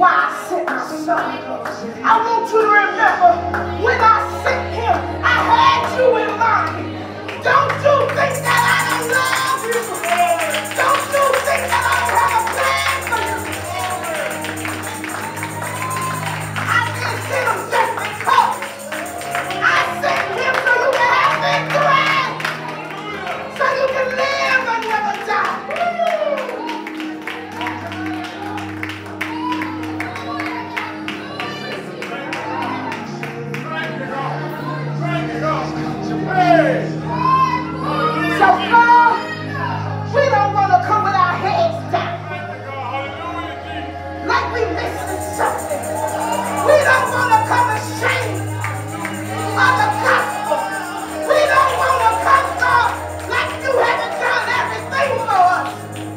why I sent my son. I want you to remember when I sent him, I had you in mind. Don't you think that I don't love you? Don't you think that I don't have a plan for you? I didn't send him just because. I sent him so you can have victory. So you can live and never die. So God, we don't want to come with our heads down like we missing something. We don't want to come ashamed of the gospel. We don't want to come, God, like you haven't done everything for us.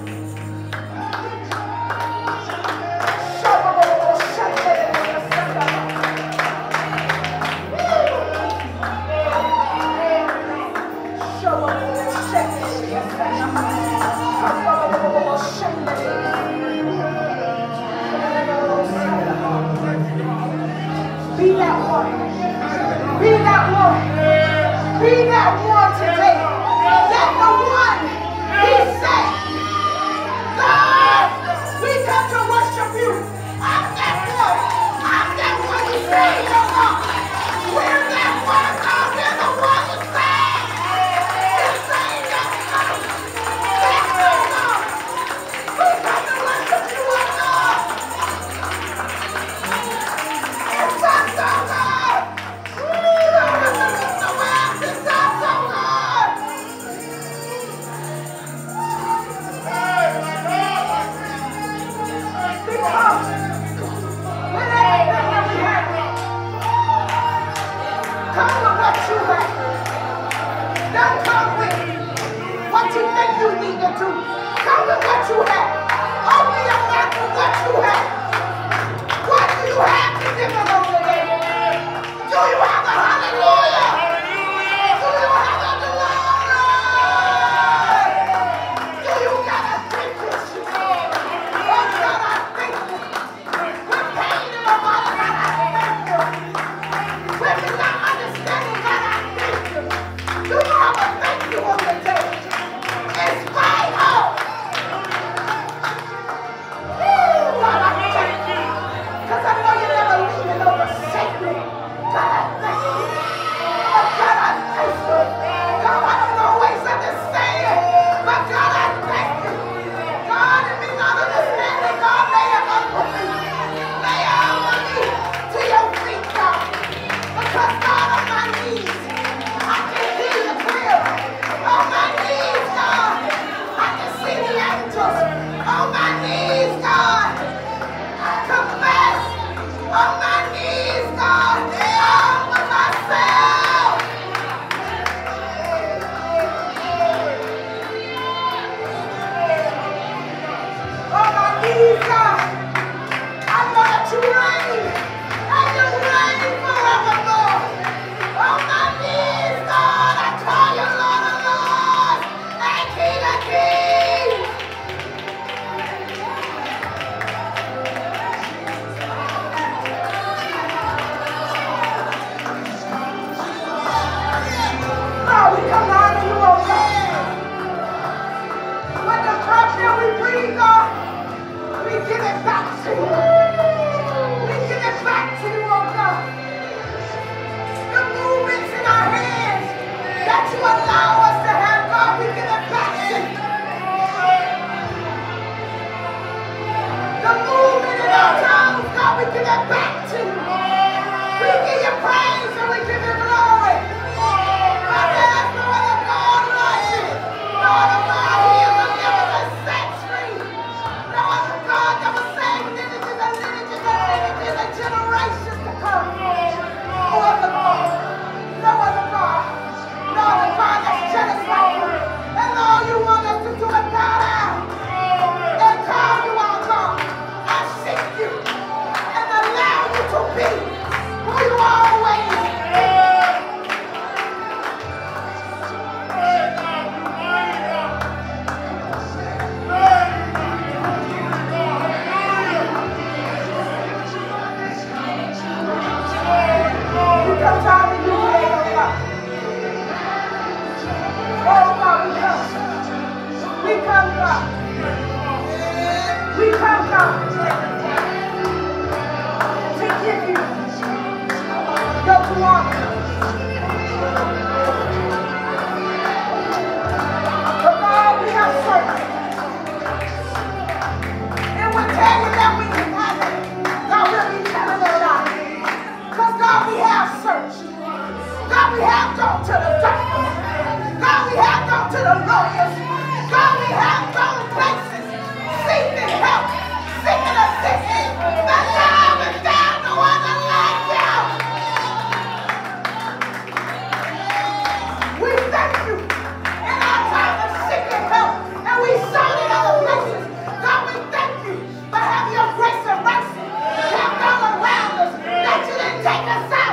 Be that one. Be that one. Be that one today. Let the one he said, God, we come to worship you. I'm that one. I'm that one you say, oh God. We're that one, God. We're the one you say. You say that, God. That's the God. We come to worship you, oh God. It's us, oh God. You don't have to look nowhere else. It's us, oh God. Because with everything that we have, come with what you have. Don't come with what you think you need to do. Come with what you have. Open your mouth with what you have. What do you have to give us on today? Do you have a hallelujah? Do you have a glory? Do you got a thank you, Jesus? Oh God, I thank you. We're pain in our body, God, I thank you. We're not understanding, God, I thank you. Do you have a thank you on the day? In spite of. God, I thank you. Because I know you never leave me nor forsake me. God, I thank you. Oh, God, I thank you. God, I don't always understand. But God, I thank you. God, if me not understanding, God, lay it over me. Lay it over me to your feet, God. Because, God, on my knees, I can hear you clear. On my knees, God, I can see the angels. On my knees, God, I confess. On my knees, God, I humble myself. On my knees, God, I know that you reign, and you reign forevermore. On my knees, God, I call you Lord of Lords and King of Kings. Lord, we come to honor you, oh God. With the breath that we breathe, God, we give it back to you. We give it back to you, oh God. The movements in our hands that you allow us to have, God, we give it back to you. The movement in our tongues, God, we give it back to you. We give you praise and we give you glory. God, there's no other God like you. No other God heals and delivers and sets free. No other God that will save lineages and lineages and lineages and generations to come. No other God. No other God. No other God that's jealous like you. And all you want us to do is bow down and call you our God. I seek you and allow you to give you your glory. But God, we have searched. And we tell you that we can have it. God, we'll be telling it out. Because God, we have searched. God, we have gone to the doctors. God, we have gone to the lawyers. God, we have gone places, seeking help, seeking assistance. But God, we found no other like you. We thank you in our time of seeking help, and we sought in other places. God, we thank you for having your grace and mercy kept all around us, that you didn't take us out.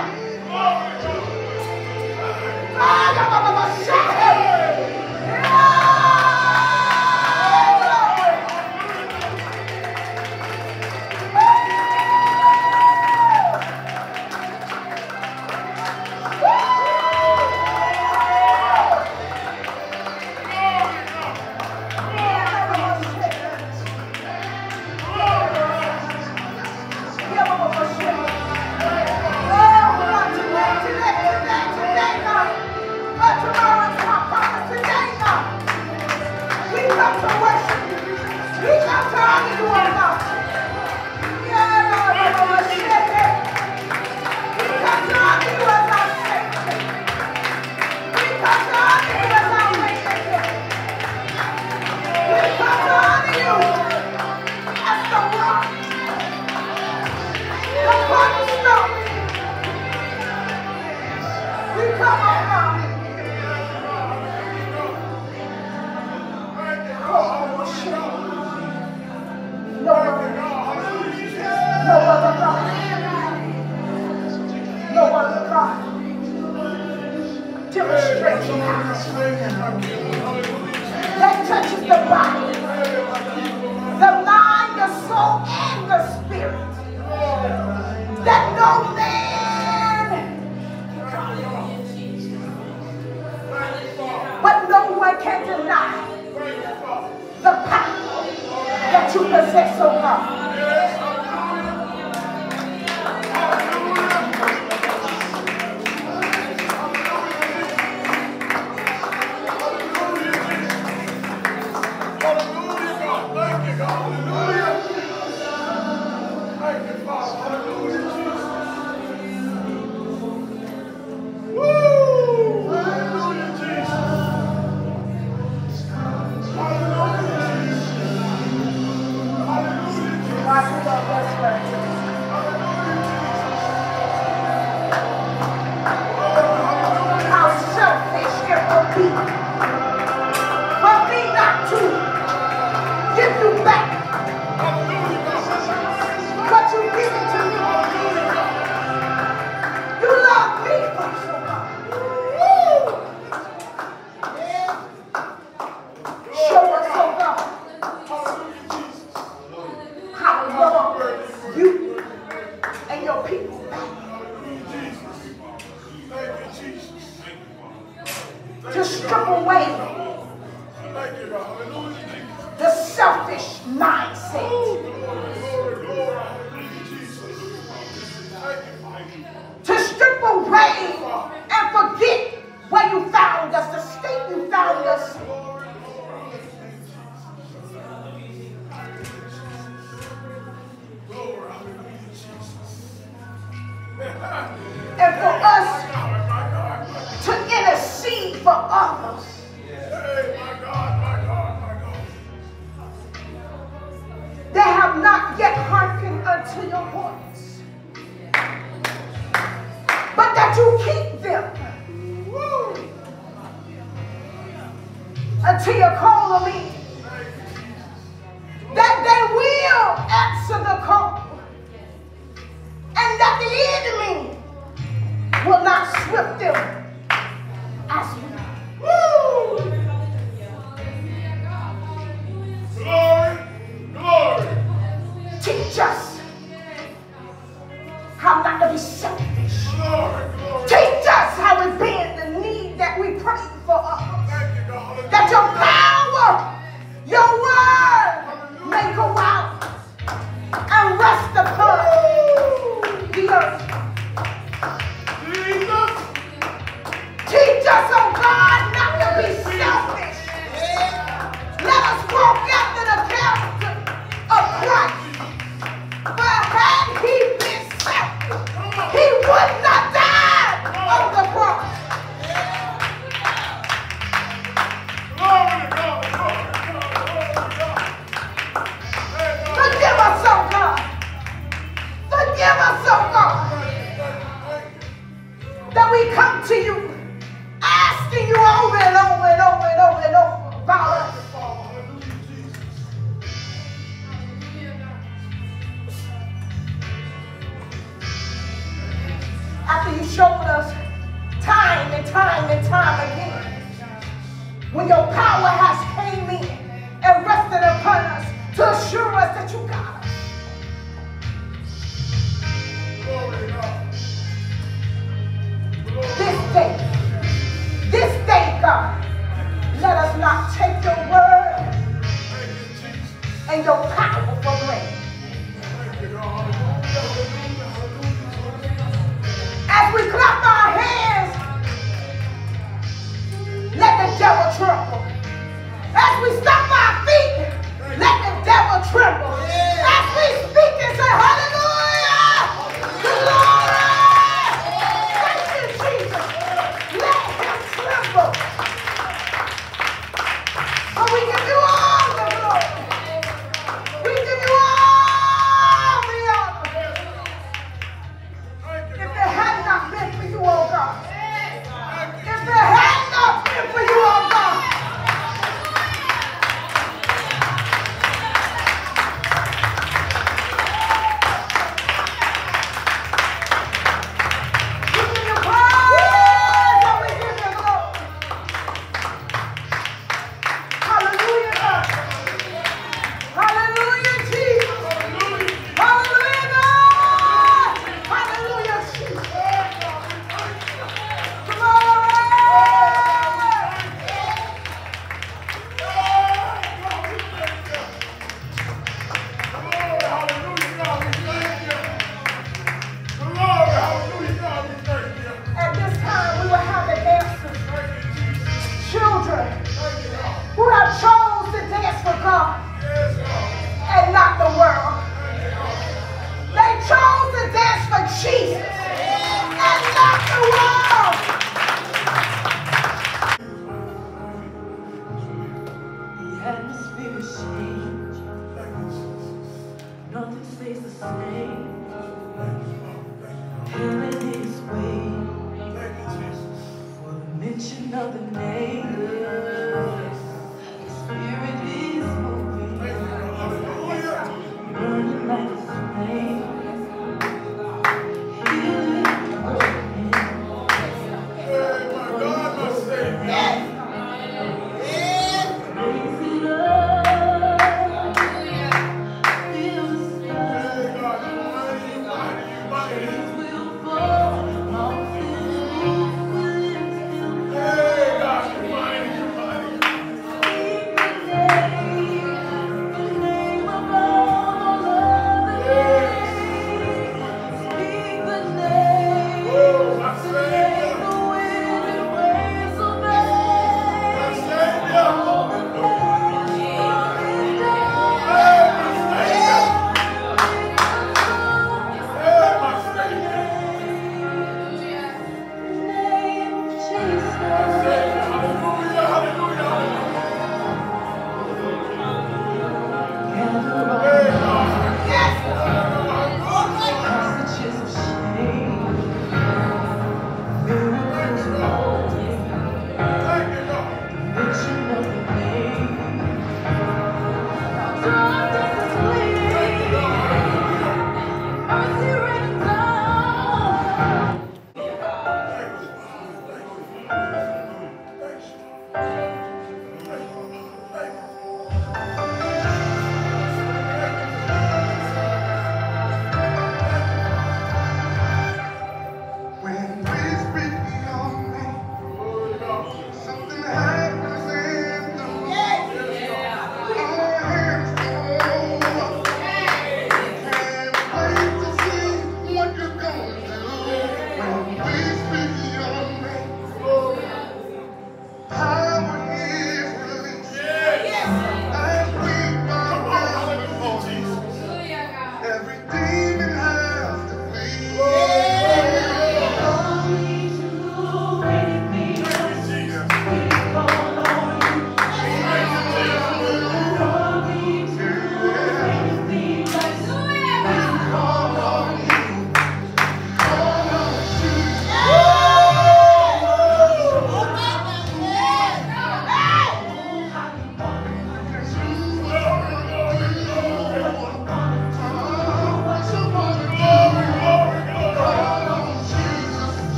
That touches the body, the mind, the soul, and the spirit. That no man, but no one can deny the power that you possess, oh God. Until you call them in, that they will answer the call, and that the enemy will not swift them as we. Glory, glory. Teach us how not to be selfish. Glory, glory. Teach us how to bend the knee that we pray for others. That your power, your word may go out and rest upon the give us, oh God, that we come to you, asking you over and over and over and over and over about us. After you showed us time and time and time again, when your power has came in and rested upon us to assure us that you got us. This day, God, let us not take your word and your power for granted. As we clap our hands, let the devil tremble. As we stomp our feet, let the devil tremble.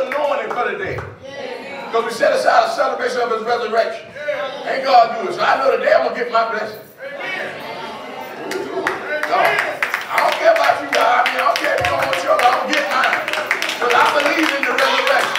anointing for the day. Because we set aside a celebration of his resurrection. Ain't God good? So I know the day I'm going to get my blessing. No, I don't care about you guys. I mean, I don't care if you don't want yours. I'm going to get mine. Because I believe in the resurrection.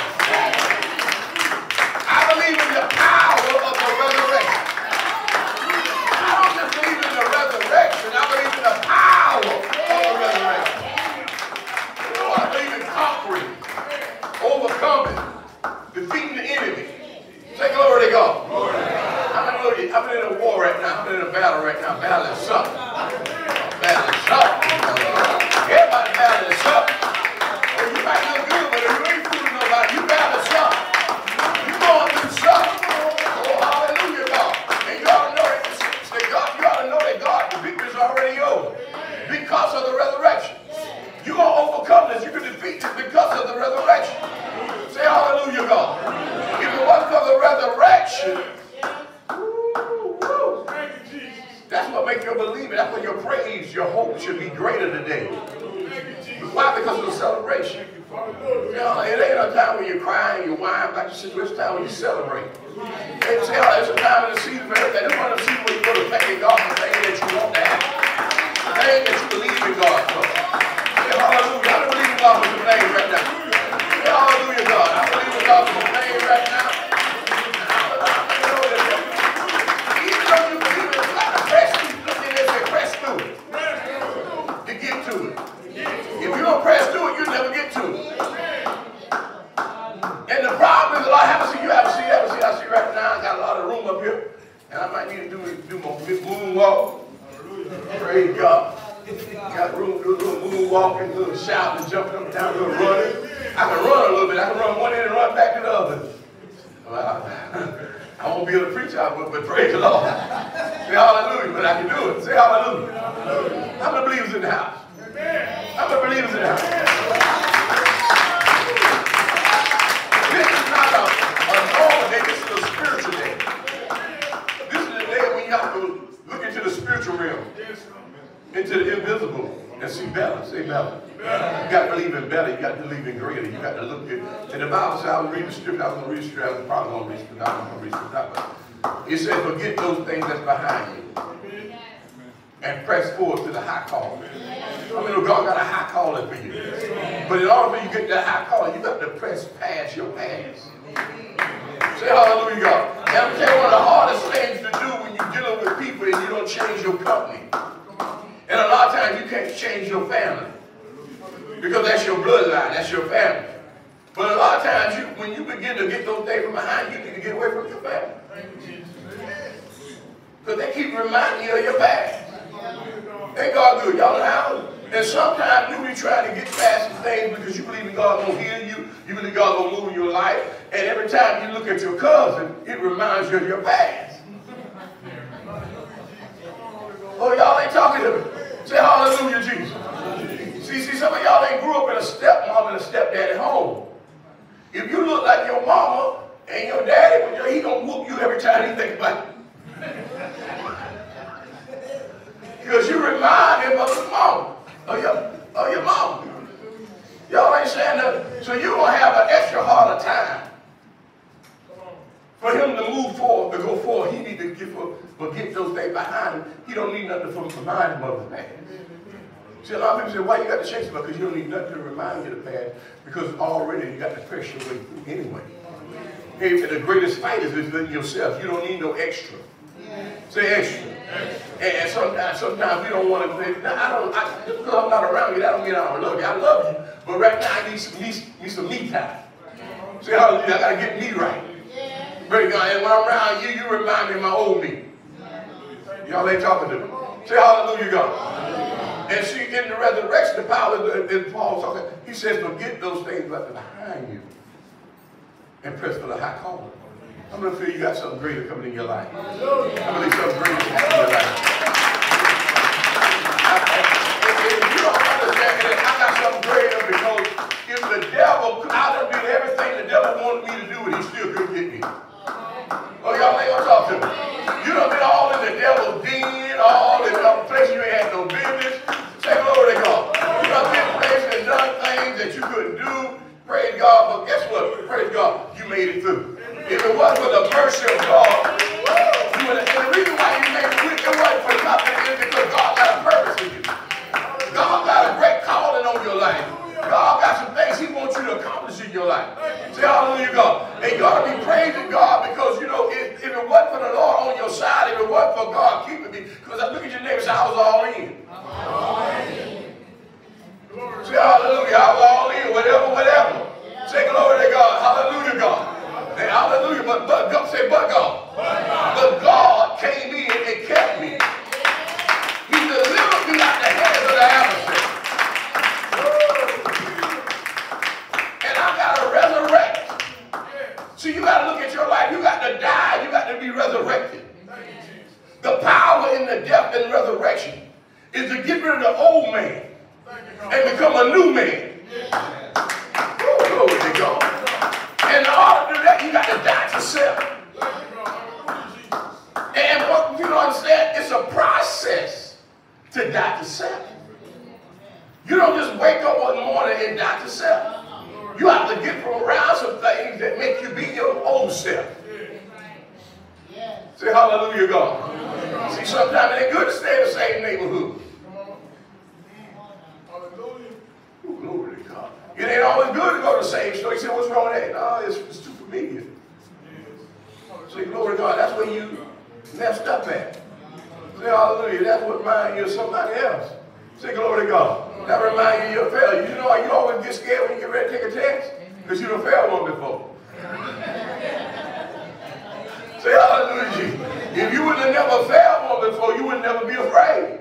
I believe in the power of the resurrection. I don't just believe in the resurrection. I believe in the power of the resurrection. I believe in conquering, overcoming, defeating the enemy. Say glory to God. I'm in a war right now. I'm in a battle right now. Battle is up. Battle is up. Everybody battle is up. Well, you might look good, but if you ain't fooling nobody, you battle is up. You going through something. Oh, hallelujah, God. And you ought to know that. You ought to know that God, the victory is already over. Because of the resurrection. You're going to overcome this. You can defeat this because of the resurrection. Say hallelujah, God. If it wasn't for the resurrection, that's what makes you believe it. That's what your praise, your hope should be greater today. Why? Because of the celebration. You know, it ain't a time when you're crying, you whine like this. It's a time when you celebrate. It's a time in the season for everything. It's one of the seasons where you go to thank God for the thing that you want to happen. The thing that you believe in God for. Say hallelujah. I don't believe in God for some things right now. Say hallelujah, God. I believe in God for some things right now. Press through it, you never get to it. And the problem is, I see right now, I got a lot of room up here, and I might need to do my moonwalk. Praise God. Got room to do a little moonwalking, a little shouting, jumping up and down, a little running. I can run a little bit. I can run one end and run back to the other. Well, I won't be able to preach out, but praise the Lord. Say hallelujah, but I can do it. Say hallelujah. How many believers in the house? How many believers in the house? This is not a normal day. This is a spiritual day. This is the day when you have to look into the spiritual realm, into the invisible, and see better. Say better. You got to believe in better. You got to believe in greater. You got to look at. And the Bible says, I was reading the scripture. I was going to read the scripture. I was probably going to read the scripture. I was going to read the scripture. It says, forget those things that's behind you and press forward to the high calling. I mean, God got a high calling for you. But in order for you to get that high calling, you got to press past your past. Say hallelujah, God. And I'm telling you, one of the hardest things to do when you're dealing with people and you don't change your company. And a lot of times you can't change your family. Because that's your bloodline, that's your family. But a lot of times when you begin to get those things from behind, you need to get away from your family. Because they keep reminding you of your past. Ain't God good? Y'all know how? And sometimes you be trying to get past the things because you believe in God gonna heal you. You believe God gonna move in your life. And every time you look at your cousin, it reminds you of your past. Oh, y'all ain't talking to me. Say hallelujah, Jesus. See, some of y'all ain't grew up in a stepmom and a stepdaddy home. If you look like your mama and your daddy, he gonna whoop you every time he think about it. Because you remind him of his mama, of your mama. Y'all ain't saying that. So you're going to have an extra harder time for him to move forward, to go forward. He needs to forget those things behind him. He don't need nothing to remind him of the past. See, a lot of people say, why you got to chase him? Because you don't need nothing to remind you of the past, because already you got to press your way through anyway. Hey, the greatest fight is within yourself. You don't need no extra. Say extra. And sometimes we don't want to. Now, just because I'm not around you, that don't mean I don't love you. I love you, but right now I need some me time. Say hallelujah. I gotta get me right. Praise God. And when I'm around you, you remind me of my old me. Y'all ain't talking to me. Say hallelujah, God. And see, in the resurrection, the power in Paul's talking, he says, forget those things left behind you and press for the high calling. I'm going to feel you got something greater coming in your life. I'm going to something greater coming in your life. If you don't understand that, I got something greater, because if the devil, I done did everything the devil wanted me to do, and he still couldn't get me. Oh, y'all ain't going to talk to me. You done been all in the devil's den, all in some places you ain't had no business. Say glory to God. You done been places and done things that you couldn't do. Praise God. But guess what? hallelujah, God. And you ought to be praising God because, you know, if it wasn't for the Lord on your side, if it wasn't for God keeping me, because I look at your neighbor and say, I was all in. Say hallelujah, I was all in, whatever. Say glory to God. Hallelujah, God. And hallelujah, but God, say but God. But God came in and kept me. He delivered me out the hands of the adversary. And I got to resurrect. See, you got to look at your life. You got to die. You got to be resurrected. The power in the death and resurrection is to get rid of the old man and become a new man. Glory to God. And in order to do that, you got to die to self. And what you don't understand, it's a process to die to self. You don't just wake up one morning and die to self. You have to get from around some things that make you be your old self. Say hallelujah, God. See, sometimes it ain't good to stay in the same neighborhood. Ooh, glory to God. It ain't always good to go to the same store. You say, what's wrong with that? No, it's too familiar. Say, glory to God. That's where you messed up at. Say, hallelujah. That's what reminds you of somebody else. Say, glory to God. That reminds you of your failure. You know why you always get scared when you get ready to take a test? Because you done failed one before. Say, hallelujah, Jesus. If you would have never failed one before, you would never be afraid.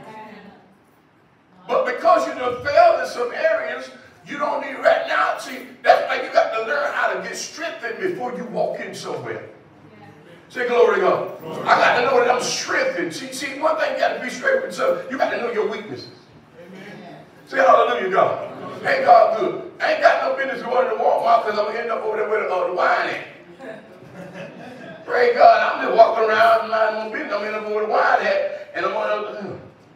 But because you done failed in some areas, you don't need right now. See, that's why you got to learn how to get strengthened before you walk in somewhere. Say glory to God. I got to know that I'm strengthened. See, one thing you got to be strengthened, so you got to know your weaknesses. Say hallelujah, God. Ain't God good? I ain't got no business going to Walmart because I'm going to end up over there with the wine at. Praise God, I'm just walking around minding my business. I'm in up over the wine at, and I'm on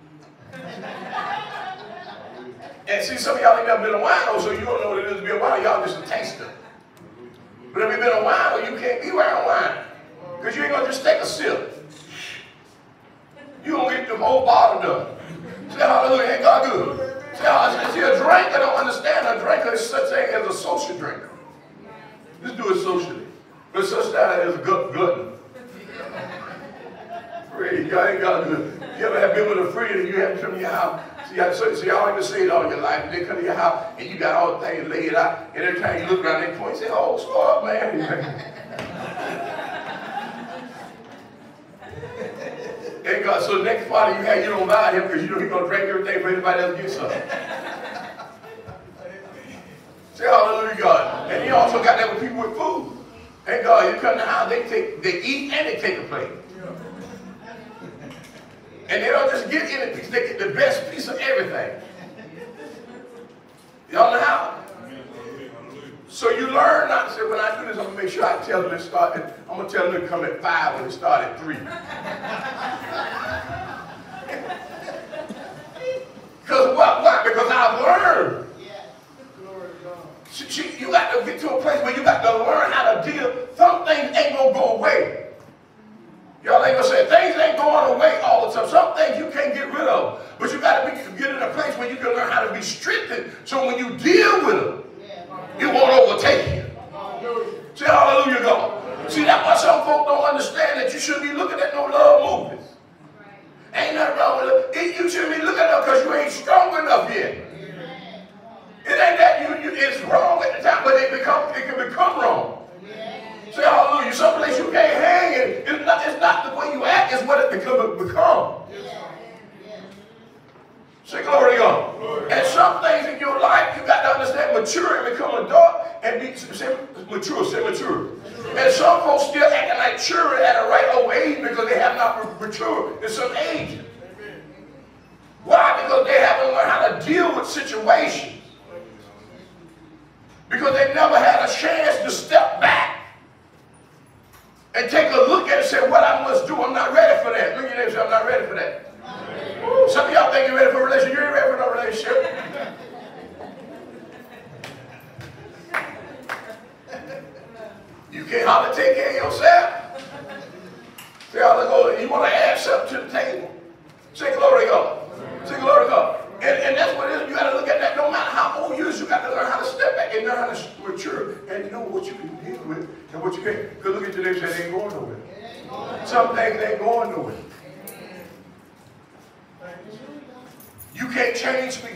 and see, some of y'all ain't never been a wino, so you don't know what it is to be a wino. Y'all just a taster. But if you've been a wino, you can't be around wine. Because you ain't going to just take a sip. You're going to get the whole bottle done. Say hallelujah, ain't God good? See, a drinker don't understand. A drinker is such thing as a social drinker. Just do it socially. But such that as a glutton. Praise God, ain't God good. You ever have been with a friend and you have come to your house? See, y'all ain't been saved all your life. And they come to your house and you got all the things laid out. And every time you look around, they point and say, oh, slow up, man. And God, so the next party you have, you don't buy him because you know he's going to drink everything for anybody else to get something. Say hallelujah, God. And you also got that with people with food. And God, you come to the house, they eat and they take a plate. And they don't just get any piece, they get the best piece of everything. Y'all know how? So you learn not to say, when I do this, I'm going to make sure I tell them to start at, I'm going to tell them to come at 5 when they start at 3. Because why? Because I've learned. See, you got to get to a place where you got to learn how to deal. Some things ain't going to go away. Y'all ain't going to say, things ain't going away all the time. Some things you can't get rid of. But you got to get in a place where you can learn how to be strengthened. So when you deal with them, it won't overtake you. Say hallelujah, God. See, that's why some folk don't understand that you shouldn't be looking at no love movies. Ain't nothing wrong with it. You shouldn't be looking at them because you ain't strong enough yet. It ain't that it's wrong at the time, but it can become wrong. Say hallelujah. Some place you can't hang in. It's not the way you act, it's what it become. Say glory to God. And some things in your life you got to understand, mature and become adult and be mature. Say mature. And some folks still acting like children at a right old age because they have not matured in some age. Why? Because they haven't learned how to deal with situations. Because they never had a chance to step back and take a look at it and say, what I must do, I'm not ready for that. Look at your neighbor and say, I'm not ready for that. Some of y'all think you're ready for a relationship. You ain't ready for no relationship. You can't hardly take care of yourself. Say, you want to add something to the table. Say glory to God. Say glory to God. And that's what it is. You got to look at that. No matter how old you is, you got to learn how to step back and learn how to mature and know what you can deal with and what you can't. Because look at today, it ain't going nowhere. Some things ain't going nowhere. You can't change people.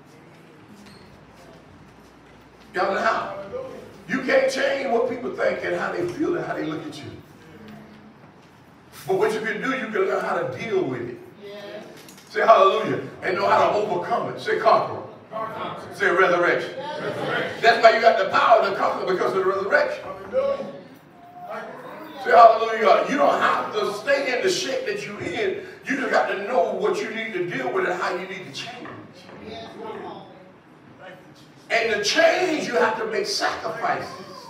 Y'all know how? You can't change what people think and how they feel and how they look at you. But what you can do, you can learn how to deal with it. Say hallelujah. And know how to overcome it. Say conquer. Say resurrection. That's why you got the power to conquer, because of the resurrection. Say hallelujah. You don't have to stay in the shape that you're in. You just got to know what you need to deal with and how you need to change. And to change, you have to make sacrifices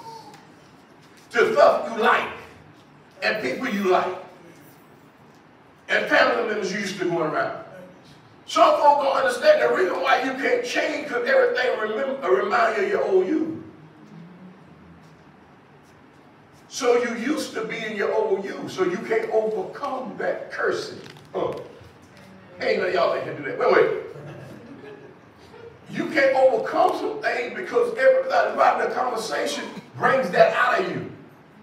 to stuff you like and people you like and family members you used to go around. Some folks don't understand the reason why you can't change, because everything remind you of your old you. So you used to be in your old you, so you can't overcome that cursing. Ain't none of y'all that can do that. Wait. You can't overcome some things because everybody right in the conversation brings that out of you.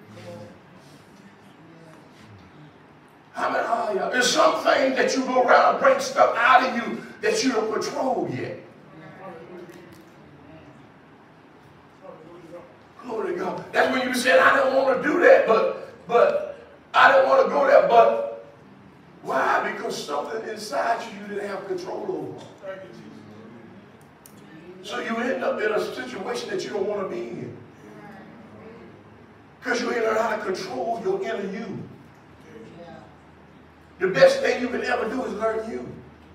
How many of y'all? There's some things that you go around and bring stuff out of you that you don't control yet. Glory to God. That's when you said, I don't want to do that, but I don't want to go there. But why? Because something inside you didn't have control over. So you end up in a situation that you don't want to be in. Because you ain't learned how to control your inner you. The best thing you can ever do is learn you.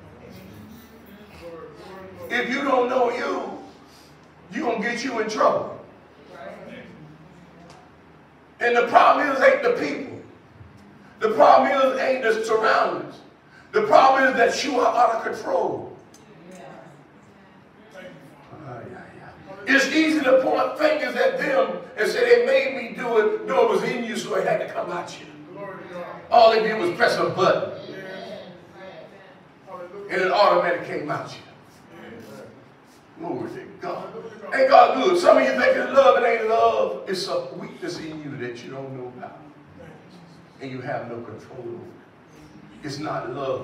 If you don't know you, you're going to get you in trouble. And the problem is ain't the people. The problem is ain't the surroundings. The problem is that you are out of control. It's easy to point fingers at them and say they made me do it. No, it was in you, so it had to come out you. All they did was press a button. And it automatically came out you. Glory to God. Ain't God good? Some of you think it's love, it ain't love. It's a weakness in you that you don't know about. And you have no control over. It's not love.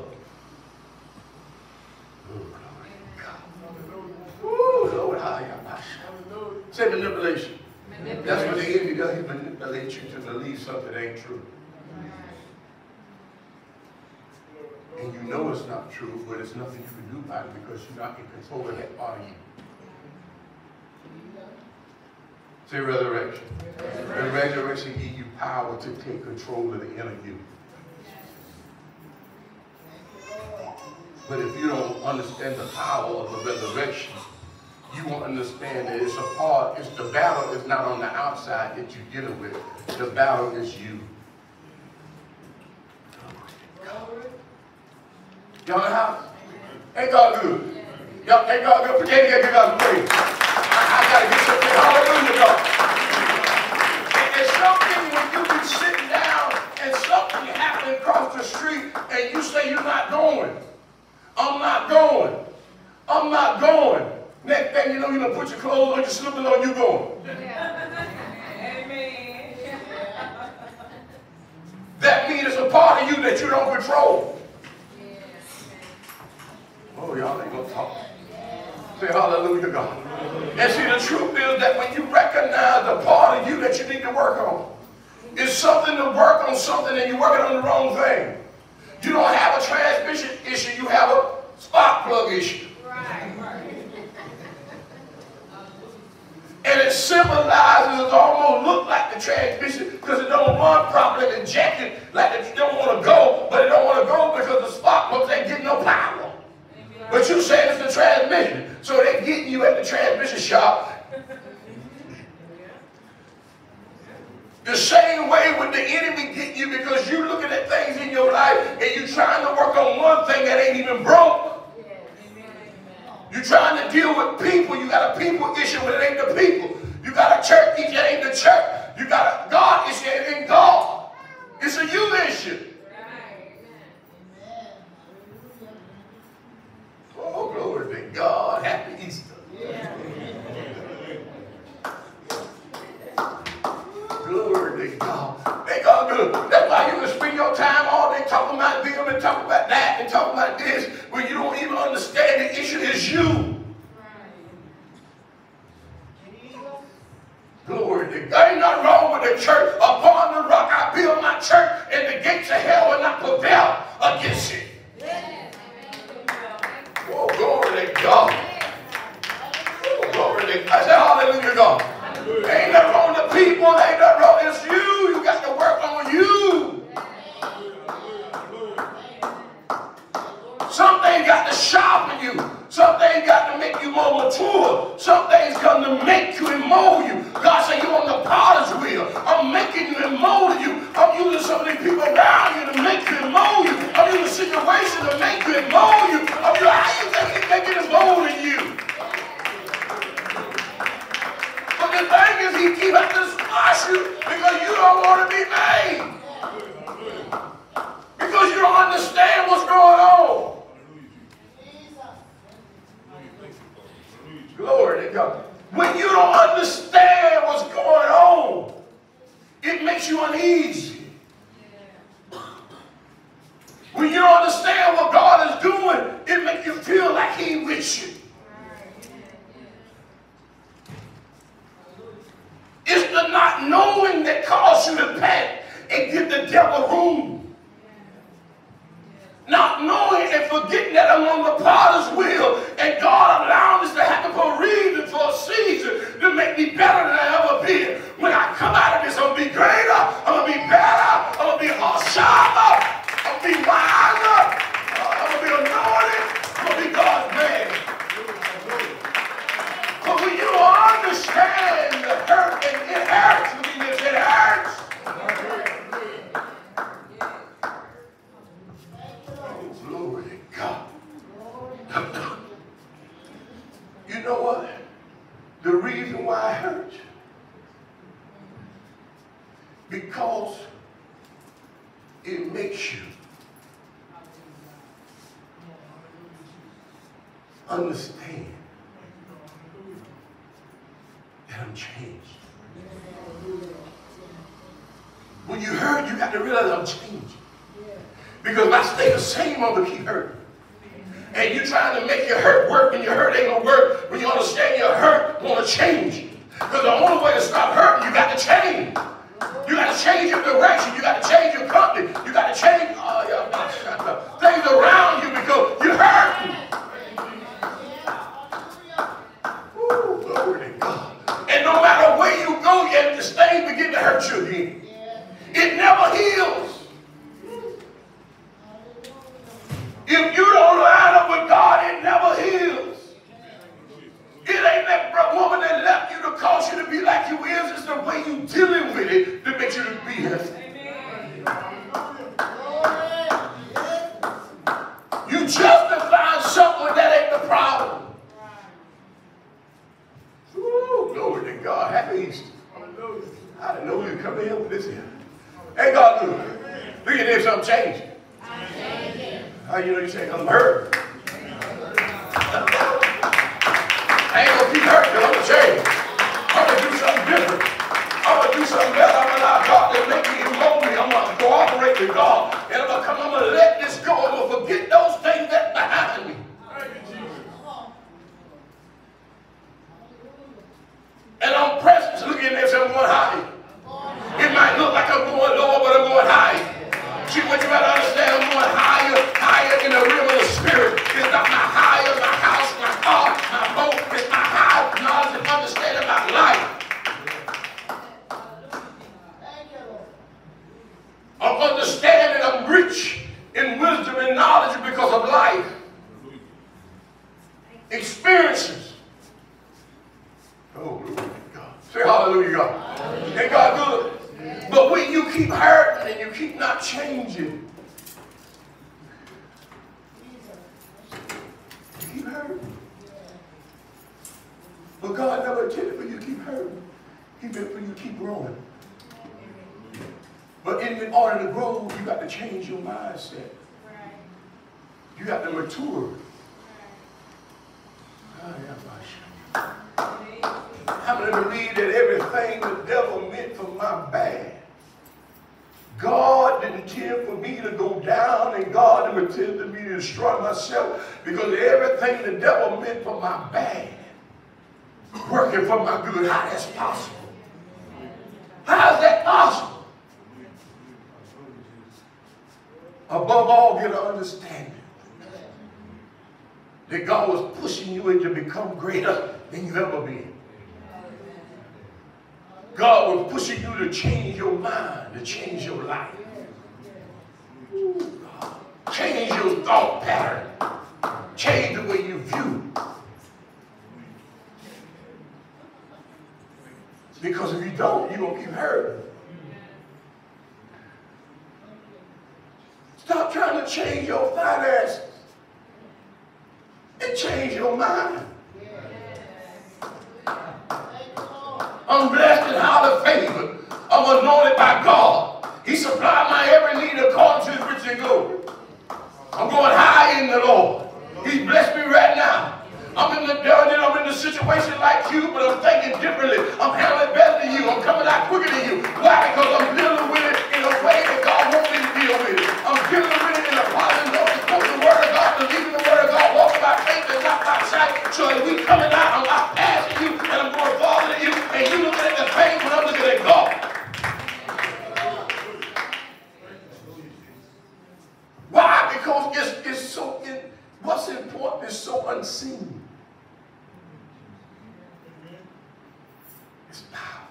Oh, glory to God. Ooh, Lord, how you say manipulation. That's what the enemy does. He manipulates you to believe something that ain't true. And you know it's not true, but there's nothing you can do about it because you're not in control of that part of you. Say resurrection. The resurrection gives you power to take control of the inner you. But if you don't understand the power of the resurrection, you won't understand that it's a part, the battle is not on the outside that you're dealing with. The battle is you. Y'all know how? Ain't God good? Y'all ain't God good? Forget it, give God praise. I got to get something. Hallelujah, God. And something when you be sitting down and something happening across the street and you say you're not going. I'm not going. I'm not going. Next thing you know, you're going to put your clothes on, your slippers on, you going. Amen. That means it's a part of you that you don't control. Oh, y'all ain't going to talk. Say hallelujah, God. And see, the truth is that when you recognize the part of you that you need to work on, it's something to work on something and you're working on the wrong thing. You don't have a transmission issue, you have a spark plug issue. And it symbolizes, it almost look like the transmission because it don't run properly, it's injected like that you don't want to go, but it don't want to go because the spark plugs ain't getting no power. But you say it's the transmission, so they're getting you at the transmission shop. The same way with the enemy get you because you're looking at things in your life and you're trying to work on one thing that ain't even broke. You're trying to deal with people. You got a people issue, but it ain't the people. You got a church issue, it ain't the church. You got a God issue, it ain't God. It's a you issue. Oh, glory glory to God. Ain't God good? That's why you can spend your time all day talking about them and talking about that and talking about this, when you don't even understand the issue is you. Glory to God. Ain't nothing wrong with the church. Upon the rock I build my church, and the gates of hell will not prevail against it. Oh, glory to God. Oh, glory to God. I say hallelujah, God. Ain't nothing wrong with the people. Ain't nothing wrong. It's you. You got to work on you. Some things got to sharpen you. Some things got to make you more mature. Some things come to make you and mold you. God said you're on the potter's wheel. I'm making you and molding you. I'm using some of these people around you to make you and mold you. I'm using situations to make you and mold you. I'm using how you think He's making and molding you. But the thing is, He keep out to squash you because you don't want to be made. Because you don't understand what's going on. Glory to God. When you don't understand what's going on, it makes you uneasy. When you don't understand what God is doing, it makes you feel like He with you. It's the not knowing that causes you to panic and give the devil room. Not knowing and forgetting that I'm on the potter's wheel, and God allowed this to happen for a reason, for a season, to make me better than I ever been. When I come out of this, I'm going to be greater, I'm going to be better, I'm going to be sharper, I'm going to be wiser, I'm going to be anointed, I'm going to be God's man. But when you don't understand the hurt, and it hurts, it hurts. You know what? The reason why it hurts, because it makes you understand that I'm changed. When you hurt, you got to realize I'm changing. Because if I stay the same, I'm going to keep hurting. And you're trying to make your hurt work, and your hurt ain't going to work. When you understand your hurt, want to change. Because the only way to stop hurting, you got to change. You got to change your direction. You got to change your company. You got to change things around you because you're hurting. Ooh, glory to God. And no matter where you go, yet the stain begin to hurt you again. It never heals. If you don't line up with God, it never heals. It ain't that woman that left you to cause you to be like you is. It's the way you dealing with it that makes you to be here. You justify something that ain't the problem. Ooh, glory to God. Happy Easter. I didn't know we would come in here with this here. Ain't God good? Look at this, something changing. How you know you say, I'm hurt? I ain't going to keep hurting, I'm going to change. I'm going to do something different. I'm going to do something better. I'm going to allow God to make me and mold me. I'm going to cooperate with God. And I'm going to let this go. I'm going to forget those things that behind me. And I'm pressing. So look at this, I'm going high. It might look like I'm going lower, but I'm going high. See, what you got to understand, I'm going higher, higher in the realm of the spirit. It's not my higher, my house, my car, my boat. It's my higher knowledge and understanding about life. I'm understanding I'm rich in wisdom and knowledge because of life. Experiences. Oh, glory to God. Say hallelujah, God. Hallelujah. Ain't God good? But when you keep hurting and you keep not changing, you keep hurting. But God never intended for you to keep hurting. He meant for you to keep growing. But in order to grow, you got to change your mindset. You got to mature. I'm going to believe that everything the devil meant for my bad intend for me to go down, and God never intended me to destroy myself, because everything the devil meant for my bad, working for my good. How that's possible? How is that possible? Above all, get an understanding that God was pushing you in to become greater than you ever been. God was pushing you to change your mind, to change your life. Change your thought pattern. Change the way you view. Because if you don't, you're going to keep hurting. Stop trying to change your finances and change your mind. I'm blessed and highly favored. I'm anointed by God. He supplied my every need according to his riches and glory. I'm going high in the Lord. He's blessed me right now. I'm in the dungeon, I'm in the situation like you, but I'm thinking differently. I'm handling better than you. I'm coming out quicker than you. Why? Because I'm dealing with it in a way that God wants me to deal with it. I'm dealing with it in a positive note, quoting the word of God, believing the word of God, walking by faith and not by sight. So as we coming out, I'm not passing you, and I'm going farther than you, and you looking at the pain when I'm looking at God. Why? Because it's so, what's important is so unseen. It's powerful.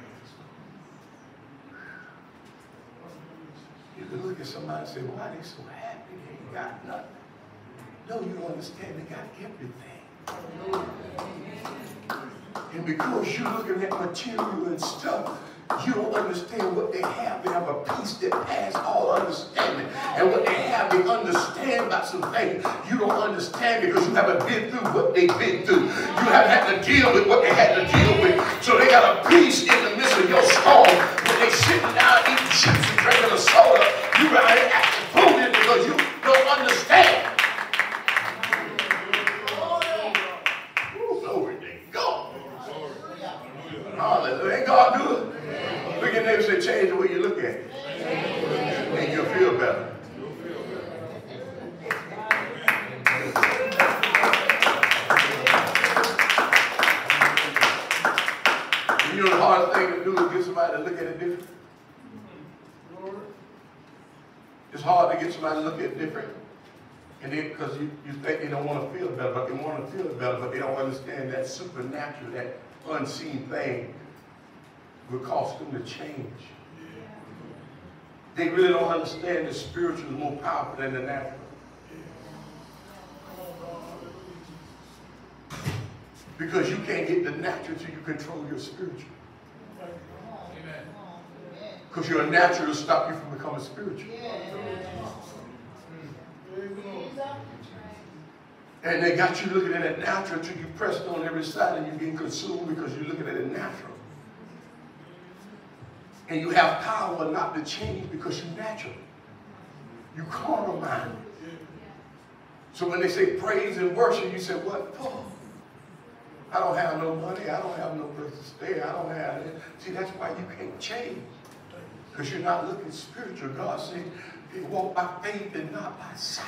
You can look at somebody and say, why are they so happy? They ain't got nothing. No, you don't understand. They got everything. And because you're looking at material and stuff, you don't understand what they have. They have a peace that passes all understanding. And what they have, they understand about some things you don't understand because you haven't been through what they've been through. You haven't had to deal with what they had to deal with. So they got a peace in the midst of your storm. When they sitting down eating chips and drinking a soda, you right here acting foolish because you don't understand. Glory to God. Hallelujah. Ain't God good? Look at your neighbor and say, change the way you look at it. And you'll feel better. You know the hardest thing to do is get somebody to look at it different. It's hard to get somebody to look at it different. And then because you think they don't want to feel better, but they want to feel better, but they don't understand that supernatural, that unseen thing will cause them to change. They really don't understand the spiritual is more powerful than the natural. Because you can't get the natural till you control your spiritual. Because your natural will stop you from becoming spiritual. And they got you looking at it natural till you pressed on every side and you're getting consumed because you're looking at it natural. And you have power not to change because you're natural. You carnal minded. So when they say praise and worship, you say, what? Oh, I don't have no money. I don't have no place to stay. I don't have it. See, that's why you can't change. Because you're not looking spiritual. God said, they walk by faith and not by sight.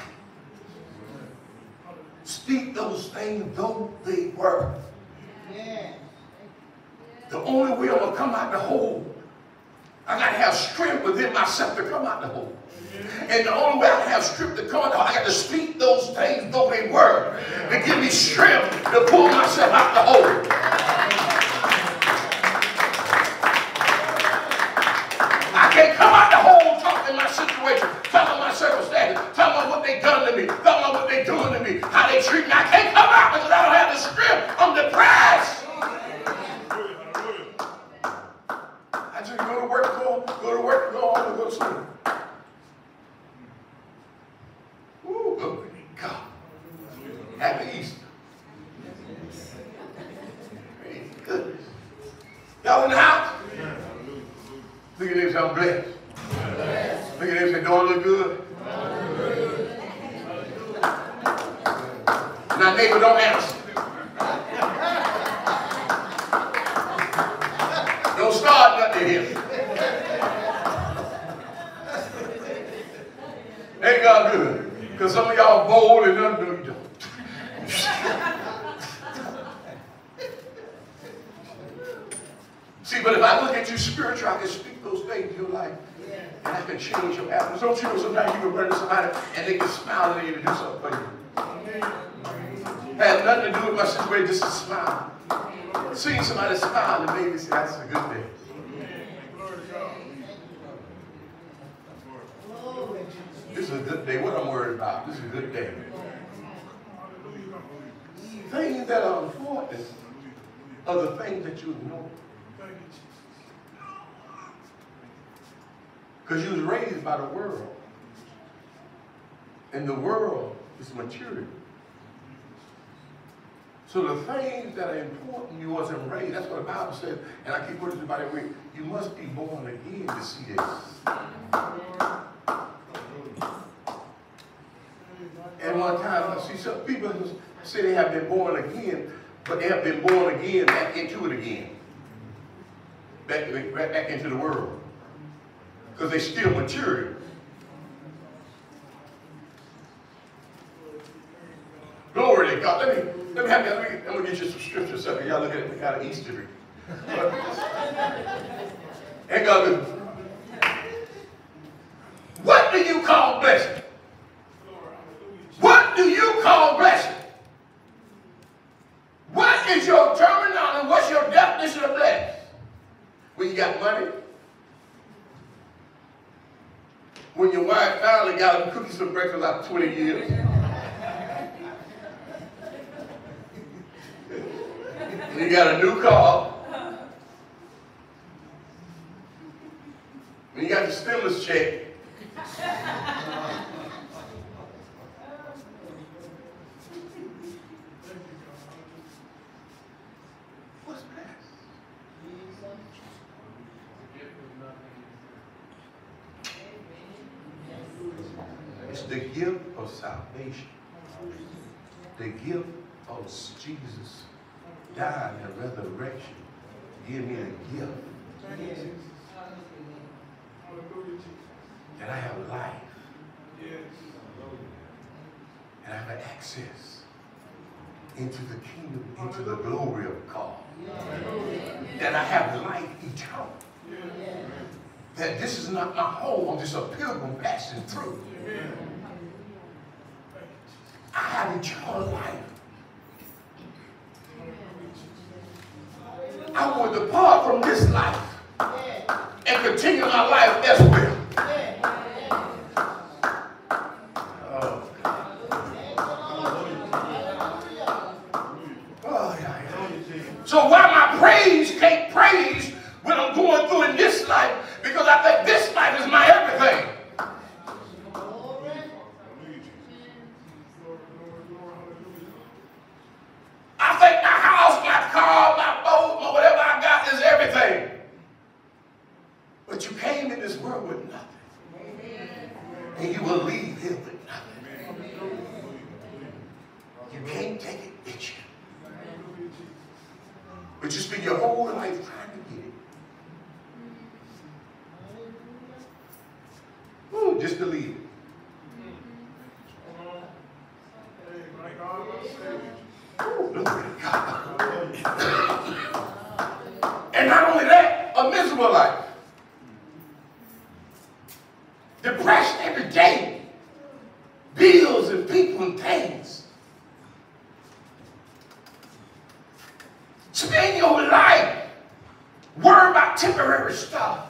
Speak those things though they were. Yeah. The only way I'm going to come out the hole, I got to have strength within myself to come out the hole. And the only way I have strength to come out the hole, I got to speak those things though they were. To give me strength to pull myself out the hole. I can't come out the hole talking my situation, talking my circumstances, talking about what they done to me, talking about what they doing to me, how they treat me. I can't come out because I don't have the strength. I'm depressed. I just go to work, go to work, go home, and go to school. Ooh, glory to God. Happy Easter. Praise goodness. Y'all in the house? Look at this, I'm blessed. Look at this, don't look good. Now, neighbor, don't answer. Don't start nothing here. Because some of y'all bold and none know you don't. See, but if I look at you spiritual, I can speak those things in your life. And I can change your atmosphere. Don't you know sometimes you can run to somebody and they can smile at you to do something for you. Had nothing to do with my situation, just a smile. Seeing somebody smile and made me say, that's a good day. This is a good day. What I'm worried about, this is a good day. Things that are important are the things that you ignore. Because you was raised by the world. And the world is material. So the things that are important, you wasn't raised. That's what the Bible says. And I keep working about it. You must be born again to see this. And one time, I see some people say they have been born again, but they have been born again back into it again. Back into the world. Because they're still material. Glory to God. I'm going to get you some scripture or something. Y'all look at it kind of Eastery. And God, what do you call blessing? What do you call blessing? What is your terminology? What's your definition of blessing? When you got money? When your wife finally got them cookies for breakfast after 20 years? When you got a new car? When you got the stimulus check? What's blessed? It's the gift of salvation. The gift of Jesus dying and resurrection. Give me a gift. That I have life. And I have access into the kingdom, into the glory of God. That I have life eternal. That this is not my home, I'm just a pilgrim passing through. I have eternal life. I will depart from this life and continue my life elsewhere. So why my praise can't praise when I'm going through in this life? Because I think this life is my everything. I think my house, my car, my boat, whatever I got is everything. But you came in this world with nothing. And you will leave here with nothing. You can't take it with you. But you spend your whole life trying to get it. Ooh, just to leave it. Ooh, look at God. And not only that, a miserable life. Depressed every day. Bills and people and things. Spend your life worrying about temporary stuff.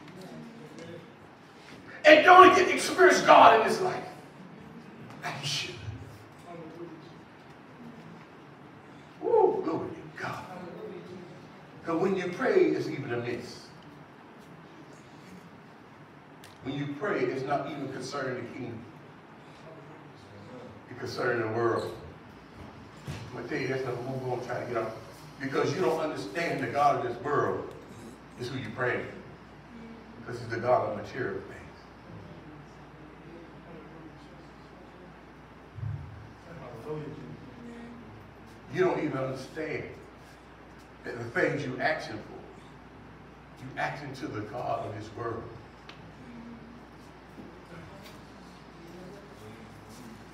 And don't get to experience God in this life. Like you should. Woo, glory to God. Because when you pray, it's even a miss. When you pray, it's not even concerning the kingdom. It's concerning the world. I'm going to tell you that's what we're going to try to get off. Because you don't understand the God of this world is who you pray to. Because he's the God of material things. You don't even understand that the things you're asking for, you're asking to the God of this world.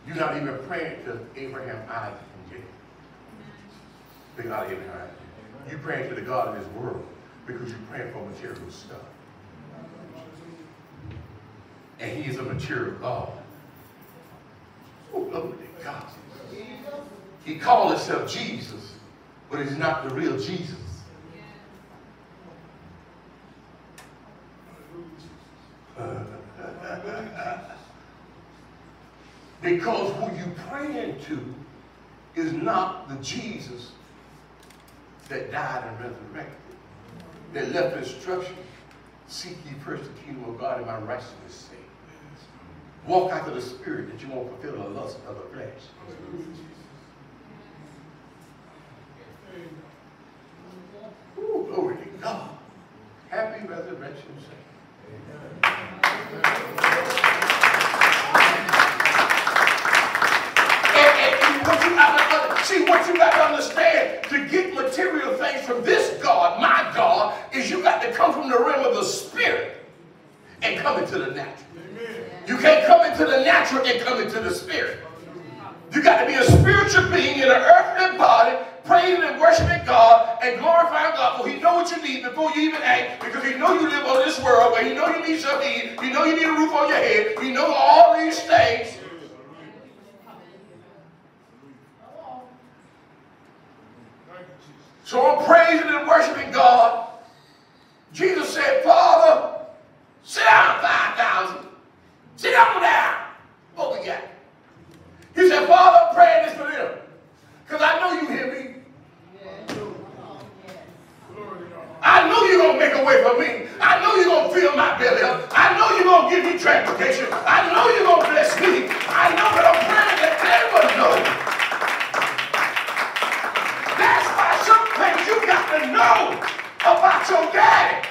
You're not even praying to Abraham, Isaac, and Jacob. The God of Abraham. You're praying to the God of this world because you're praying for material stuff. And he is a material God. Oh, glory to God. He called himself Jesus, but he's not the real Jesus. Because who you praying to is not the Jesus that died and resurrected, that left instruction, seek ye first the kingdom of God and my righteousness' sake. Walk after the Spirit that you won't fulfill the lust of the flesh. Ooh, glory to God. Happy Resurrection Sunday. See, what you got to understand, to get material things from this God, my God, is you got to come from the realm of the Spirit and come into the natural. You can't come into the natural and come into the Spirit. You got to be a spiritual being in an earthly body, praising and worshiping God and glorifying God, for he knows what you need before you even act, because he knows you live on this world where he knows you need something to eat, he knows you need a roof on your head, he knows all these things. So I'm praising and worshiping God. Jesus said, Father, sit down 5,000. Sit down. What we got? He said, Father, I'm praying this for them. Because I know you hear me. I know you're going to make a way for me. I know you're going to fill my belly up. I know you're going to give me transportation. I know you're going to bless me. I know that I'm praying that they will know. That's why some things you got to know about your daddy.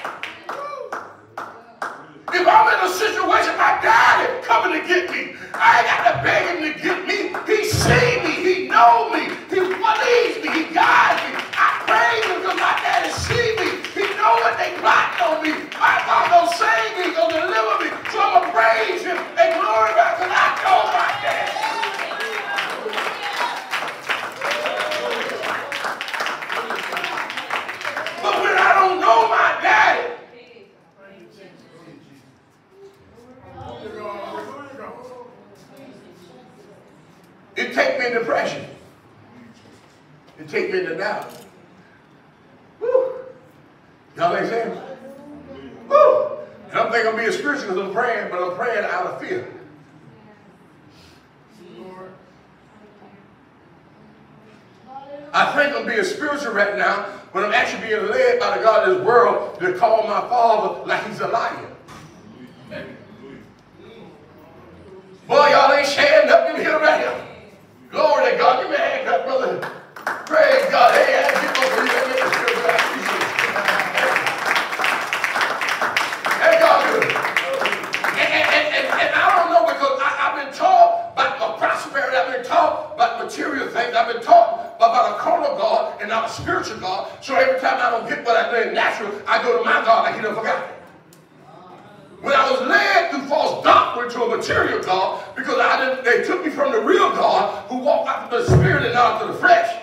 If I'm in a situation, my daddy coming to get me, I ain't got to beg him to get me. He see me. He know me. He believes me. He guides me. I praise him because my daddy see me. He know what they plotting on me. My God gonna save me, gonna deliver me. So I'm gonna praise him and glorify because I know my daddy. But when I don't know my daddy, it take me in depression. It take me into doubt. Woo. Y'all understand? Woo. And I'm thinking I'm being spiritual because I'm praying, but I'm praying out of fear. I think I'm being spiritual right now, but I'm actually being led by the God of this world to call my father like he's a liar. Boy, y'all ain't sharing nothing here right here. Glory to God. Give me a hand clap, brother. Praise God. Hey, I get over here. Hey, God, good. And I don't know, because I've been taught about prosperity. I've been taught about material things. I've been taught about a carnal God and not a spiritual God. So every time I don't get what I do in natural, I go to my God like he done forgot it. When I was led through false doctrine to a material God, because they took me from the real God who walked after the spirit and not after the flesh.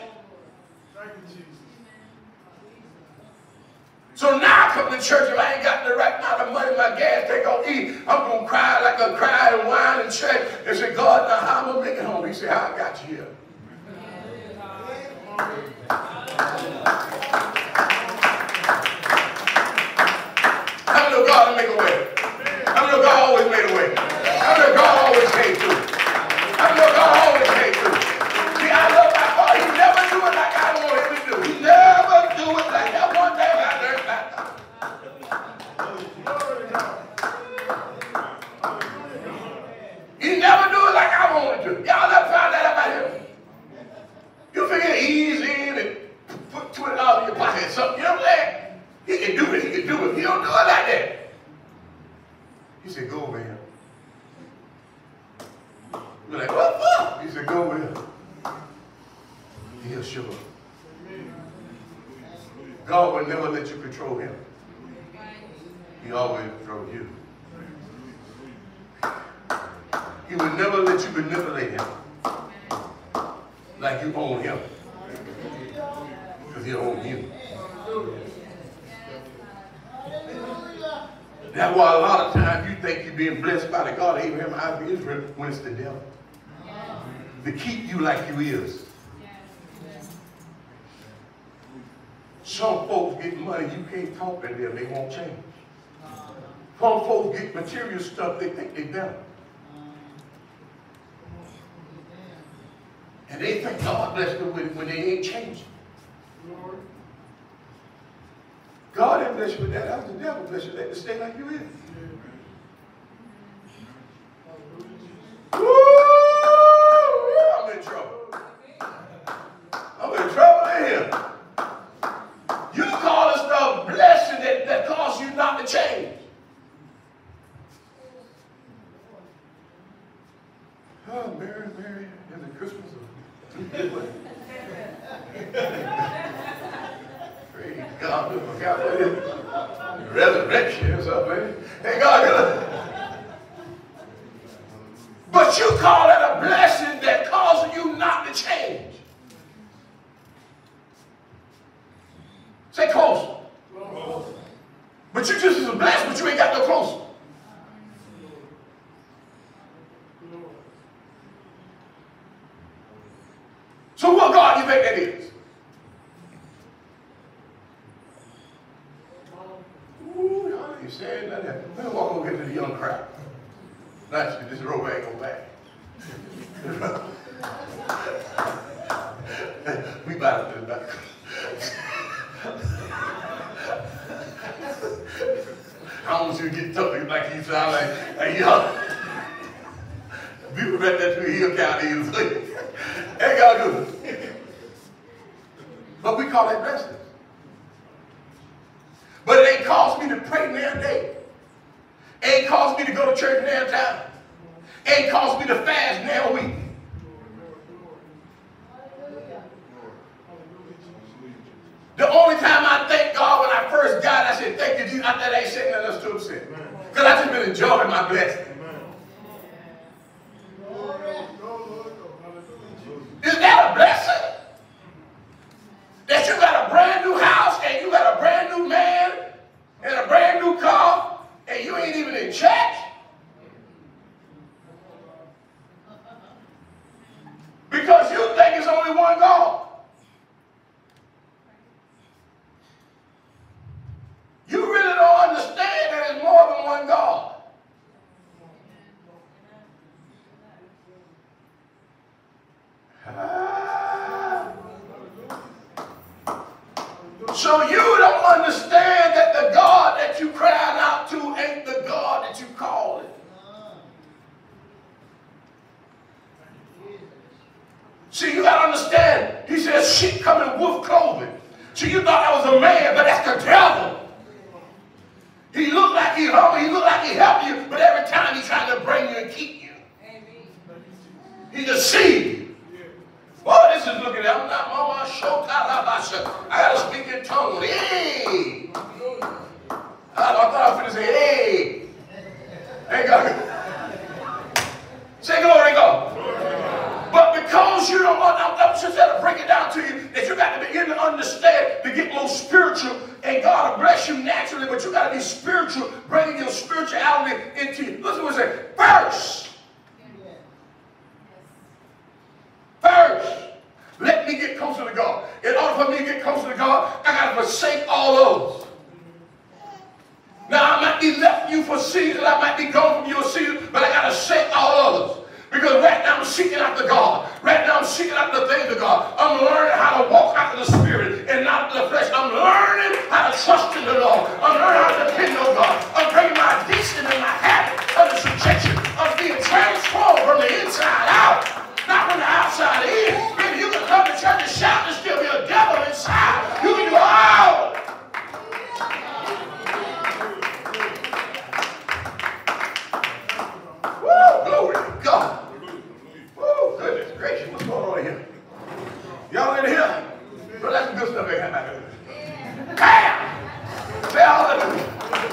So now I come to church, if I ain't got the right amount of money, my gas tank gonna eat, I'm gonna cry like I cried and whine and check and say, God, now how am I gonna make it home? He said, how I got you here. How many know God will make a way? How many know God always made a way? How many know God always came through? How many know God always came through? See, I love my God. He never do it like I want him to do. He never do it like that. One day I learned that. He never do it like I want him to. Y'all never found that about him. You figure ease in and put $20 in your pocket or something. You know what I'm saying? He can do it. He can do it. He don't do it like that. He said, go over here. We're like, what the? He said, go over here. He'll show up. God will never let you control him. He always controls you. He will never let you manipulate him like you own him. Because he owns you. That's why a lot of times you think you're being blessed by the God of Abraham, Isaac, Israel, when it's the devil. To keep you like you is. Some folks get money, you can't talk to them, they won't change. Some folks get material stuff, they think they better. And they think God blessed them with it when they ain't changing. God didn't bless you with that. That was the devil bless you. Let it stay like you is. Woo! I'm in trouble. I'm in trouble in here. You call it stuff blessing that caused you not to change. Oh, Mary, Mary, is it Christmas? Praise God, I forgot what it is. Resurrection or something. Hey, God, but you call it a blessing that causes you not to change. Say closer. But you just as blessed, but you ain't got no closer. So what God you think that is? Ooh, y'all ain't saying nothing. Let me walk over here to the young crowd. Naturally, this robe ain't go back. We about to do that. I want you to get tough like you sound like young. People read that to Hill County. Ain't God good. But we call that blessing. But it ain't caused me to pray now day. It ain't caused me to go to church now time. It ain't caused me to fast now week. The only time I thank God when I first got it, I said, thank you, Jesus. I thought I ain't saying nothing else to him since. Because I just been enjoying my blessing. Is that a blessing? That you got a brand new house and you got a brand new man and a brand new car and you ain't even in church? Because you think it's only one God. You really don't understand that it's more than one God. So you don't understand that the God that you crying out to ain't the God that you call it. See, you got to understand. He says sheep come in wolf clothing. So you thought that was a man, but that's the devil. He looked like he humble, he looked like he helped you, but every time he's trying to bring you and keep you. He deceived you. Oh, this is looking at, I'm not mama, I got to speak in tongues. Hey! I thought I was going to say, hey! Hey, God. Say glory, God. But because you don't want, I'm just trying to break it down to you, that you got to begin to understand, to get more spiritual, and God will bless you naturally, but you got to be spiritual, bringing your spirituality into you. Listen to what it says. First, let me get closer to God. In order for me to get closer to God, I got to forsake all those. Now, I might be left you for seasons, I might be gone from you a season, but I got to forsake all others. Because right now I'm seeking after God. Right now I'm seeking after the things of God. I'm learning how to walk after the Spirit and not after the flesh. I'm learning how to trust in the Lord. I'm learning how to depend on God. I'm bringing my addiction and my habit under subjection. I'm being transformed from the inside out, not from the outside in. Maybe you can come to church and shout and still be a devil inside. You can do all. Woo, glory to God. Oh, goodness gracious, what's going on here? Y'all in here? Well, that's some good stuff. Bam! Say hallelujah.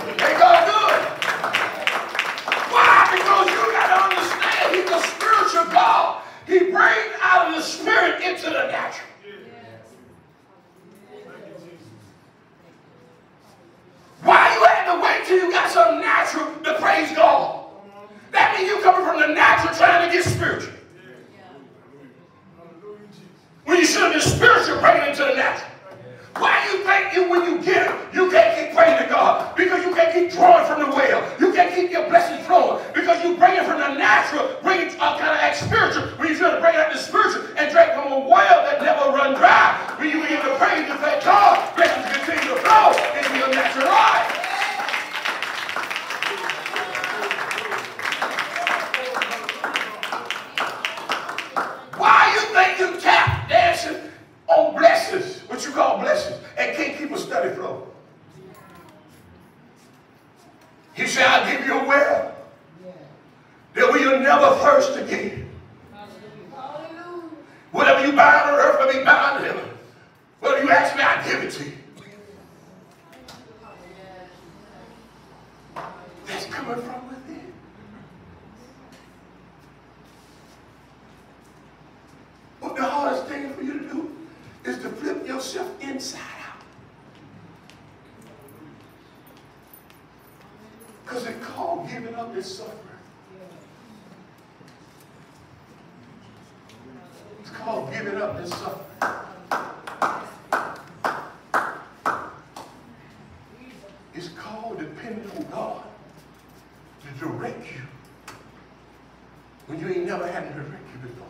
till you got something natural to praise God. That means you coming from the natural trying to get spiritual. When you should have been spiritual, bringing it to the natural. Why do you think when you get it, you can't keep praying to God? Because you can't keep drawing from the well. You can't keep your blessings flowing. Because you bring it from the natural, bring it kind of act spiritual. When you should bring it out the spiritual and drink from a well that never run dry. When you begin to pray and thank God, blessings continue to flow into your natural life. Why you think you tap dancing on blessings, what you call blessings, and can't keep a steady flow? He said, I'll give you a well that we will never thirst again. Whatever you bind on earth will be bound in heaven. Whatever you ask me, I'll give it to you. That's coming from within. But the hardest thing for you to do is to flip yourself inside out. Because it's called giving up is suffering. It's called giving up is suffering. It's called depending on God to direct you when you ain't never had to direct you before.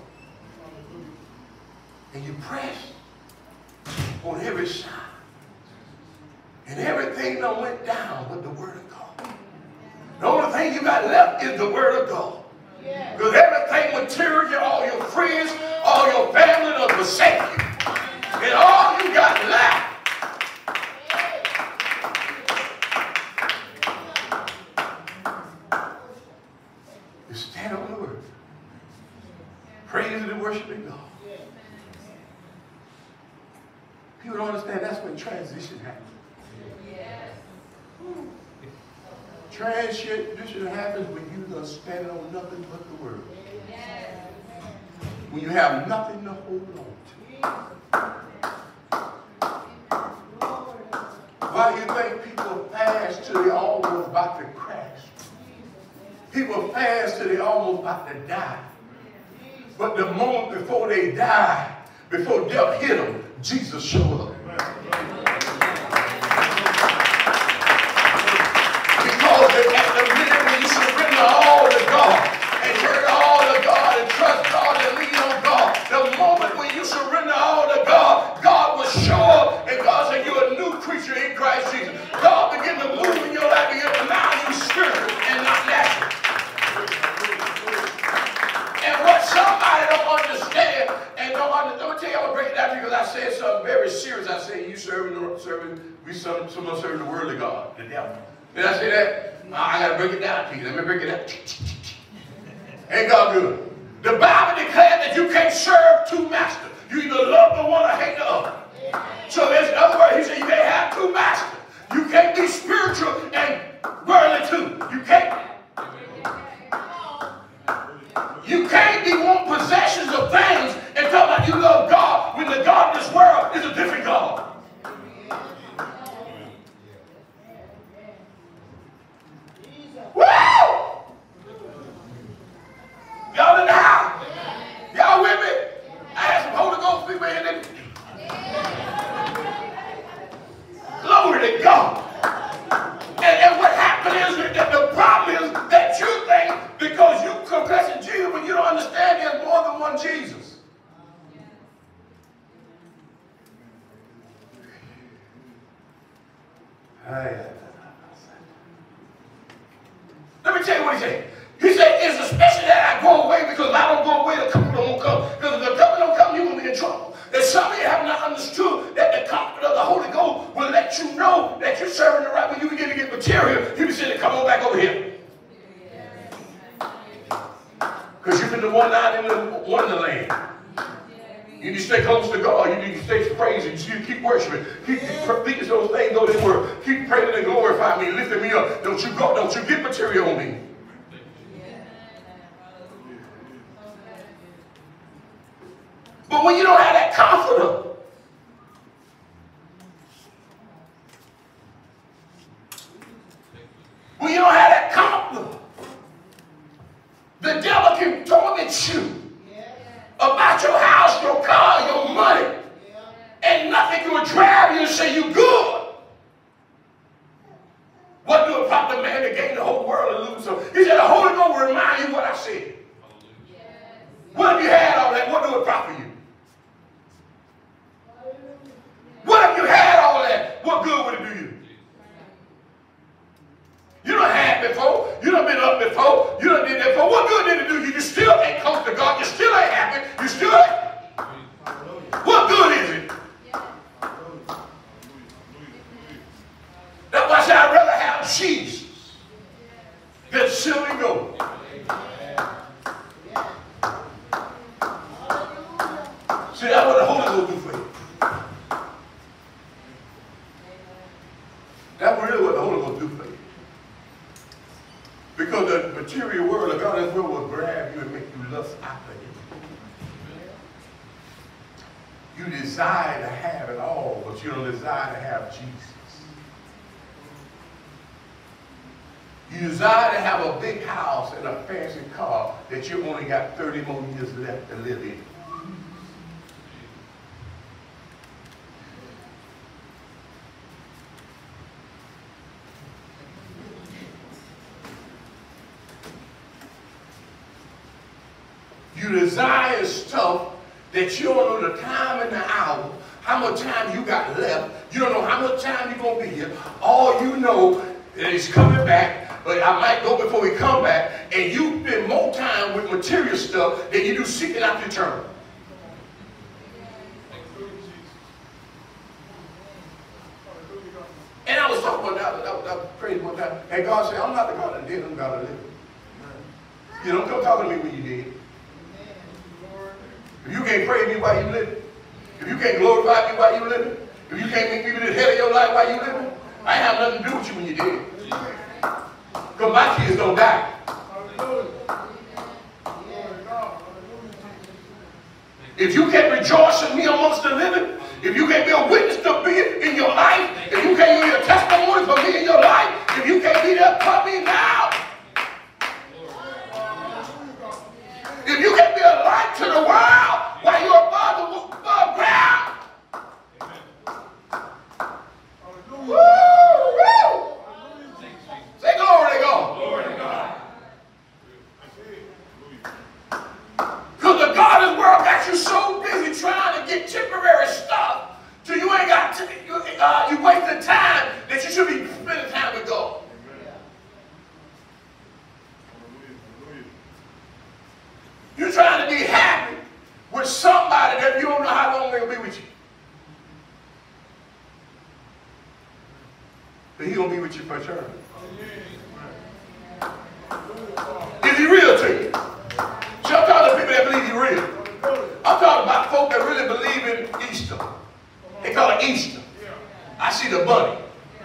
And you press on every side. And everything that went down with the word of God. The only thing you got left is the word of God. Because everything material, all your friends, all your family will forsake you. And all you got left is stand on the word. Praising and worshiping God. People don't understand that's when transition happens. Transition happens when you are standing on nothing but the word. When you have nothing to hold on to. Why do you think people fast till they almost about to crash? People fast till they almost about to die. But the moment before they die, before death hit them, Jesus showed up. Because at the minute when you surrender all to God and turn all to God and trust God and lean on God, the moment when you surrender all to God, God will show up and God said you're a new creature in Christ Jesus. God begin to move in your life, begin to allow you spiritual and not natural. And what somebody don't understand and don't understand, let me tell you, I'm going to break it down because I said something very serious. I said, you someone serving the word of God, the devil. Did I say that? No, I got to break it down to you. Let me break it down. Ain't God good? The Bible declares that you can't serve two masters. You either love the one or hate the other. So in other words, he said you can't have two masters. You can't be spiritual and worldly too. You can't. You can't be wanting possessions of things and talk about you love God when the God of this world is a different God. Woo! Y'all in the house? Y'all with me? I had some Holy Ghost people in there. Glory to God. And what happened is that the problem is that you think because you confessing Jesus when you don't understand there's more than one Jesus. Let me tell you what he said. He said, it's especially that I go away because if I don't go away, the comforter won't come. Because if the comforter don't come, you're going to be in trouble. And some of you have not understood that the comfort of the Holy Ghost will let you know that you're serving the right. When you begin to get material, you be saying, come on back over here. Because you've been the one out in the wonderland. You need to stay close to God. You need to stay praising. You need to keep worshiping. Keep thinking those things though they were. Keep praising and glorifying me, lifting me up. Don't you go, don't you get material on me. But when you don't have that comforter, against you about your house, your car, your money, and nothing can drive you and say you good. What do it profit the man to gain the whole world and lose himself? He said, the Holy Ghost will remind you what I said. What if you had all that? What do it profit you? What if you had all that? What good would it do you? You done had before. You done been up before. You done did that before. What good did it do you? You still ain't close to God. You still ain't happy. You still ain't. What good is it? That's why I say I'd rather have Jesus than silver and gold. See, that's what the Holy Ghost do for you. That's really what the Holy Ghost do for you. Because the material world, the God of this world will grab you and make you lust after him. You desire to have it all, but you don't desire to have Jesus. You desire to have a big house and a fancy car that you only got 30 more years left to live in. You desire stuff that you don't know the time and the hour, how much time you got left. You don't know how much time you're going to be here. All you know is he's coming back, but I might go before he come back, and you spend more time with material stuff than you do seeking out the eternal. And I was talking about that, I was praying one time, and God said, I'm not the God that did, I'm the God that lived. You don't come talking to me when you did. If you can't pray me while you living, if you can't glorify me while you living, if you can't make me the head of your life while you living, I ain't have nothing to do with you when you did. Because my kids don't die. If you can't rejoice in me amongst the living, if you can't be a witness to me in your life, if you can't be a testimony for me in your life, if you can't be there for me now, if you can't be a light to the world while you're above ground, woo, woo. Say glory to God. Glory to God. Because the God of this world got you so busy trying to get temporary stuff till you ain't got you wasting time that you should be spending time with God. You're trying to be happy with somebody that you don't know how long they'll be with you. But he's going to be with you for eternity. Is he real to you? See, I'm talking to people that believe he's real. I'm talking about folk that really believe in Easter. They call it Easter. I see the bunny.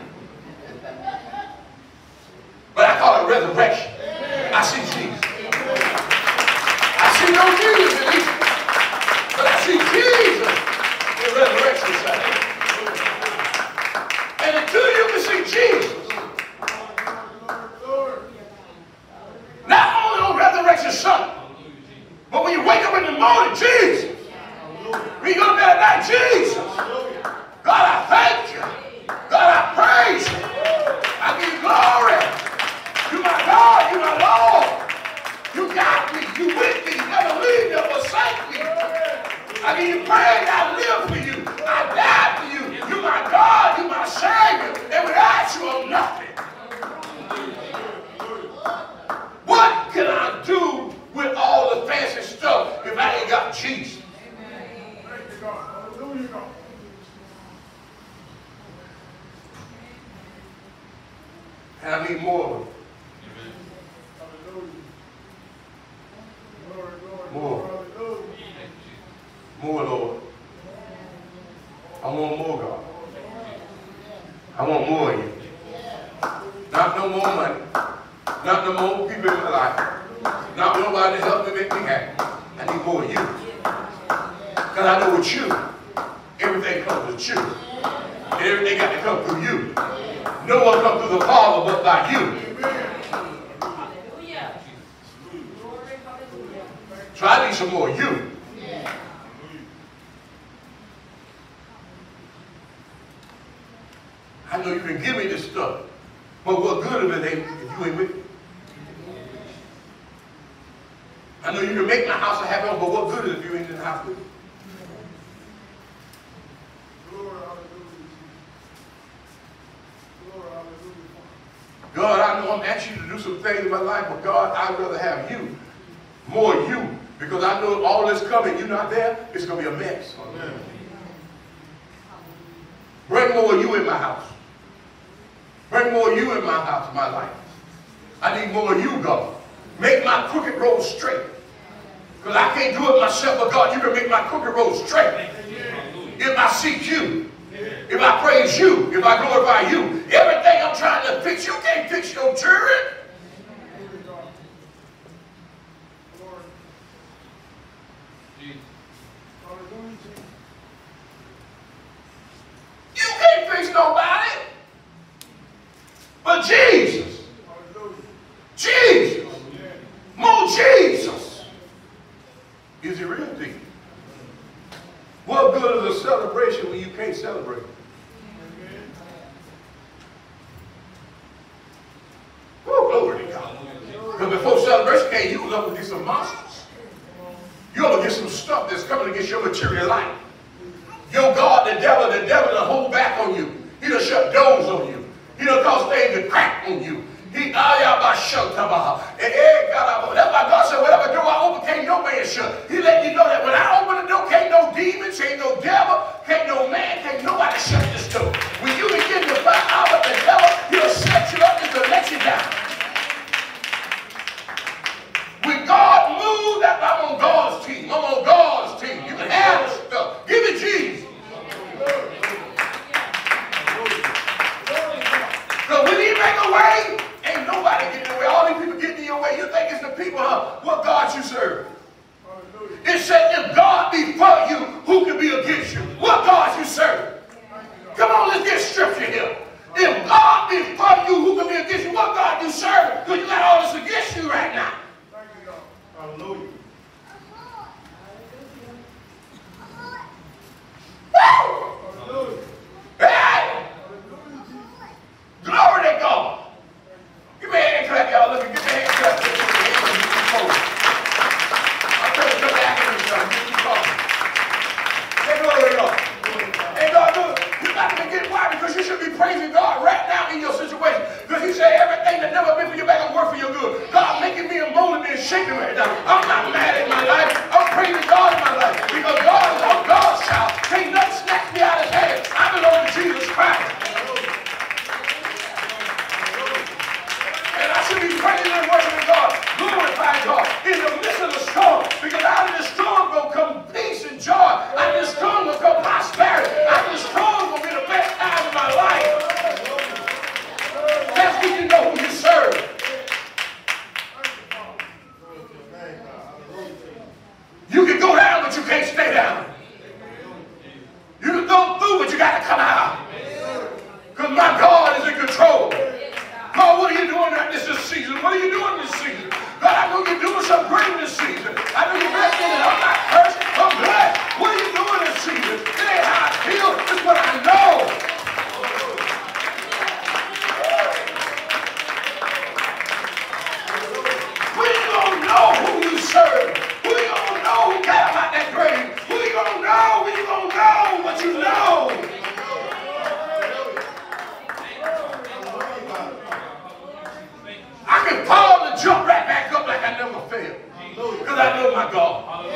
But I call it resurrection. I see Jesus. I see no Jesus in Easter. But I see Jesus in resurrection Sunday. And until you can see Jesus, not only on resurrection Sunday, but when you wake up in the morning, Jesus. When you go to bed at night, Jesus. God, I thank you. God, I praise you. I give you glory. You my God, you my Lord. You got me. You with me. You never leave me or forsake me. I give you praise. I live for you. I die for you. You my God. You my Savior. And without you, I'm nothing. What can I do with all the fancy stuff if I ain't got Jesus? And I need more of them. More. More, Lord. I want more, God. I want more of you. Not no more money. Not no more people in my life. Not nobody to help me make me happy. I need more of you. Because I know with you, everything comes with you. And everything got to come through you. No one comes through the Father but by you. need some more of you. I know you can give me this stuff, but what good if you ain't with me? I know you can make my house a happy home, but what good is if you ain't in the house with me? God, I know I'm asking you to do some things in my life, but God, I'd rather have you, more you, because I know all this coming, you're not there, it's going to be a mess. Amen. Bring more of you in my house. Bring more of you in my house, my life. I need more of you, God. Make my crooked road straight. Because I can't do it myself, but God, you can make my crooked road straight. If I seek you, if I praise you, if I glorify you, everything I'm trying to fix, you can't fix your children. You can't fix nobody. But Jesus. Jesus. More Jesus. Is it real to you? What good is a celebration when you can't celebrate? Oh, glory to God. Because before celebration came, you was up against some monsters. You up against some stuff that's coming against your material life. Your God, the devil to hold back on you. He done shut doors on you. He done caused things to crack on you. That's why God said, whatever door I open, can't no man shut. He let you know that when I open the door, can't no demons, ain't no devil, can't no man, can't nobody shut this door. When you begin to find out what the devil, he'll set you up and to let you down. When God moves, I'm on God's team. I'm on God's team. You can have this stuff. Give it Jesus. Because when he make a way, ain't nobody getting in the way. All these people getting in your way. You think it's the people, huh? What God you serve? It said, if God be for you, who can be against you? What God you serve? Come on, let's get scripture here. If God be for you, who can be against you? What God you serve? Because you got all this against you right now. Hallelujah. Woo! Hey! Glory to God. Give me a hand clap, y'all. Look, give me a hand clap. I'm trying to cut the acronyms down. Give me a Say glory to God. And God, look, you're not going to get why? Because you should be praising God right now in your situation. Because he said everything that never been for your back will work for your good. God making me and molding me and shaping me right now. I'm not mad at my life. I'm praising God in my life. Because God is on God's child. Can't nothing snatch me out of his hand. I belong to Jesus Christ. And I should be praising and worshiping God, glorifying God in the midst of the storm. Because out of the storm will come peace and joy. Out of the storm will come prosperity. Out of the storm will be the best time of my life. That's when you know who you serve. You can go down, but you can't stay down. You can go through, but you got to come out. Because my God is in control. God, what are you doing right this season? What are you doing this season? God, I know you're doing something great in this season. I know you're blessing it. I'm not cursed. I'm blessed. What are you doing this season? It ain't how I feel. It's what I know. When you gonna know who you serve? Who you gonna know who got him out that grave? Who you gonna know when you gonna know what you know? I can fall and jump right back up like I never failed. Because I know my God.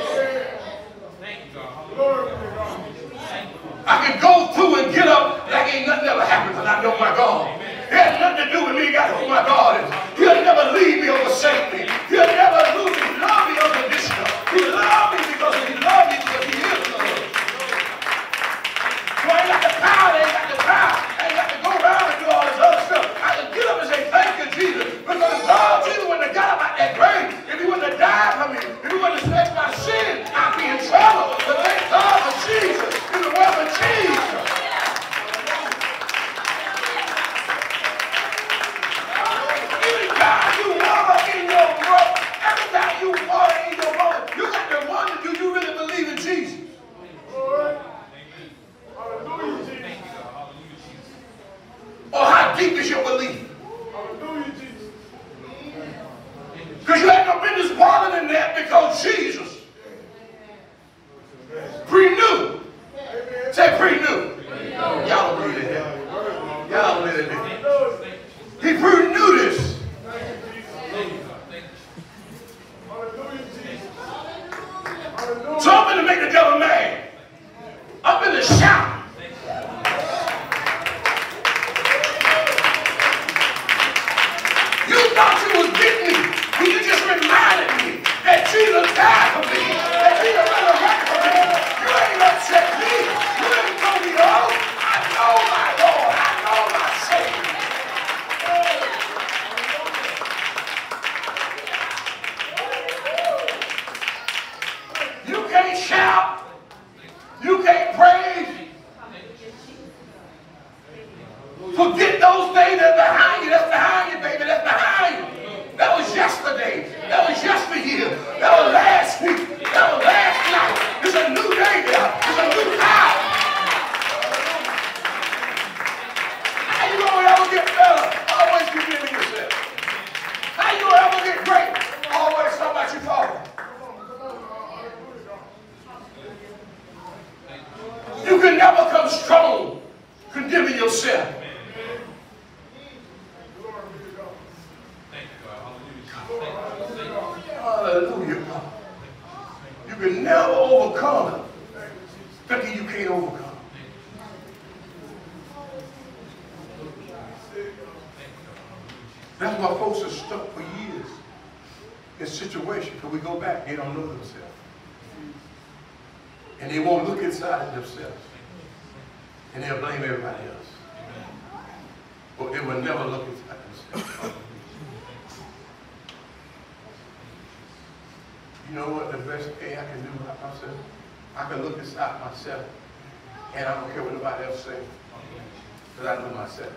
I can go through and get up like ain't nothing ever happened because I know my God. It has nothing to do with me. Got who my God is. He'll never leave me or forsake me. He'll never lose me. He loves me unconditional. He loves me because he loves me because he is love. So I ain't got the power. I ain't got the power. I ain't got to go around and do all this other stuff. I can get up and say, thank you, Jesus. Because God, Jesus wouldn't have got up out that grave. If he wouldn't have died for me, if he wouldn't have snatched my sin, I'd be in trouble. But thank God for Jesus. In the world of Jesus. is wilder than that because Jesus pre-knew. Say pre-knew. Y'all don't believe in that. Y'all don't believe in that. He pre-knew this. So I'm going to make the devil mad. I'm going to shout. You thought you was getting me. But you just reminded me that Jesus died for me. That Jesus resurrected for me. You ain't upset me. You ain't told me off. I know my Lord. I know my Savior. You can't shout. You can't praise. Forget those things that's behind you. That's behind you, baby. That's behind you. That was yesterday. That was yesteryear. That was last week. That was last night. It's a new day there. It's a new time. How you gonna ever get better? Always forgiving yourself. How you gonna ever get great? Always talk about you falling. You can never come strong condemning yourself. Hallelujah. You can never overcome thinking you can't overcome. That's why folks are stuck for years in situations because we go back, they don't know themselves. And they won't look inside of themselves. And they'll blame everybody else. But they will never look inside themselves. You know what the best thing I can do about myself? I can look inside myself and I don't care what nobody else says. Because I know myself.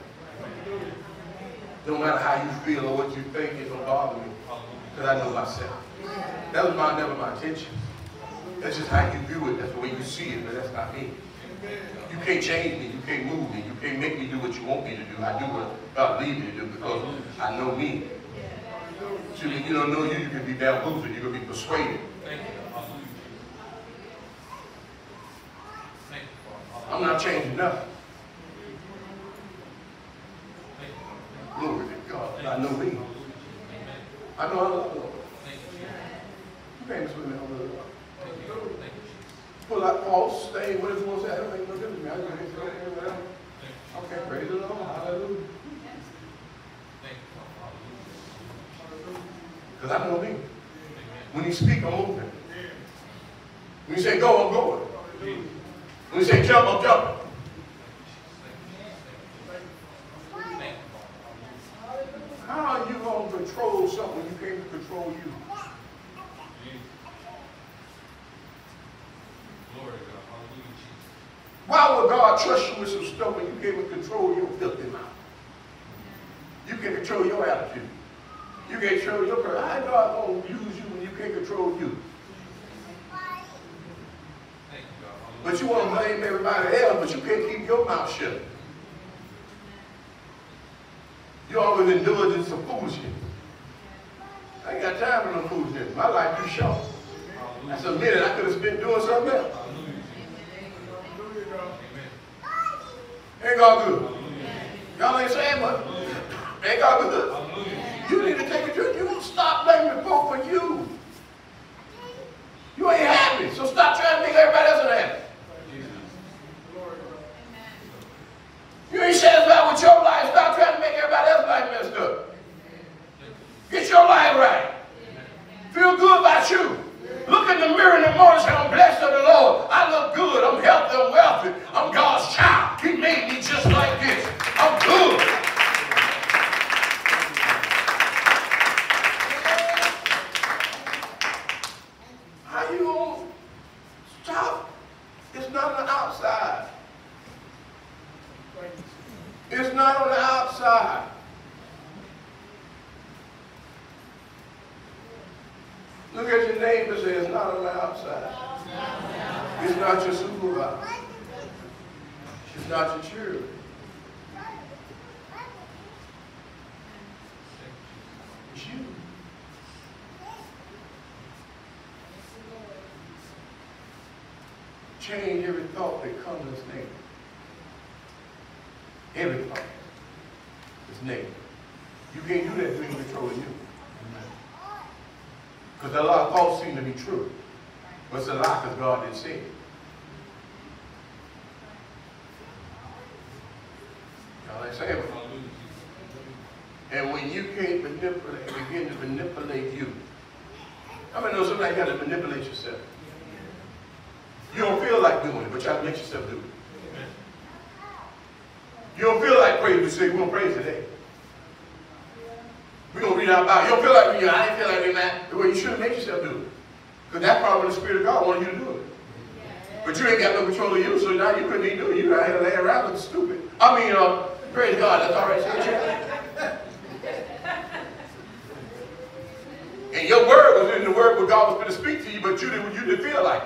No matter how you feel or what you think, it don't bother me. Because I know myself. That was never my intention. That's just how you view it. That's the way you see it, but that's not me. You can't change me. You can't move me. You can't make me do what you want me to do. I do what God leads me to do because I know me. So when you don't know you, you can be bamboozled. You can be persuaded. I'm not changing nothing. Glory to God. I know me. I know I love the Lord. You famous with me. I love the Lord. Well, like Paul saying, what is one say? I don't make no difference to me. I just make whatever. Okay, praise the Lord. Hallelujah. Because I know me. When he speaks, I'm moving. When he say go, I'm going. When he say jump, I'm jumping. How are you going to control something when you can't control you? Why would God trust you with some stuff when you can't even control your filthy mouth? You can't control your attitude. You can't control your person. How is God going to use you when you can't control you? But you want to blame everybody else, but you can't keep your mouth shut. You always indulge some foolishness. I ain't got time for no foolishness. My life too short. That's a minute I could have spent doing something else. Ain't God good? Y'all ain't saying much. Ain't God good? You need to take a trip. You won't stop blaming folk for you. You ain't happy, so stop trying to make everybody else unhappy. You ain't satisfied with your life. Stop trying to make everybody else's life messed up. Get your life right. Feel good about you. Look in the mirror in the morning and say, I'm blessed of the Lord. I look good. I'm healthy. I'm wealthy. I'm God's child. He made me just like this. I'm good. How you going to stop? It's not on the outside. It's not on the outside. Look at your neighbor and say, it's not on the outside. It's not your supervisor. It's not your children. It's you. change every thought that comes as negative. Every thought is negative. You can't do that if you're controlling you. Because a lot of thoughts seem to be true. But it's a lie because God didn't say it. Y'all ain't saying it. And when you can't manipulate, begin to manipulate you. I mean, sometimes you got to manipulate yourself. You don't feel like doing it, but you have to make yourself do it. You don't feel like praise, but say, we're going to praise today. We're going to read our Bible. You don't feel like, I didn't feel like doing that. Well, you should have made yourself do it. Because that's probably what the Spirit of God wanted you to do it. But you ain't got no control of you, so now you couldn't even do it. You got to lay around looking stupid. I mean, praise God, that's all right. And your word was in the word where God was going to speak to you, but you didn't feel like it.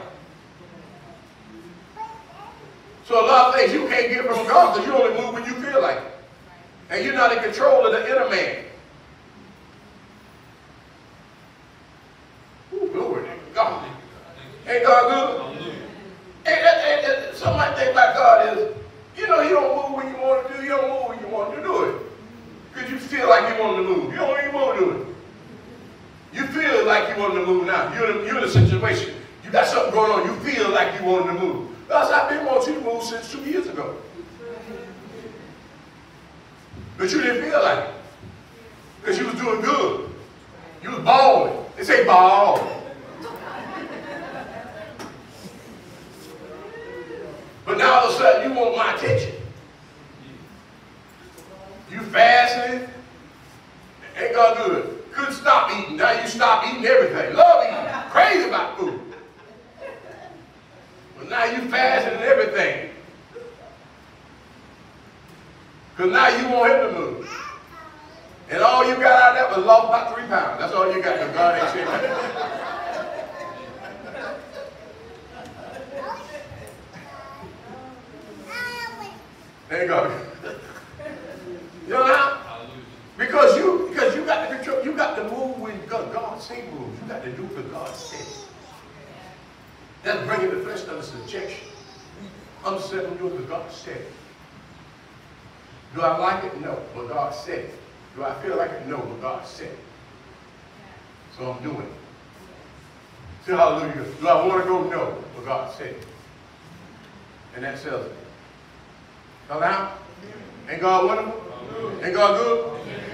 So a lot of things you can't get from God because you only move when you feel like it. And you're not in control of the inner man. Ooh, glory to God. Ain't God good? And something I think about God is, you know, you don't move when you want to do. You don't move when you want to do it. Because you feel like you want to move. You don't even want to do it. You feel like you want to move now. You're in a situation. You got something going on. You feel like you want to move. Because I've been wanting you to move since 2 years ago. But you didn't feel like it. Because you was doing good. You was balling. They say ball. But now all of a sudden you want my attention. You fasting. Ain't God good. Couldn't stop eating. Now you stop eating everything. Love eating. Crazy about food. But now you fasting and everything. Because now you want him to move. And all you got out of that was lost about 3 pounds. That's all you got because God ain't saying that. There you go. You know how? Because you got to control, you got to move when God say move. You got to do what God said. That's bringing the flesh under subjection. I'm saying do what God said. Do I like it? No, but God said it. Do I feel like it? No, but God said it. So I'm doing it. See, hallelujah. Do I want to go? No, but God said it. And that settles it. Now now? Ain't God wonderful? Ain't God good?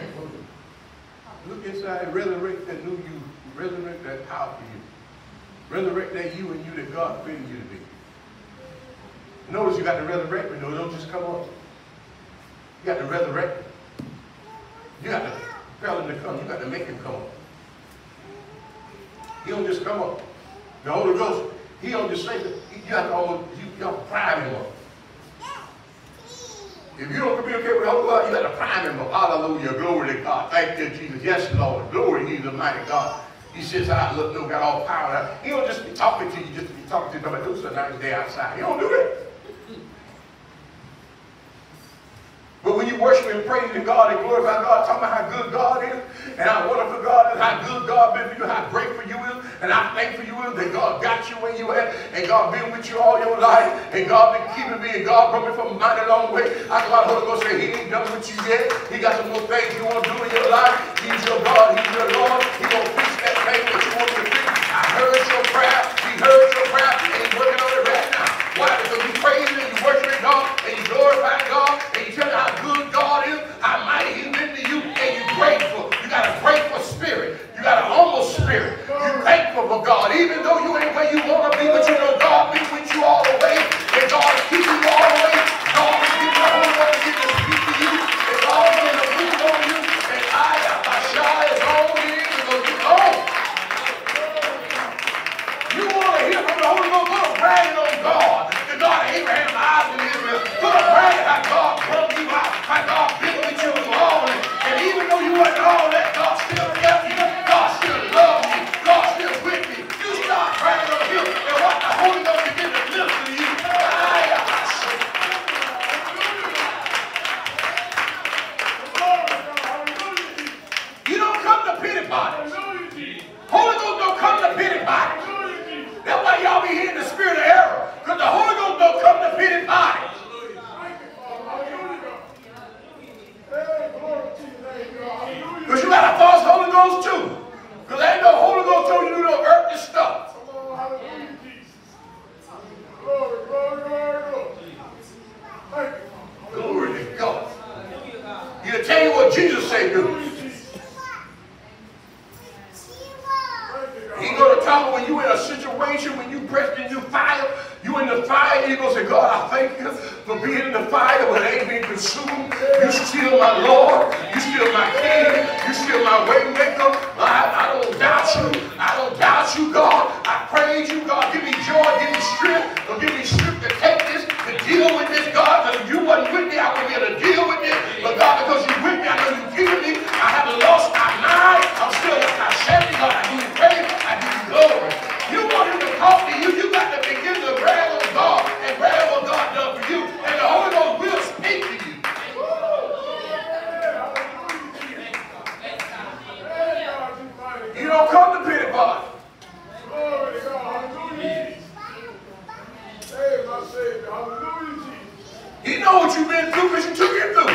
Look inside and resurrect that new you. Resurrect that power for you. Resurrect that you and you that God created you to be. Notice you got to resurrect it. No, don't just come up. You got to resurrect it. You got to tell him to come. You got to make him come up. He don't just come up. The Holy Ghost, he don't just say that. You got to prime him up. If you don't communicate with the Holy God, you got to prime him up. Hallelujah. Glory to God. Thank you, Jesus. Yes, Lord. Glory. He's a mighty God. He says, I look, no, got all power. He don't just be talking to you, just to be talking to you. But do something nice day outside. He don't do that. But when you worship and praise God and glorify God, talking about how good God is, and how wonderful God is, how good God been for you, how grateful you is, and how thankful you is that God got you where you at, and God been with you all your life, and God been keeping me, and God brought me from a mighty long way. I go out the Holy Ghost say, he ain't done with you yet. He got some more things you want to do in your life. He's your God. He's your Lord. He going to fix that thing that you want to fix. I heard your prayer. He heard your prayer, and he's working on it right now. Why? Because you praising and you worshiping God, and you glorifying God, and you tell him how good God is, how mighty he's been to you, and you're grateful. You got a grateful spirit. You got an humble spirit. You're thankful for God, even though you ain't where you want to be, but you know God been with you all the way, and God is keeping you all the way. God is giving the Holy One to get to speak to you, and God is going to move on you, and I am my shy as all it is, because you know. You want to hear from the Holy Ghost, go bragging on God, the God of Abraham, Isaac, and Israel. Go bragging how God brought you out, how God been with you through all of it. And even though you wasn't all that, God still kept you, God still loved you, God still with you. You start bragging on him, and what the Holy Ghost begin to live to you. You don't come to pity parties. Holy Ghost don't come to pity parties. That's why y'all be hearing the spirit of error. Because the Holy Ghost don't come to pity parties. Because you got a false Holy Ghost too. Because there ain't no Holy Ghost told you to do no earthly stuff. Glory to God. He'll tell you what Jesus said do. He's going to tell you when you're in a situation, when you pressed in your fire, you in the fire, you're going to say, God, I thank you for being in the fire when it ain't being consumed. You still my Lord. You still my King. You still my way maker. I don't doubt you. I don't doubt you, God. I praise you, God. Give me joy. Give me strength. Give me strength to take this, to deal with this, God. Because if you wasn't with me, I wouldn't be able to deal with this. But God, because you're with me, I know you've given me. I haven't lost my mind. I'm still not accepting, God. I give you praise. I give you glory. You want him to talk to you, you got to begin to grab on God and grab what God done for you. And the Holy Ghost will speak to you. You don't come to pity party. Glory to God. Hallelujah. Hey, my Savior. Hallelujah, Jesus. You know what you've been through because you took it through.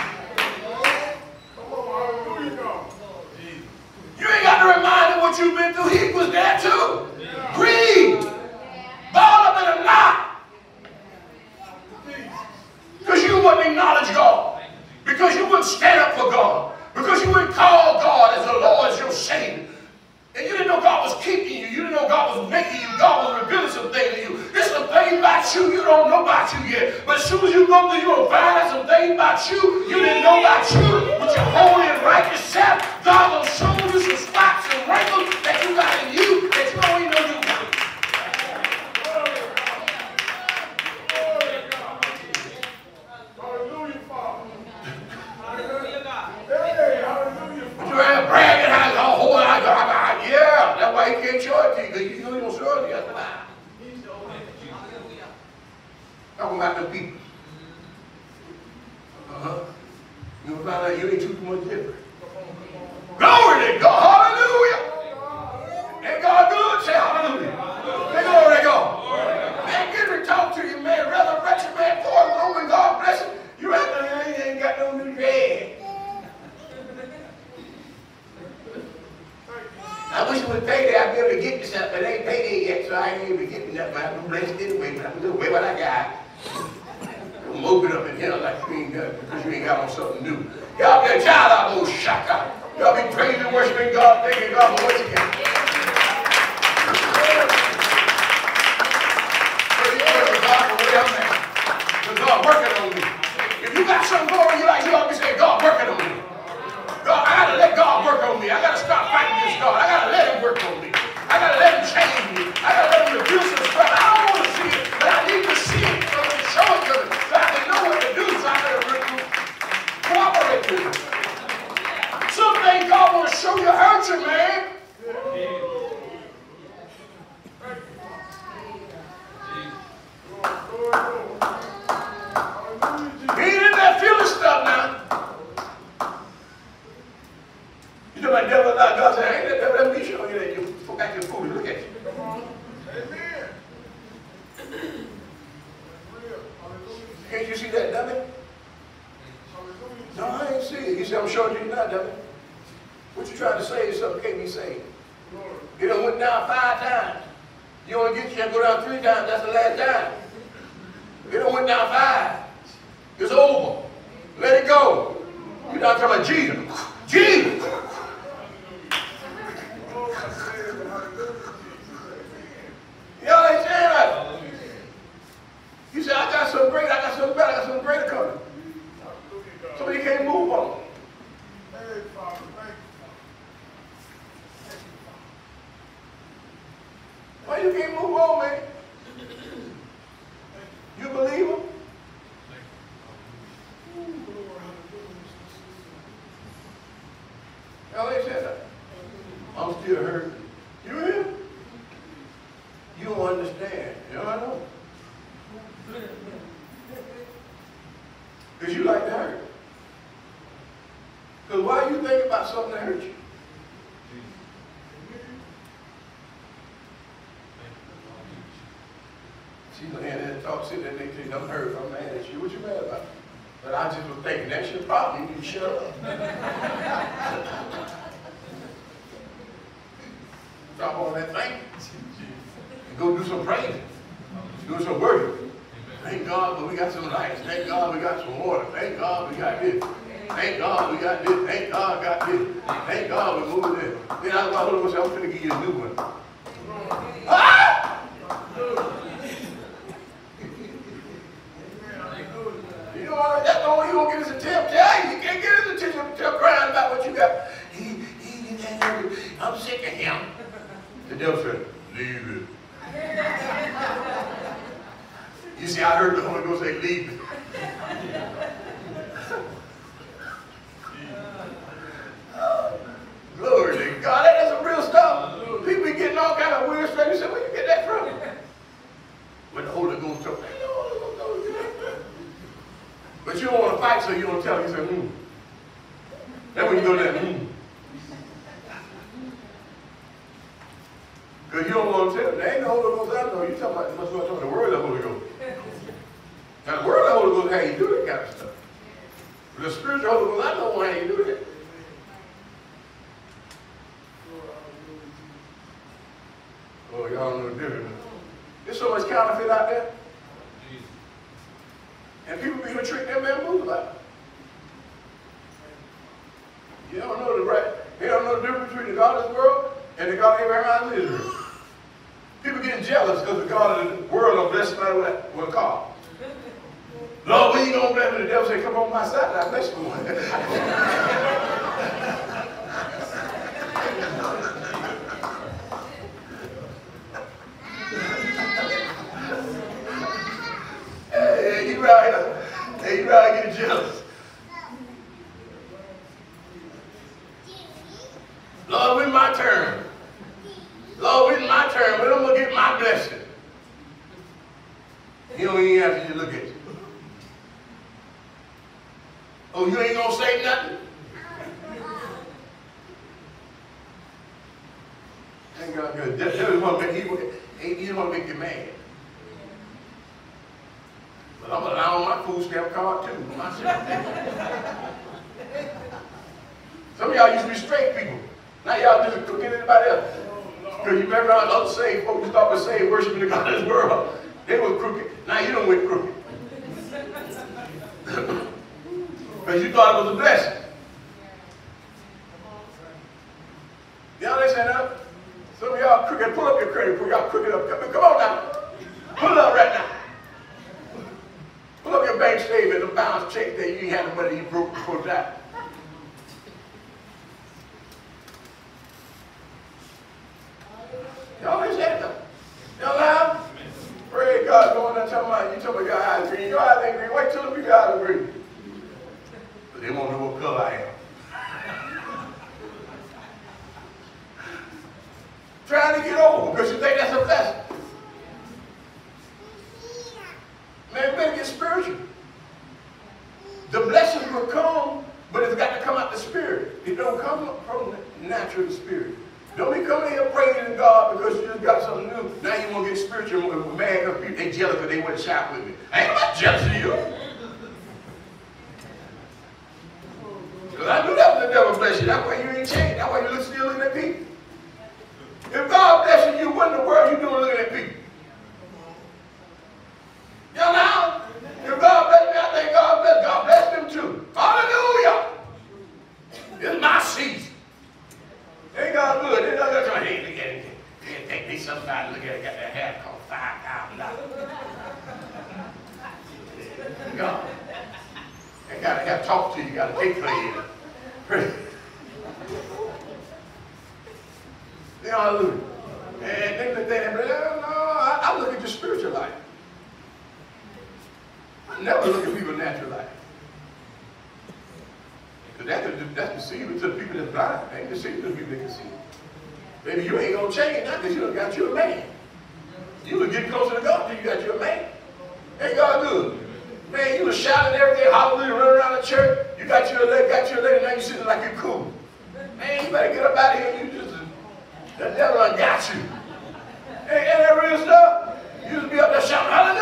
Come on, hallelujah, God. You ain't got to remind him what you've been through. He was there too. Grieved. Balled up in a knot. Because you wouldn't acknowledge God. Because you wouldn't stand up for God. Because you wouldn't call God as the Lord, as your Savior. And you didn't know God was keeping you. You didn't know God was making you. God was revealing some things to you. There's some things about you you don't know about you yet. But as soon as you go through, you're going to find out some things about you you didn't know about you. With your holy and righteous self, God will show you some spots and wrinkles that you got in you that you don't even know you got. Hallelujah, Father. Hallelujah, God. Hey, hallelujah, Father. You're bragging how the whole I got. Yeah, that's why he can't show it to you, because you know he don't show it to you. That's why. Talking about the people. You'll find out you ain't too much different. Glory to God. Hallelujah. Ain't God good? Say hallelujah. Hey, glory to God. Man, get to talk to you, man. Resurrection, man. Poor Roman, God bless him. You ain't got no new head. I wish it was payday. I'd be able to get you something, but it ain't payday yet, so I ain't able to get you nothing. I'm blessed anyway, but I'm going to wait what I got. Don't mope it up in here like you ain't got, because you ain't got on something new. Y'all be a child out of those shaka. Y'all be praising and worshiping God, thanking God for what you got. Praise God for where I'm at. Because God working on me. If you got something going on, you ought to be saying, God working on me. God, I gotta let God work on me. I gotta stop fighting against God. I gotta let him work on me. I gotta let him change me. I gotta let him reveal some stuff. I don't want to see it, but I need to see it so he can show it to me, so I can know what to do, so I can cooperate with him. Some things God want to show you hurt you, man. He ain't in that feeling stuff now. You know my devil not God said, ain't that devil, let me show you that you go back to the food and look at you. Come on. Amen. Can't you see that, dummy? No, I ain't see it. He said, I'm showing you not, dummy. What you trying to say is something can't be saved. It done went down 5 times. You only get you to go down 3 times, that's the last time. It done went down 5. It's over. Let it go. You're not talking about Jesus. Jesus! Y'all ain't saying that. You said, I got something great, I got something better, I got something greater coming. So you can't move on. Hey, Father, thank you. Why you can't move on, man? You believe him? Y'all ain't said that. I'm still hurting. You hear? You don't understand. You know I know. Because you like to hurt. Because why you think about something that hurt you? She's laying there and talk, sit there and they think, I'm hurt, I'm mad at you. What you mad about? But I just was thinking, that's your problem. You need to shut up. Stop all that thinking. And go do some praising. Do some worship. Thank God, but we got some lights. Thank God we got some water. Thank God we got this. Thank God we got this. Thank God I got this. Thank God we're moving this. Then I was like, Holy Ghost, I'm going to give you a new one. Ah! You know what? That's the only way you're going to get his attention. Yeah, you can't get his attention until crying about what you got. I'm sick of him. The devil said, leave it. You see, I heard the Holy Ghost say, leave it. Glory to God. That's some real stuff. People be getting all kind of weird stuff. You say, where you get that from? When the Holy Ghost told me, but you don't want to fight, so you don't tell him. You say, Then when you go there, Because you don't want to tell them. There ain't no Holy Ghost I know. You talking about the word of the Holy Ghost. Now the word of the Holy Ghost, how you do that kind of stuff. But the spiritual Holy Ghost, I know how you do that. Oh, y'all know different. There's so much counterfeit out there. And people be tricked them bamboozled like that. You don't know the right. They don't know the difference between the God of this world and the God of Abraham and Israel. People getting jealous because the God of the world will bless somebody with a car. Lord, we ain't going to bless me. The devil say, come on my side, I bless you. Hey, you right, get jealous. Lord, when my turn. Lord, when my turn, when I'm going to get my blessing. He don't even have to look at you. Oh, you ain't going to say nothing? Thank God, good. That just want to make you mad. But I'm allowing my food stamp card too. Some of y'all used to be straight people. Now y'all just cooking anybody else. Because you remember how other saved folks who thought was saved worshiping the God of this world. They was crooked. Now you don't went crooked. Because you thought it was a blessing. Y'all listen up. Some of y'all crooked. Pull up your credit report. Y'all crooked up. Come on now. Pull it up right now. Pull up your bank statement, the balance check that you ain't had the money you broke before that. Y'all ain't saying that. Y'all loud? Praise God. Going there talking about, you talking about your eyes green. Your eyes ain't green. Wait till the people eyes are green. But they won't know what color I am. Trying to get over because you think that's a blessing. Man, we better get spiritual. The blessings will come, but it's got to come out the spirit. It don't come from the natural spirit. Don't be coming here praising God because you just got something new. Now you want to get spiritual and mad because they jealous because they went shop with me. I ain't not jealous of you. Because I knew that was the devil bless you. That's why you ain't changed. That's why you still looking at people. If God blessing you, what in the world you doing looking at people? Y'all know? If God bless me, I think God bless. God bless them too. Hallelujah. It's my season. Ain't God good? Ain't God good? Hey, look at it. Hey, take me somebody, look at it, got their hair cost $5,000. God. Ain't got to have talk to you, got to take for you. Hallelujah. And they look at it, no, I look at your spiritual life. I never look at people's natural life. Because that's deceiving to the people that's blind. It ain't deceiving to the people that can see. Baby, you ain't going to change now because you done got you a man. You was getting closer to God until you got you a man. Ain't God good? Man, you was shouting every day, hallelujah, running around the church. You got you a lady, now you sitting like you're cool. Man, you better get up out of here. You just, the devil done got you. Ain't that real stuff? You just be up there shouting, hallelujah.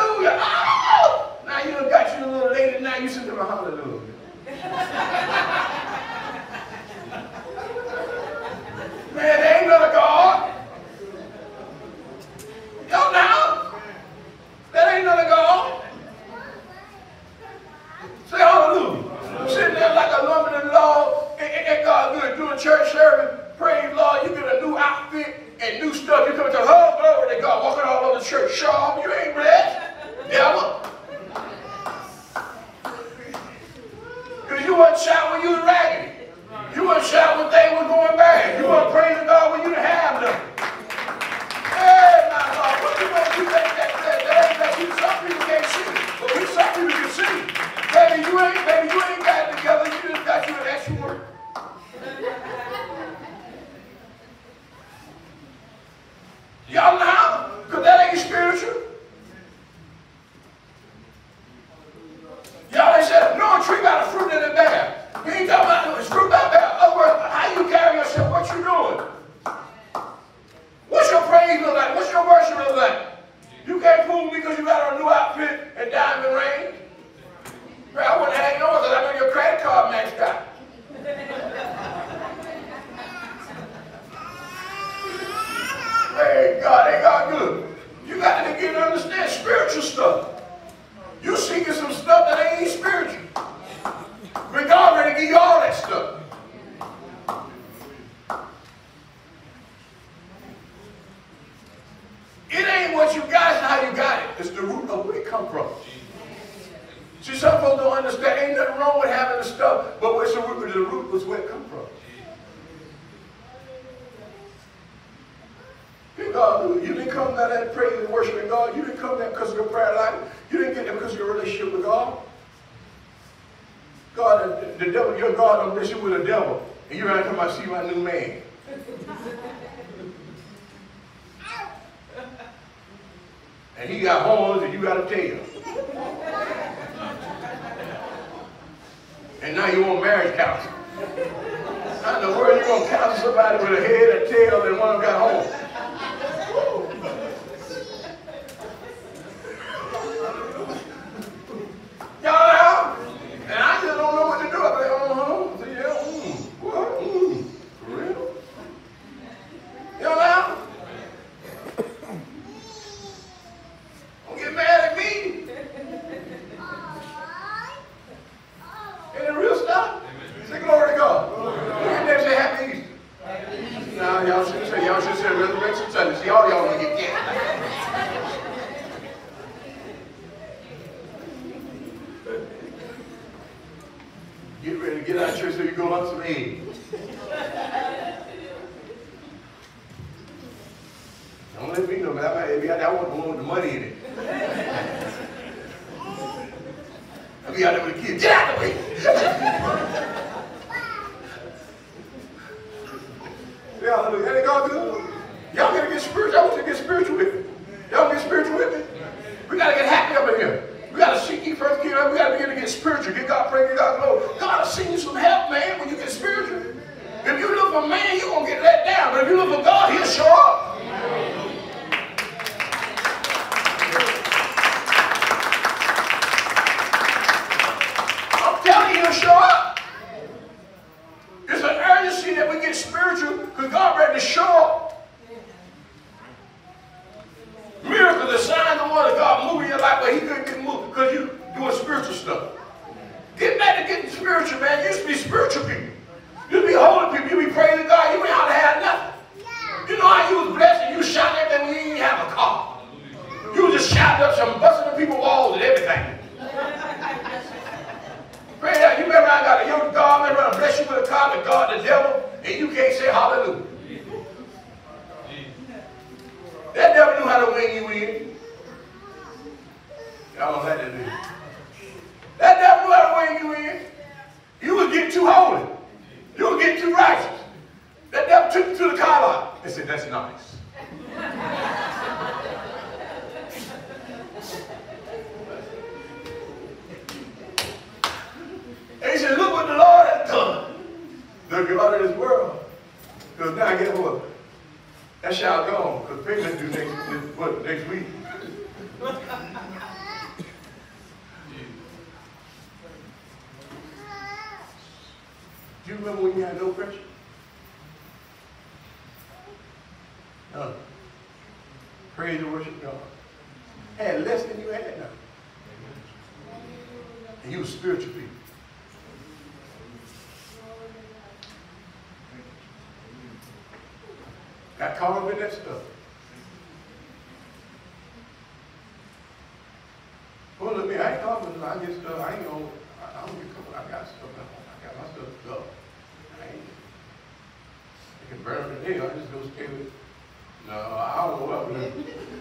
Y'all know how? Because that ain't spiritual. Y'all ain't said, no, a tree got a fruit in it bear. He ain't talking about it's fruit by bear. Other words, how you carry yourself, what you doing? What's your praise look like? What's your worship look like? You can't fool me because you got a new outfit and diamond ring. I wouldn't hang on because I know your credit card maxed out. Hey, God, ain't God good? You got to begin to understand spiritual stuff. You seeking some stuff that ain't spiritual. But God ready to give you all that stuff. It ain't what you got, it's how you got it. It's the root of where it come from. See, some folks don't understand. Ain't nothing wrong with having the stuff, but where's the root? The root was where it come from. God, you didn't come down there praying and worshiping God. You didn't come there because of your prayer life. You didn't get there because of your relationship with God. God, the devil, your God don't bless you with a devil. And you're going to come out and see my new man. And he got horns and you got a tail. And now you want marriage counsel. How in the world you going to counsel somebody with a head, a tail, and one of them got horns? Y'all out? And I just don't know what to do. I'm like, say, yeah, what? For real? Y'all out? Don't get mad at me. Ain't it real stuff? Say glory to God. Look at them, say happy Easter. Now y'all should say Resurrection Sunday. See, all y'all want to get gassed. Get ready to get out of church so you go hunt some eggs. Don't let me know, man. I want the one with the money in it. I'll be out there with the kids. Get out of the way! Yeah, ain't God good? Y'all gotta get spiritual. I want you to get spiritual with me. Y'all get spiritual with me? We gotta get happy up in here. We got to seek ye first the kingdom. We got to begin to get spiritual. Get God praise, get God glory. God will send you some help, man, when you get spiritual. If you look for man, you're going to get let down. But if you look for God, he'll show up. I'm telling you, he'll show up. It's an urgency that we get spiritual because God ready to show up. Miracles, the signs and wonders, God moving your life where he couldn't get moved because you doing spiritual stuff. Get back to getting spiritual, man. You used to be spiritual people. You used to be holy people. You be praising God. You ain't out to have nothing. You know how you was blessed and you was shouting everything when you didn't have a car. You was just shouting up some, busting the people's walls and everything. Pray that. You remember I got a young God, man, trying to bless you with a car, the God, the devil, and you can't say hallelujah. That devil knew how to wing you in. Y'all don't have to do it. That devil knew how to wing you in. You was getting too holy. You was getting too righteous. That devil took you to the car lot and said, that's nice. And he said, look what the Lord has done. The God of this world. Because now guess what? That shall go because payment due next week. Do you remember when you had no pressure? No. Praise and worship God. Had less than you had now. And you were spiritual people. Got caught up in that stuff. Well, look, me, I ain't caught up in I get stuff. I ain't gonna, I don't get caught. I got stuff at home. I got my stuff to go. I can burn it today. I just go stay with it. No, I don't know what I'm doing.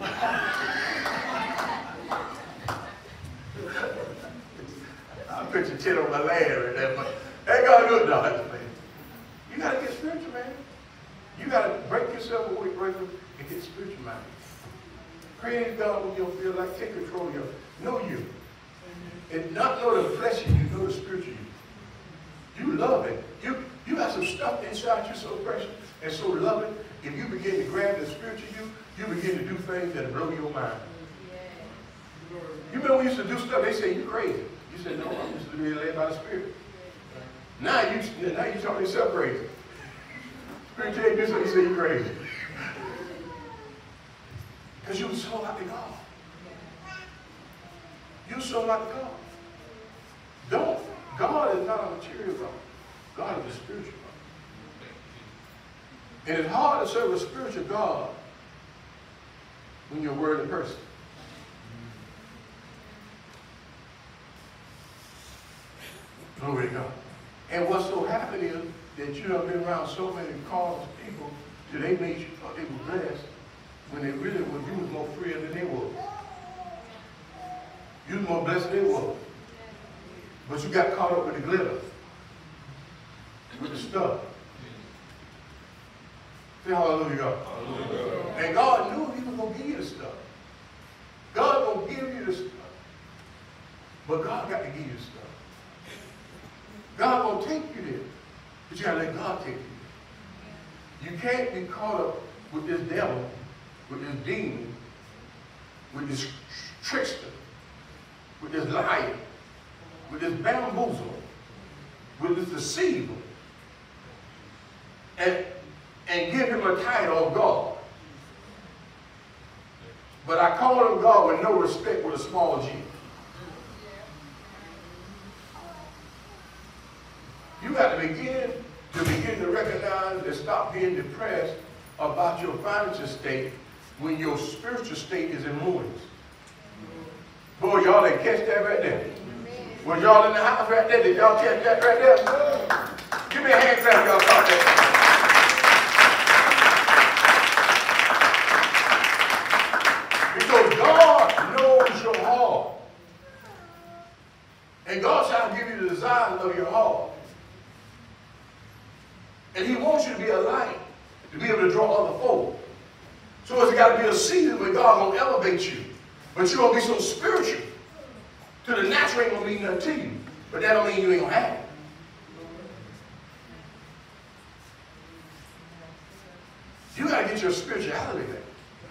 I picture 10 on my land and that much. Ain't gonna do it, dog. You gotta get spiritual, man. You got to break yourself. yourself away from and get spiritual minded. Praise God when you don't feel like take control of your know you. And not know the flesh in you, know the spiritual you. You love it. You have some stuff inside you so precious and so loving. If you begin to grab the spiritual you begin to do things that blow your mind. You remember when we used to do stuff, they say, you crazy. You said, no, I'm just being led by the Spirit. Now you talking yourself crazy. Spirit tell you do something, you say you're crazy. Because you were so like God. You so like God. God is not a material God. God is a spiritual God. And it's hard to serve a spiritual God when you're a worldly person. Glory to God. And what's so happened is that you have been around so many called people till they made you thought they were blessed when they really were. You was more freer than they were. You was more blessed than they were. But you got caught up with the glitter, with the stuff. Say hallelujah, God. Hallelujah. And God knew he was going to give you the stuff. God going to give you the stuff. But God got to give you the stuff. God will take you there. But you got to let God take you there. You can't be caught up with this devil, with this demon, with this trickster, with this liar, with this bamboozler, with this deceiver, and give him a title of God. But I call him God with no respect with a small g. You got to begin to recognize and stop being depressed about your financial state when your spiritual state is in ruins. Boy, y'all didn't catch that right there. Was y'all in the house right there? Did y'all catch that right there? Give me a hand clap, y'all caught that. Because God knows your heart. And God shall give you the desires of your heart. And he wants you to be a light, to be able to draw other folk. So it's got to be a season where God will elevate you. But you're going to be so spiritual. To the natural ain't going to mean nothing to you. But that don't mean you ain't going to have it. You got to get your spirituality back.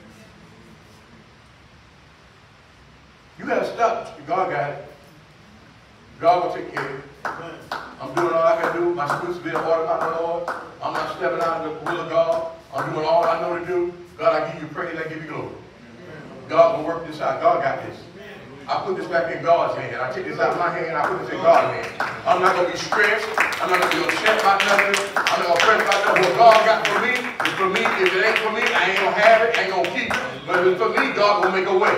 You got to stop. God got it. God will take care of it. I'm doing all I can do. My spiritual being ordered by the Lord. I'm not stepping out of the will of God. I'm doing all I know to do. God, I give you praise. I give you glory. God will work this out. God got this. I put this back in God's hand. I take this out of my hand. I put this in God's hand. I'm not going to be stressed. I'm not going to be upset about nothing. I'm not going to fret about nothing. What God got for me is for me. If it ain't for me, I ain't going to have it. I ain't going to keep it. But if it's for me, God will make a way.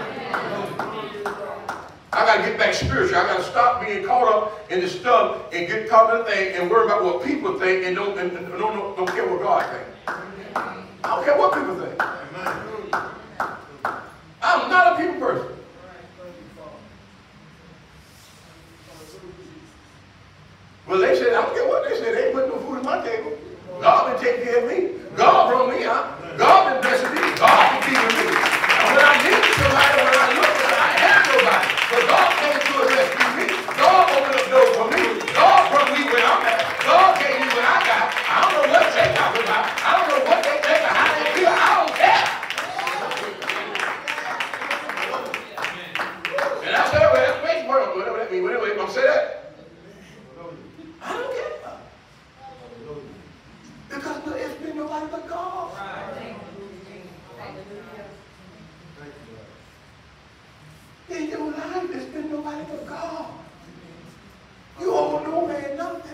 I got to get back spiritual. I got to stop being caught up in the stuff and get caught in the thing and worry about what people think and don't care what God thinks. I don't care what people think. I'm not a people person. Well, they said, I don't care what they said. They ain't putting no food on my table. God been taking care of me. God brought me out. God been blessing me. God been keeping me. And when I need somebody, when I look for it, I have nobody. But God came to and rescue me. God opened up doors for me. God brought me where I'm at. God gave me what I got. I don't know what they talking about. I don't know what they think or how they feel. I don't care. And I said, well, that's space work. Whatever that means. Whatever I'm say that. I don't care. Because it's been nobody but God. In your life, it's been nobody but God. You owe no man nothing.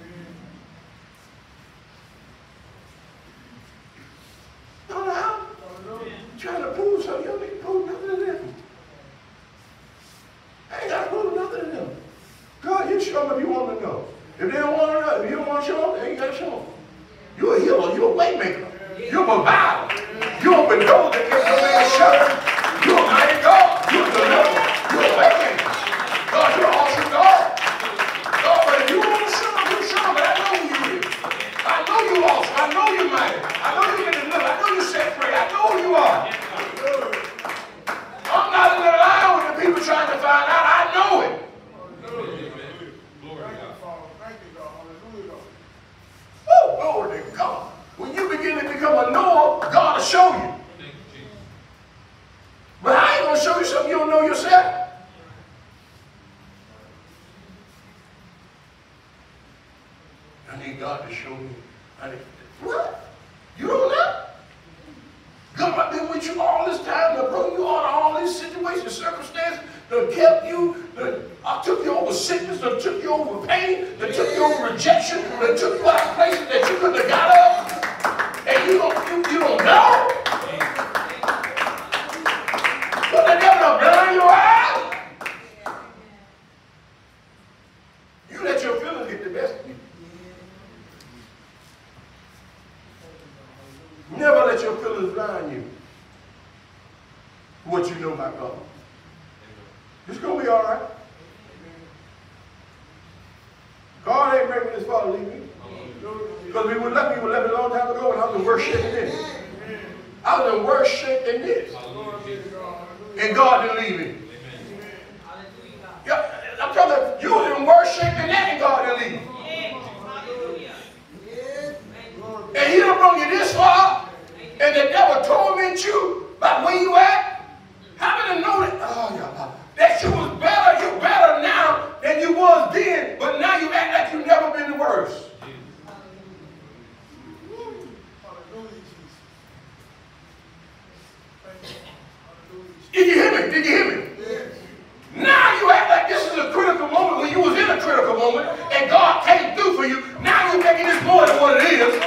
No, now, trying to prove something, you don't need to prove nothing to them. I ain't got to prove nothing to them. God, you show them if you want to know. If they don't want to know, if you don't want to show them, they ain't got to show them. You're a healer, you're a way maker, you're a provider. You open doors that can't no man shut. You're a mighty God, you're a deliverer, you're a way maker. God, you're an awesome God. God, but if you want to show them, you show them, but I know who you is. I know you're awesome, I know you're mighty, I know you can deliver. become a knower, God will show you. But I ain't going to show you something you don't know yourself. I need God to show me. What? You don't know? God been with you all this time, to bring you out of all these situations, circumstances, that kept you, that took you over sickness, that took you over pain, that took you over rejection, that took you out of places that you couldn't have got up. And you don't know? But the devil will blind your eyes. You let your feelings get the best of you. Never let your feelings blind you. What you know about God. It's going to be all right. God ain't bringing me this far to leave me. Because we would left me a long time ago and I was in worse shape than this. I was in worse shape than this. And God didn't leave me. Yeah, I'm telling you, you was in worse shape than that and God didn't leave you. And he done brought you this far, and the devil torment you about where you at. How many know that? Oh, yeah, that you was better. You better now than you was then, but now you act like you never been worse. Did you hear me? Did you hear me? Now you act like this is a critical moment when you was in a critical moment, and God came through for you. Now you're making this more than what it is.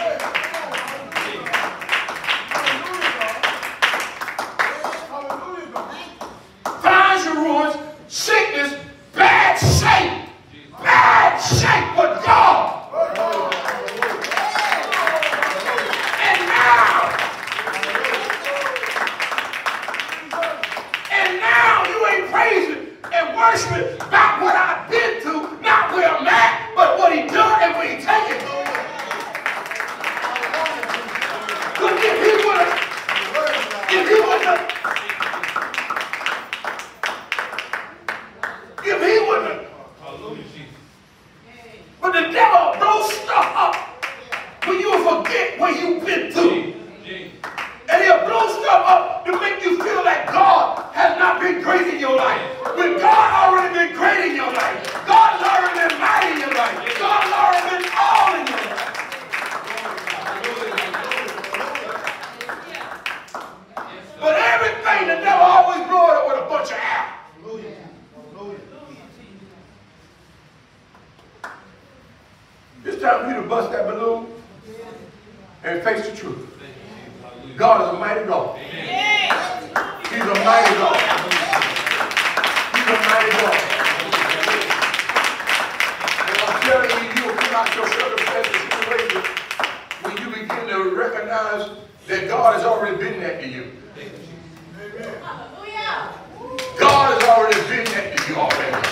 Ruins, sickness, bad shape with God. And now you ain't praising and worshiping about what I've been through, not where I'm at, but what he done and where he taken me. Look, if he would have but the devil blows stuff up when you forget what you've been through. And he'll blow stuff up to make you feel like God has not been great in your life. When God already been great in your life. God's already been mighty in your life. God's already been all in your life. But everything, the devil always blow it up with a bunch of air. It's time for you to bust that balloon and face the truth. God is a mighty God. He's a mighty God. He's a mighty God. And I'm telling you, you will come out your circumstances situation when you begin to recognize that God has already been that to you. God has already been that to you already.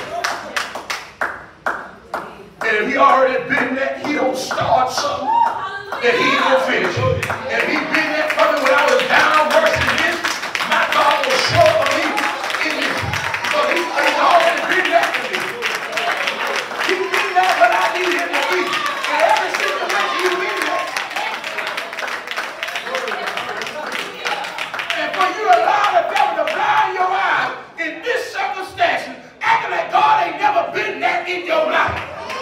And if he already been that, he don't start something that he don't finish. If he been that for me when I was down worse than this, my God will show up for me in this. So he's already been that to me. He's been that when I need him to be. In every situation, he's been that. And for you to allow the devil to blind your eyes in this circumstance, acting like God ain't never been that in your life.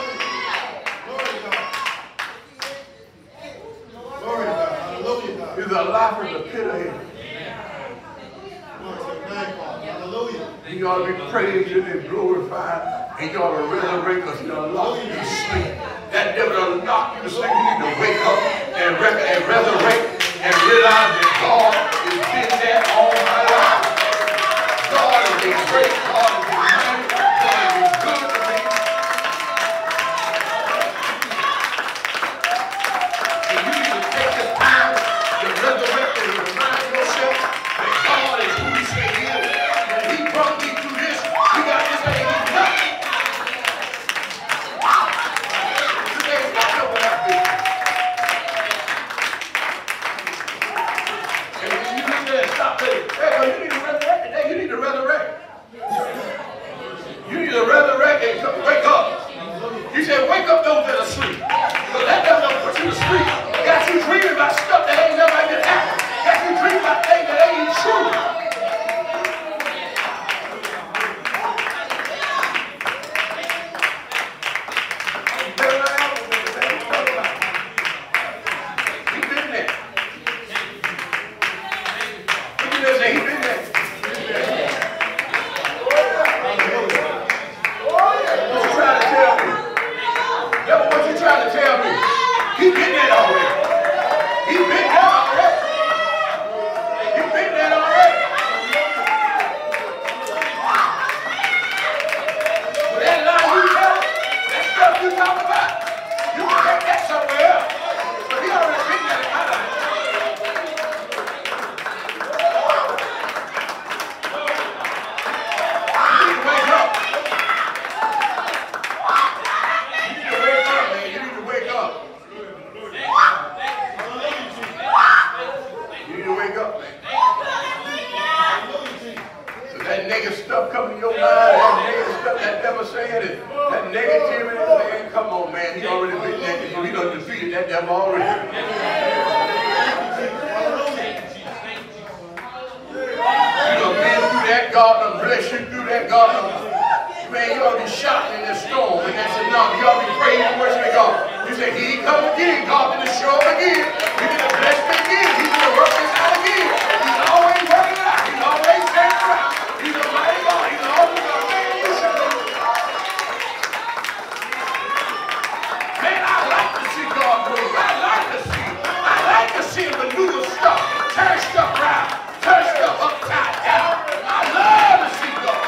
He's a life in the pit of hell. And you ought to be praised and glorified. And you ought to resurrect because you ought to lock you to sleep. That devil will knock you to sleep. You need to wake up and resurrect and realize that God has been there all my life. God has been great. God has been mighty. God has been good to me. And you need to take this time to resurrect and remind yourself that God is who he said he is. When he brought me through this, you got this ain't even nothing. This ain't nothing what I've been. And when you need to stop saying, hey, you need to resurrect today, you need to resurrect. You need to resurrect and wake up. You said, wake up those that are asleep. Because that doesn't put you to sleep. Got you dreaming about stuff that ain't never saying? That negativity, man, come on, man. He already been negative. He done defeated that devil already. You done been through that, God done bless you through that, God done. Man, you ought to be shouting in that storm, and that's enough. You ought to be praying and worshiping God. You say, here he come again. God going to show up again. He's going to bless me again. He's going to work this out again. He's always working it out. He's always turning around. He's a mighty God. He's always going to make you show. Man, I like to see God move. I like to see him maneuver stuff, turn stuff around, turn stuff upside down. I love to see God.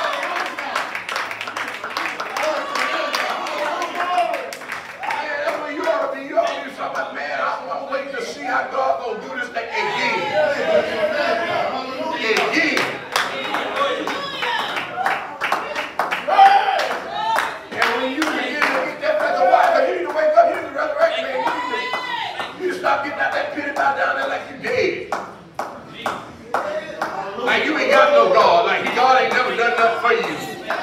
Man, I'm waiting to see how God gonna do this thing again. Again. And when you begin to get that back of wife, you need to wake up, you need to resurrect, man. You need to stop getting out that pity about down there like you dead. Like you ain't got no God. Like God ain't never done nothing for you.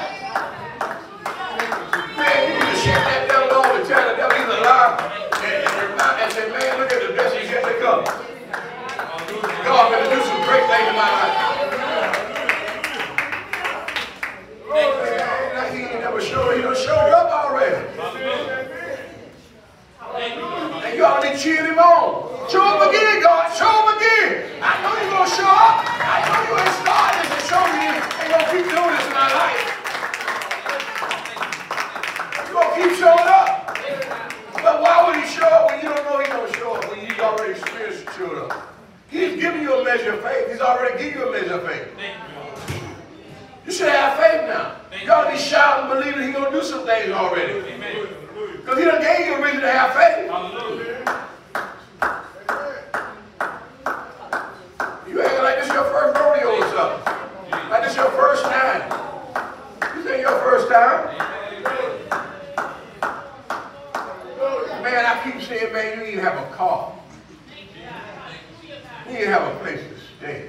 Man, you need to shake that devil off and tell the devil he's alive. And say, man, look at the blessings yet to come. God going to do some great things in my life. Man, he ain't never showed. He done showed up already. And you ought to be cheering him on. Show up again, God. Show up again. I know you're going to show up. I know you ain't started this and show me you ain't going to keep doing this in my life. You're going to keep showing up. But why would he show up when you don't know he's going to show up, when he's already experienced showed up? He's giving you a measure of faith. He's already given you a measure of faith. You should have faith now. You ought to be shouting and believing he's going to do some things already. Because he done gave you a reason to have faith. You acting like this is your first rodeo or something. Like this is your first time. This ain't your first time. Man, I keep saying, man, you need to have a car. You need to have a place to stay.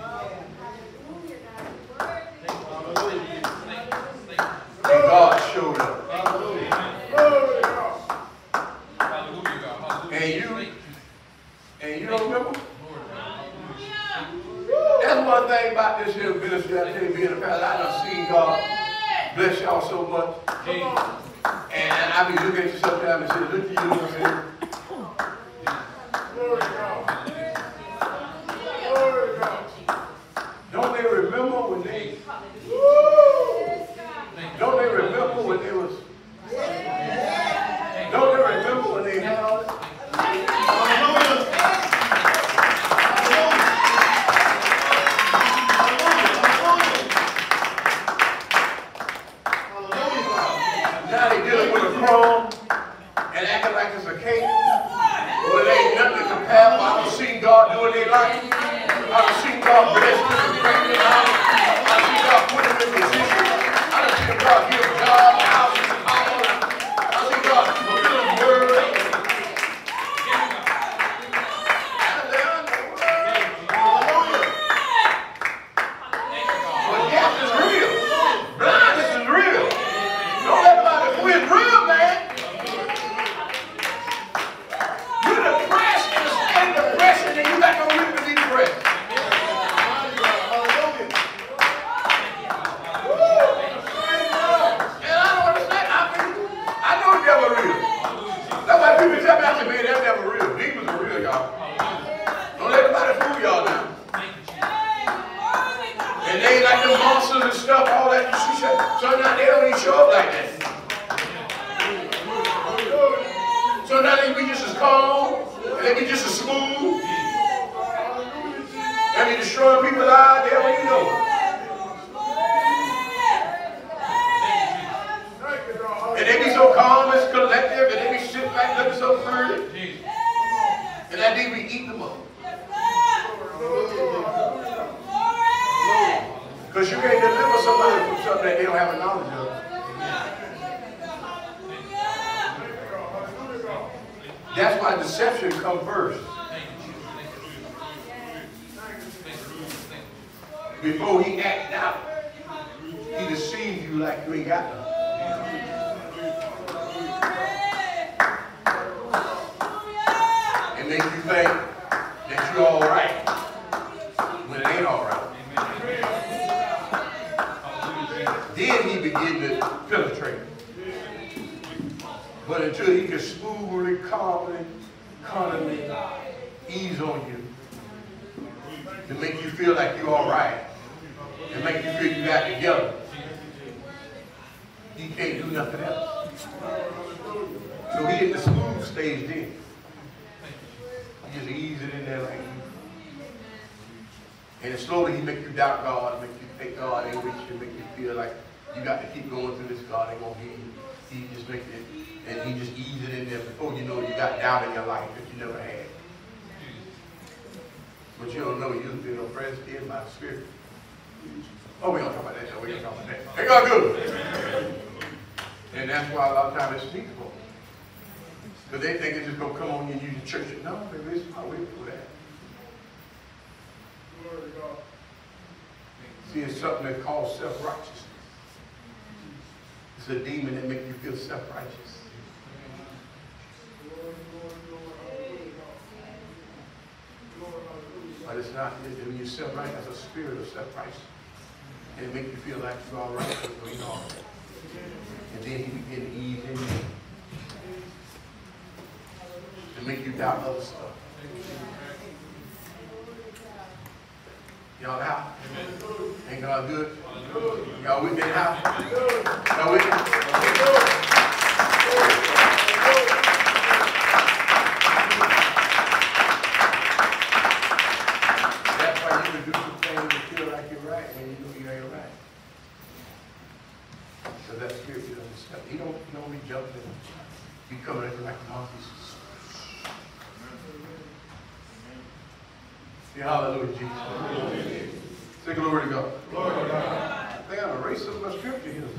And God showed up. And you don't remember? That's one thing about this here ministry, I tell you, being a pastor, I done seen God bless y'all so much. And I be looking at you sometimes and say, look at you and say, don't they remember when they was, don't they remember when they had all this? Now they dealing with a crumb and acting like it's a cake. Well, it ain't nothing to compare. I done seen God do what they like. I done seen God bless them and bring them out. I done seen God put them in position. I done seen God give them jobs, houses, and homes. I done seen God fulfill His word. But death is real. Blindness is real. Don't let nobody quit. It's real, man. You're depressed and staying depressed, and then you got no reason to be depressed. And I don't understand. I know the devil real. That's why people tell me, I say, man, that devil real. Demons are real, y'all. Don't let nobody fool y'all now. And they ain't like them monsters and stuff, all that. Sometimes they don't even show up like that. Sometimes they be just as calm, and they be just as smooth. And they destroying people's lives, they don't even know it. And they be so calm and collective, and they be sitting back looking so pretty. And that they be eating them up. Because you can't deliver somebody from something that they don't have a knowledge of. That's why deception comes first. Before he acts out, he deceives you like you ain't got nothing. think that you're all right when it ain't all right. Then he begin to penetrate. But until he can smoothly, calmly ease on you to make you feel like you're all right and make you feel you got it together, he can't do nothing else. So he in the smooth stage then. He just ease it in there like and slowly he make you doubt God, make you think God ain't with you, make you feel like you got to keep going through this, God ain't gonna hear you. He just make it, and he just ease it in there before you know you got doubt in your life that you never had. But you don't know you've been oppressed in by the Spirit. Oh, we don't talk about that. No, we don't talk about that. Hey, God good. And that's why a lot of times it's sneakable. Because they think it's just going to come on you and use the church. No, baby, it's not waiting for that. See, it's something that's called self-righteousness. It's a demon that makes you feel self-righteous. But it's not, when you're self-righteous, that's a spirit of self-righteousness. And it makes you feel like you're all right, but you're all right. And then he begin to ease in you. To make you doubt other stuff. Y'all out? Ain't God good? Y'all with me now? Y'all with me? That's why you can do some things and feel like you're right when you know you ain't right. So that spirit you don't step. He don't be jumping. He coming at you like monkeys. Yeah, hallelujah, Jesus. Say glory to God. Glory to God. I think I'm erasing some of my scripture here.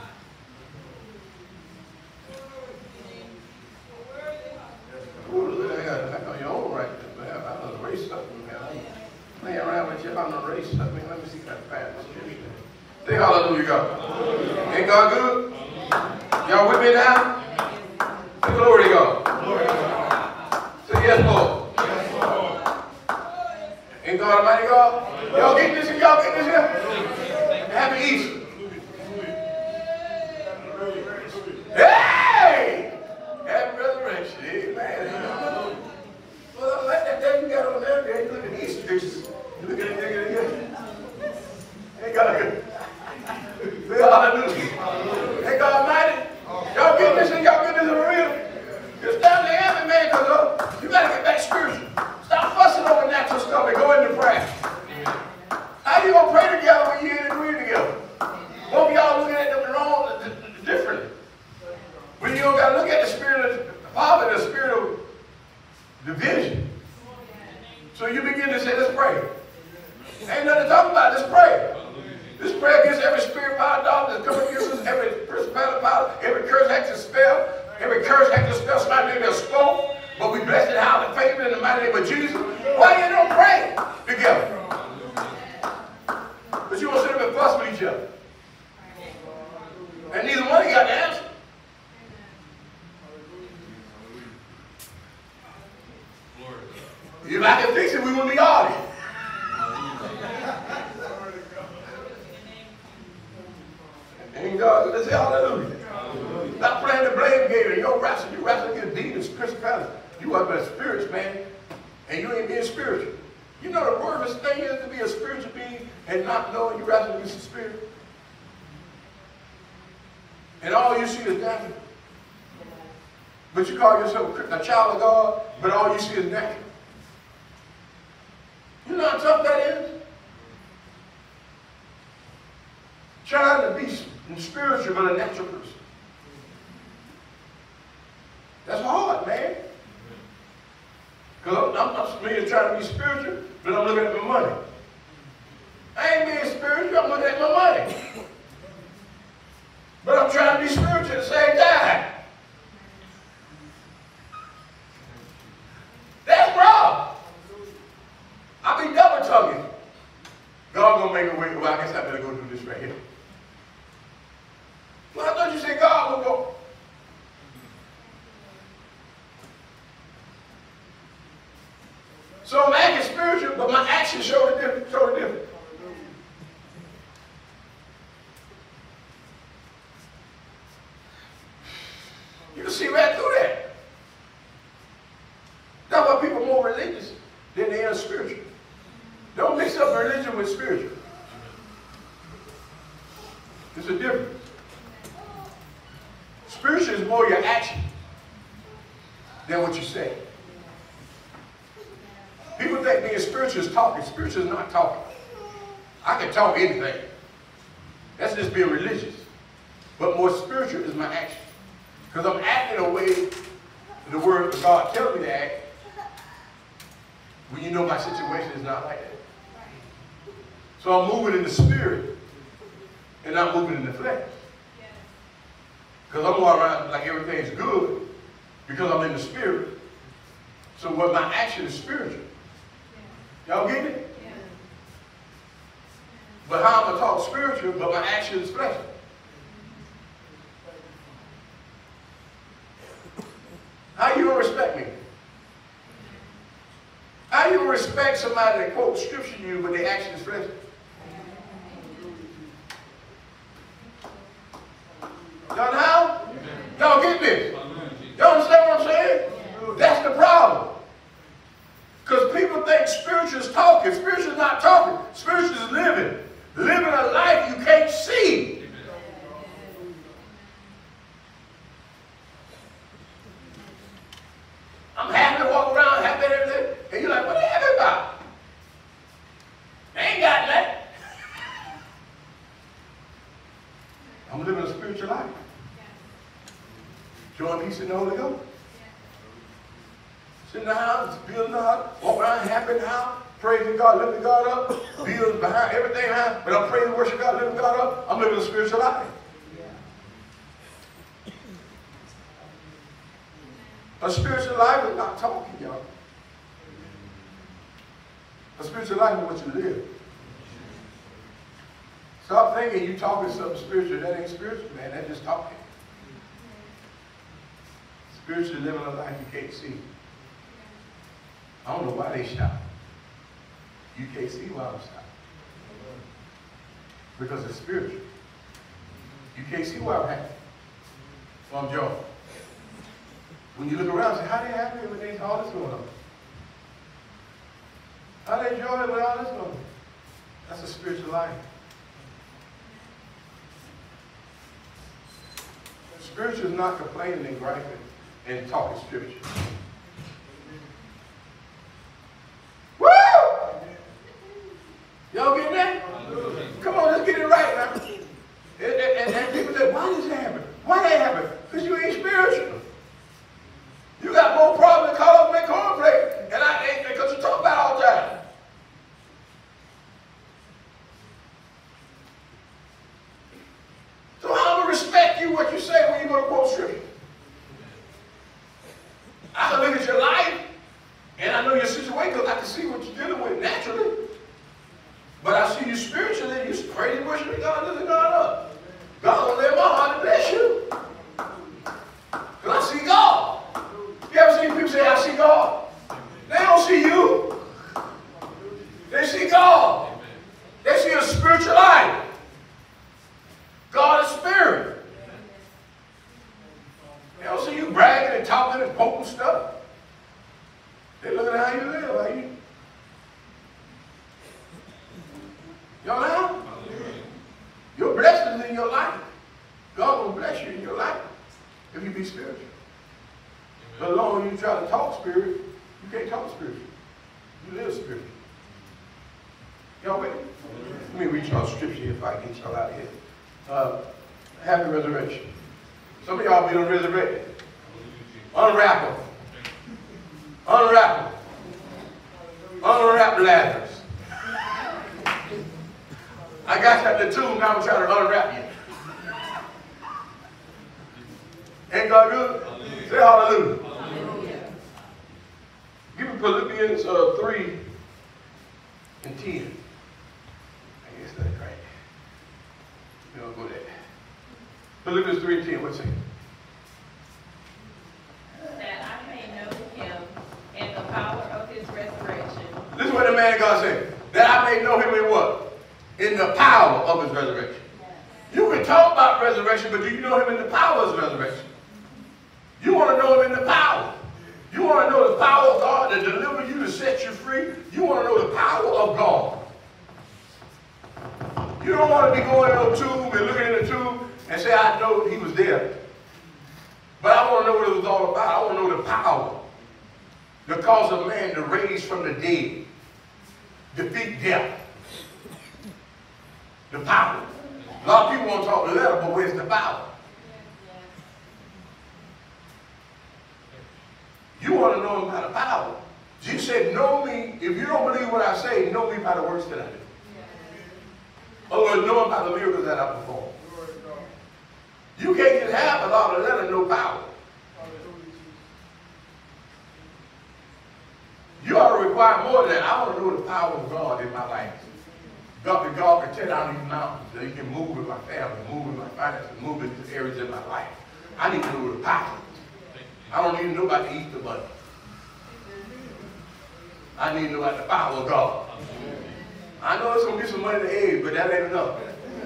Ooh, I got your own right there, man. I'm going to erase something, man. I'm playing around with you. I'm going to erase something. Let me see if I can find this scripture. Say hallelujah, God. Ain't God good? Y'all with me now? Say glory to God. Glory to God. Say yes, Lord. Ain't God Almighty God? Y'all get this here? Y'all get this here? Happy Easter. Hey! Happy resurrection. Amen. Well, like that thing you got on there, you look at Easter pictures. You look at it. Ain't God good? Say hallelujah. Ain't God Almighty? Y'all get this here? Y'all get this for real? It's time to have it, man, because you got to get back spiritual. Stop fussing over natural stuff and go into prayer. How you going to pray together when you ain't agreeing together? Both of y'all looking at them wrong, differently. When you don't got to look at the spirit of poverty, the spirit of division. So you begin to say, let's pray. Ain't nothing to talk about, let's pray. Let's pray against every spirit, power, dog that's coming against us, every principality, power, every curse, action, spell, every curse, action, spell, somebody name is spoke. But we bless it, how the faith in the mighty name of Jesus. Why you don't pray together? But you want to sit up and fuss with each other. And neither one of you got the answer. If I can fix it, we wouldn't be arguing. Ain't God, let's say hallelujah. Stop playing the blame game. And you're wrestling. You're wrestling against demons, principalities. You are but spirits, man. And you ain't being spiritual. You know the worst thing is to be a spiritual being and not knowing you're wrestling against the spirit. And all you see is natural. But you call yourself a child of God, but all you see is natural. You know how tough that is? Trying to be spiritual but a natural person. That's hard, man. Because I'm not trying to be spiritual, but I'm looking at my money. I ain't being spiritual, I'm looking at my money. But I'm trying to be spiritual at the same time. That's wrong. I be double tonguing. God gonna make a way. Well, I guess I better go do this right here. Well, I thought you said God will go. spiritual, but my actions show it different. You can see right through that. That's why people are more religious than they are spiritual. Don't mix up religion with spiritual. There's a difference. Spiritual is more your action than what you say. People think being spiritual is talking. Spiritual is not talking. I can talk anything. That's just being religious. But more spiritual is my action. Because I'm acting in a way the word of God tells me to act when you know my situation is not like that. So I'm moving in the spirit and not moving in the flesh. Because I'm going around like everything's good because I'm in the spirit. So what my action is spiritual. Y'all get it? Yeah. But how I'm going to talk spiritual, but my action is fleshly. How you going to respect me? How you going to respect somebody that quotes scripture to you, but their action is fleshly? Y'all know how? Y'all get this? Y'all understand what I'm saying? That's the problem. Because people think spiritual is talking. Spiritual is not talking. Spiritual is living. Living a life you can't see. I'm happy to walk around, happy and everything. And you're like, what are they happy about? They ain't got that. I'm living a spiritual life. Joy, peace, and the Holy Ghost. Sit in the house, building the house, walk around happy in the house, praising God, lifting God up, building behind everything behind, but I'm praising, worship God, lifting God up. I'm living a spiritual life. A spiritual life is not talking, y'all. A spiritual life is what you live. Stop thinking you talking something spiritual. That ain't spiritual, man. That's just talking. Spiritually living a life you can't see. I don't know why they shout. You can't see why I'm shouting. Because it's spiritual. You can't see why I'm happy. Well, I'm joking. When you look around and say, how they happy when there's all this going on? How they enjoy with all this going on? That's a spiritual life. Spiritual is not complaining and griping and talking scripture. Woo! Y'all get that? Come on, let's get it right now. And people say, why this happen? Why that happen? Because you ain't spiritual. You got more problems than call up and make cornflakes. And I ain't because you talk about all the time. So how am I going to respect you what you say when you go to quote scripture? I can look at your life, and I know your situation because I can see what you're dealing with naturally. But I see you spiritually, you're praising, worshiping God, lifting God up. God will live my heart to bless you. Because I see God. You ever seen people say, I see God? They don't see you. They see God. They see a spiritual life. God is spirit. They don't see you bragging and talking and poking stuff. They're looking at how you live. How you... Y'all know? Your blessings in your life. God will bless you in your life if you be spiritual. But as long as you try to talk spirit, you can't talk spiritual. You live spiritual. Y'all with me? Let me read y'all scripture if I get y'all out of here. Happy resurrection. Some of y'all been resurrected. Unwrap them. Unwrap them. Unwrap Lazarus. I got you at the tomb, now I'm trying to unwrap you. Ain't God good? Hallelujah. Say hallelujah. Hallelujah. Give me Philippians 3 and 10. I guess that's right. We don't go there. Philippians 3 and 10, what's it? That I may know him and the power of his resurrection. This is what the man thing God said. That I may know him in what? In the power of his resurrection. You can talk about resurrection, but do you know him in the power of his resurrection? You want to know him in the power. You want to know the power of God to deliver you, to set you free. You want to know the power of God. You don't want to be going in a tomb and looking in the tomb and say, I know he was there. But I want to know what it was all about. I want to know the power that caused a man to raise from the dead, defeat death. The power. A lot of people want to talk to that, but where's the power? You want to know him by the power. Jesus said, know me. If you don't believe what I say, know me by the works that I do. Otherwise, know him by the miracles that I perform. You can't just have a lot of that and no power. You ought to require more than that. I want to know the power of God in my life. God can tear down these mountains, that he can move with my family, move with my finances, move in these areas in my life. I need to know the power. I don't need to know about the Easter bunny. I need to know about the power of God. I know it's going to get some money to aid, but that ain't enough.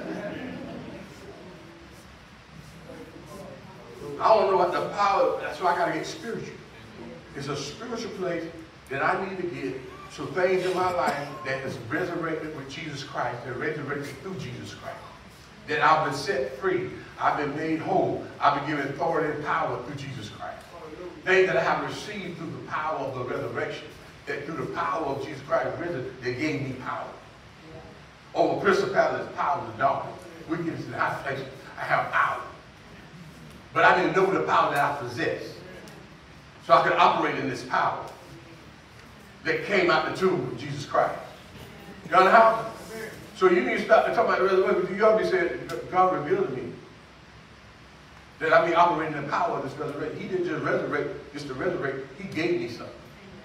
I want to know about the power. That's why I got to get spiritual. It's a spiritual place that I need to get some things in my life that is resurrected with Jesus Christ, that resurrected through Jesus Christ. That I've been set free. I've been made whole. I've been given authority and power through Jesus Christ. Things that I have received through the power of the resurrection. That through the power of Jesus Christ risen, they gave me power. Over principalities, powers of darkness, wickedness in high places, I have power. But I didn't know the power that I possess. So I could operate in this power that came out the tomb of Jesus Christ. You know how? So you need to stop talking about the resurrection. You ought to be saying, God revealed to me that I be operating in the power of this resurrection. He didn't just resurrect, just to resurrect. He gave me something.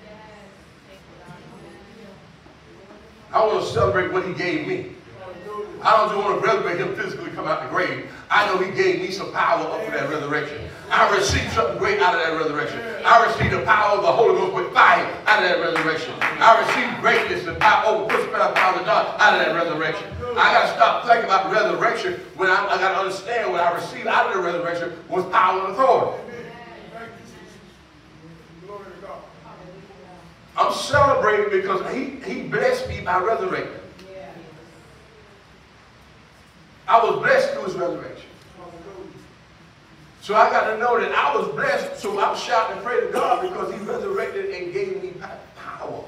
I want to celebrate what he gave me. I don't just want to resurrect him physically come out the grave. I know he gave me some power up for that resurrection. I received something great out of that resurrection. I received the power of the Holy Ghost with fire out of that resurrection. I received greatness and power over principality, power of God out of that resurrection. I got to stop thinking about resurrection when I got to understand what I received out of the resurrection was power and authority. I'm celebrating because he blessed me by resurrecting. I was blessed through his resurrection. So I got to know that I was blessed, so I'm shouting and praying to God because he resurrected and gave me power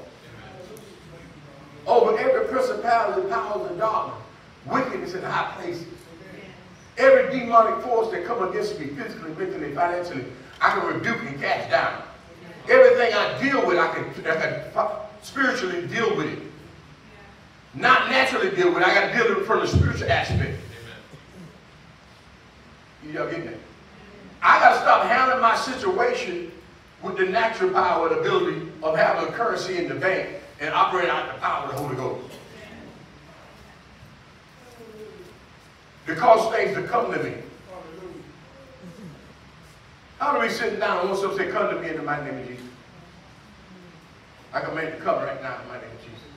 over every principality, powers of darkness, wickedness in high places. Every demonic force that come against me physically, mentally, financially, I can rebuke and cast down. Everything I deal with, I can spiritually deal with it. Not naturally deal with it. I got to deal with it from the spiritual aspect. Y'all getting that? I got to stop handling my situation with the natural power and ability of having a currency in the bank and operate out the power of the Holy Ghost. To cause things to come to me. How do we sit down and want someone to say, come to me in the mighty name of Jesus? I can make the cover right now in the mighty name of Jesus.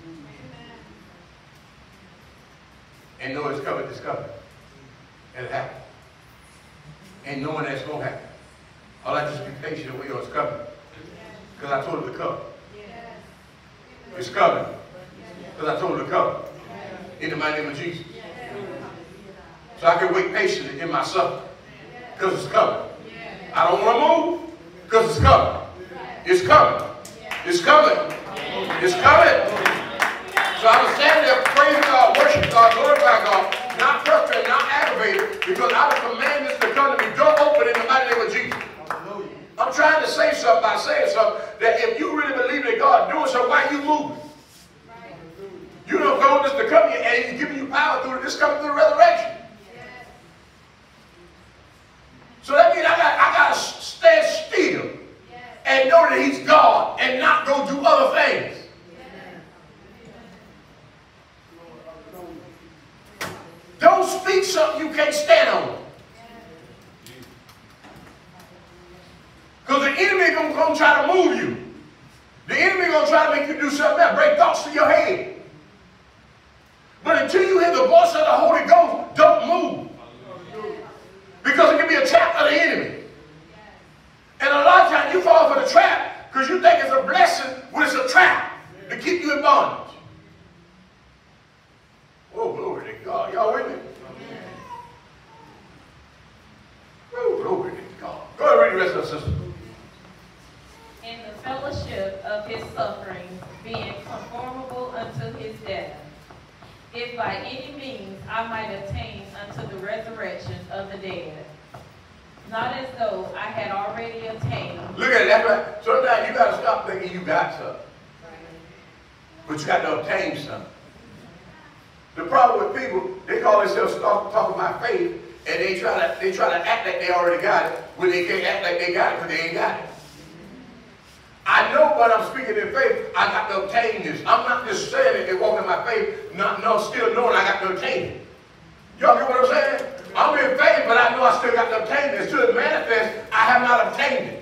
And know it's coming, it's coming. It'll happen. And knowing that's going to happen. All I just be patient and wait on it's coming. Because I told him to come. It's coming. Because I told him to come. In the mighty name of Jesus. So I can wait patiently in my suffering. Because it's coming. I don't want to move. Because it's coming. It's coming. It's coming. It's coming. So I was standing there praising God, worshiping God, glorifying God, not frustrated, not aggravated, because I was commanded to come to me. Don't open in the mighty name of Jesus. I'm trying to say something by saying something that if you really believe that God doing so, why are you moving? You don't go just to come here and he's giving you power through this coming through the resurrection. So that means I got to stand still and know that he's God and not go do other things. Don't speak something you can't stand on. Because the enemy is going to try to move you. The enemy is going to try to make you do something else. Bring thoughts thoughts to your head. But until you hear the voice of the Holy Ghost, don't move. Because it can be a trap of the enemy. And a lot of times you fall for the trap because you think it's a blessing when it's a trap to keep you in bondage. Oh, glory to God. Y'all with me? Oh, glory to God. Go ahead and read the rest of the sister. In the fellowship of his sufferings, being conformable unto his death, if by any means I might attain unto the resurrection of the dead. Not as though I had already attained. Look at it, that's right. Sometimes you got to stop thinking you got something. But you got to obtain something. The problem with people, they call themselves talking about faith, and they try to act like they already got it, when they can't act like they got it because they ain't got it. I know when I'm speaking in faith, I got to obtain this. I'm not just saying it and walking in my faith, still knowing I got to obtain it. Y'all get what I'm saying? I'm in faith, but I know I still got to obtain it. Until it manifests, I have not obtained it.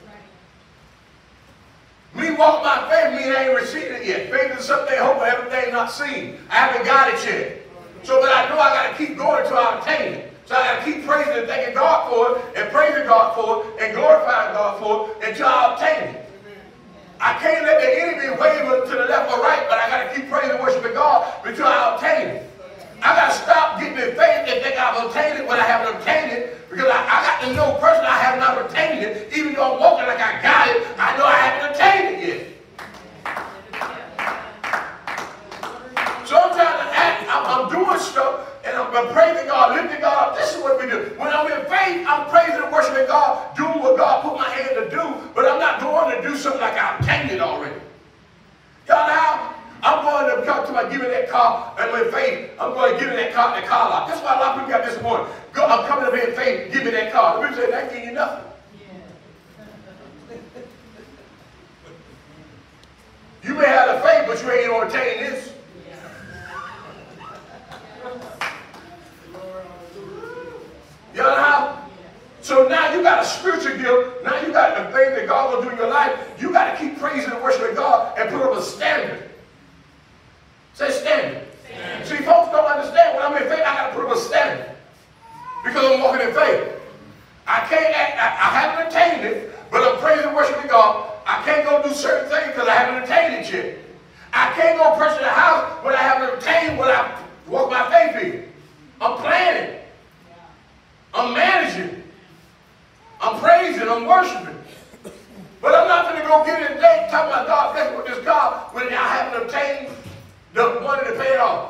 Me walk by faith means I ain't received it yet. Faith is something hope for everything not seen. I haven't got it yet. So, but I know I got to keep going until I obtain it. So I got to keep praising and thanking God for it, and praising God for it, and glorifying God for it until I obtain it. I can't let the enemy waver to the left or right, but I got to keep praising and worshiping God until I obtain it. I got to stop getting in faith and think I've obtained it when I haven't obtained it, because I got to know personally I have not obtained it. Even though I'm walking like I got it, I know I haven't obtained it yet. So I'm trying to act, I'm doing stuff, and I'm praising God, lifting God up. This is what we do. When I'm in faith, I'm praising and worshiping God, doing what God put my hand to do, but I'm not going to do something like I obtained it already. Y'all know how? I'm going to come to my giving that car, and with faith, I'm going to give that car lot. That's why a lot of people got this morning. I'm coming up here in faith, give me that car. The people say, that ain't give you nothing. You may have the faith, but you ain't going to obtain this. You know how? So now you got a spiritual gift. Now you got the thing that God will do in your life. You got to keep praising and worshiping God and put up a standard. Say standard. Standard. See, folks don't understand. When I'm in faith, I got to put up a standard. Because I'm walking in faith. I can't act, I haven't attained it, but I'm praising and worshiping God. I can't go do certain things because I haven't attained it yet. I can't go preach in the house when I haven't attained what I walk my faith in. I'm planning. I'm managing. I'm praising. I'm worshiping. But I'm not going to go get in a day talking about God bless me with this car when I haven't obtained the money to pay it off.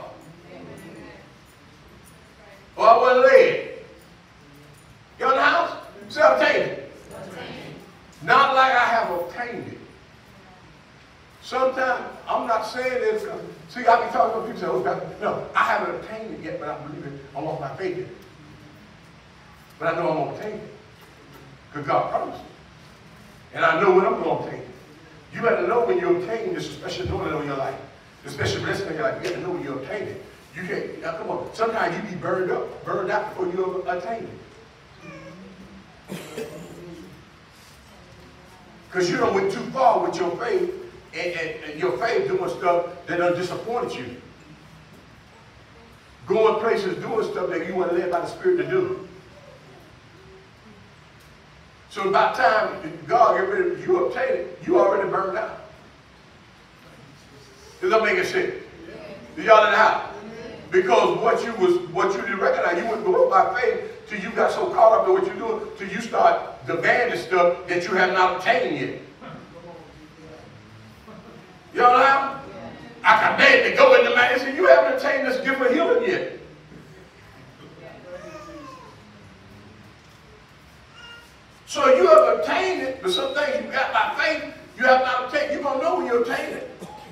Or I wasn't led. You in the house? Say obtain it. Not like I have obtained it. Sometimes I'm not saying this. See, I be talking to people say, oh God, no, I haven't obtained it yet, but I believe it. I'm on my faith in it. But I know I'm going to obtain it. Because God promised it. And I know when I'm going to obtain it. You better know when you obtain this special anointing on your life. The special blessing in your life. You got to know when you obtain it. You can't, now come on. Sometimes you be burned out before you attain it. Because you done went too far with your faith and your faith doing stuff that done disappointed you. Going places, doing stuff that you weren't led by the Spirit to do. So about time God get rid of you obtain it, you already burned out. Does that make sense? Do y'all know how? Because what you didn't recognize, you wouldn't go up by faith till you got so caught up in what you're doing, till you start demanding stuff that you have not obtained yet. You know how? I command to go in the man and say, you haven't attained this gift of healing yet. So you have obtained it, but some things you got by faith, you have not obtained. You're going to know when you obtain it.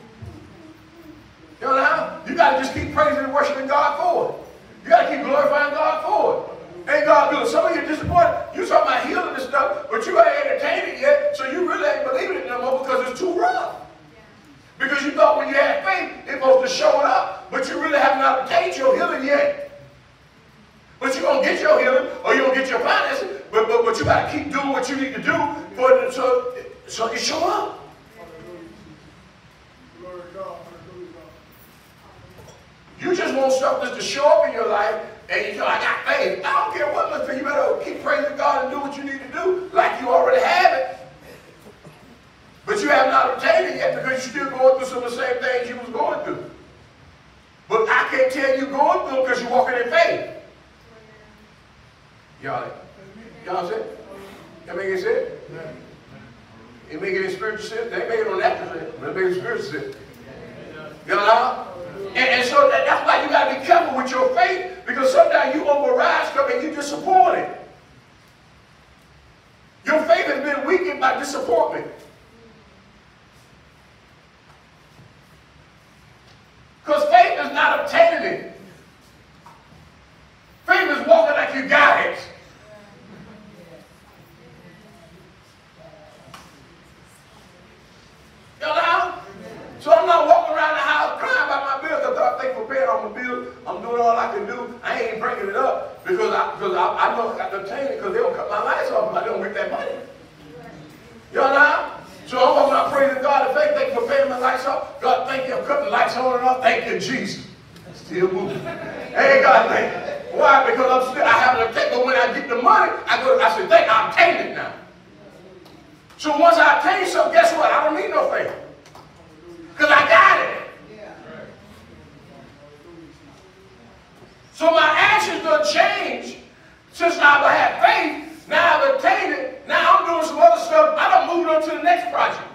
You know how? You got to just keep praising and worshiping God for it. You got to keep glorifying God for it. Ain't God good? Some of you are disappointed. You're talking about healing and stuff, but you ain't attained it yet, so you really ain't believing it no more because it's too rough. Because you thought when you had faith, it was supposed to show it up, but you really have not obtained your healing yet. But you're going to get your healing, or you're going to get your finances, but you got to keep doing what you need to do for it so it show up. want stuff just to show up in your life, and you know, I got faith. I don't care what much faith. You better keep praising God and do what you need to do, like you already have it. But you have not obtained it yet because you're still going through some of the same things you was going through. But I can't tell you going through because you're walking in faith. Y'all see? That make any sense? It make any spiritual sense? They make it on natural sense, but it makes spiritual sense. You know? And so that's why you got to be careful with your faith, because sometimes you override stuff and you're disappointed. Your faith has been weakened by disappointment. Because faith is not obtaining it. Faith is walking like you got it. You know? So I'm not walking around the house crying about my bills because I think for paying on my bills, I'm doing all I can do. I ain't breaking it up because I know I got to obtain it because they'll cut my lights off if I don't make that money. You know? So I'm walking around praising God and thank you for paying my lights off. God, thank you for cutting the lights on and off. Thank you, Jesus. Still moving. Hey, God, thank you. Why? Because I haven't obtained it. But when I get the money, I say, thank you, I obtained it now. So once I obtain something, guess what? I don't need no faith. Because I got it. So my actions don't change since I've had faith. Now I've obtained it. Now I'm doing some other stuff. I done moved on to the next project.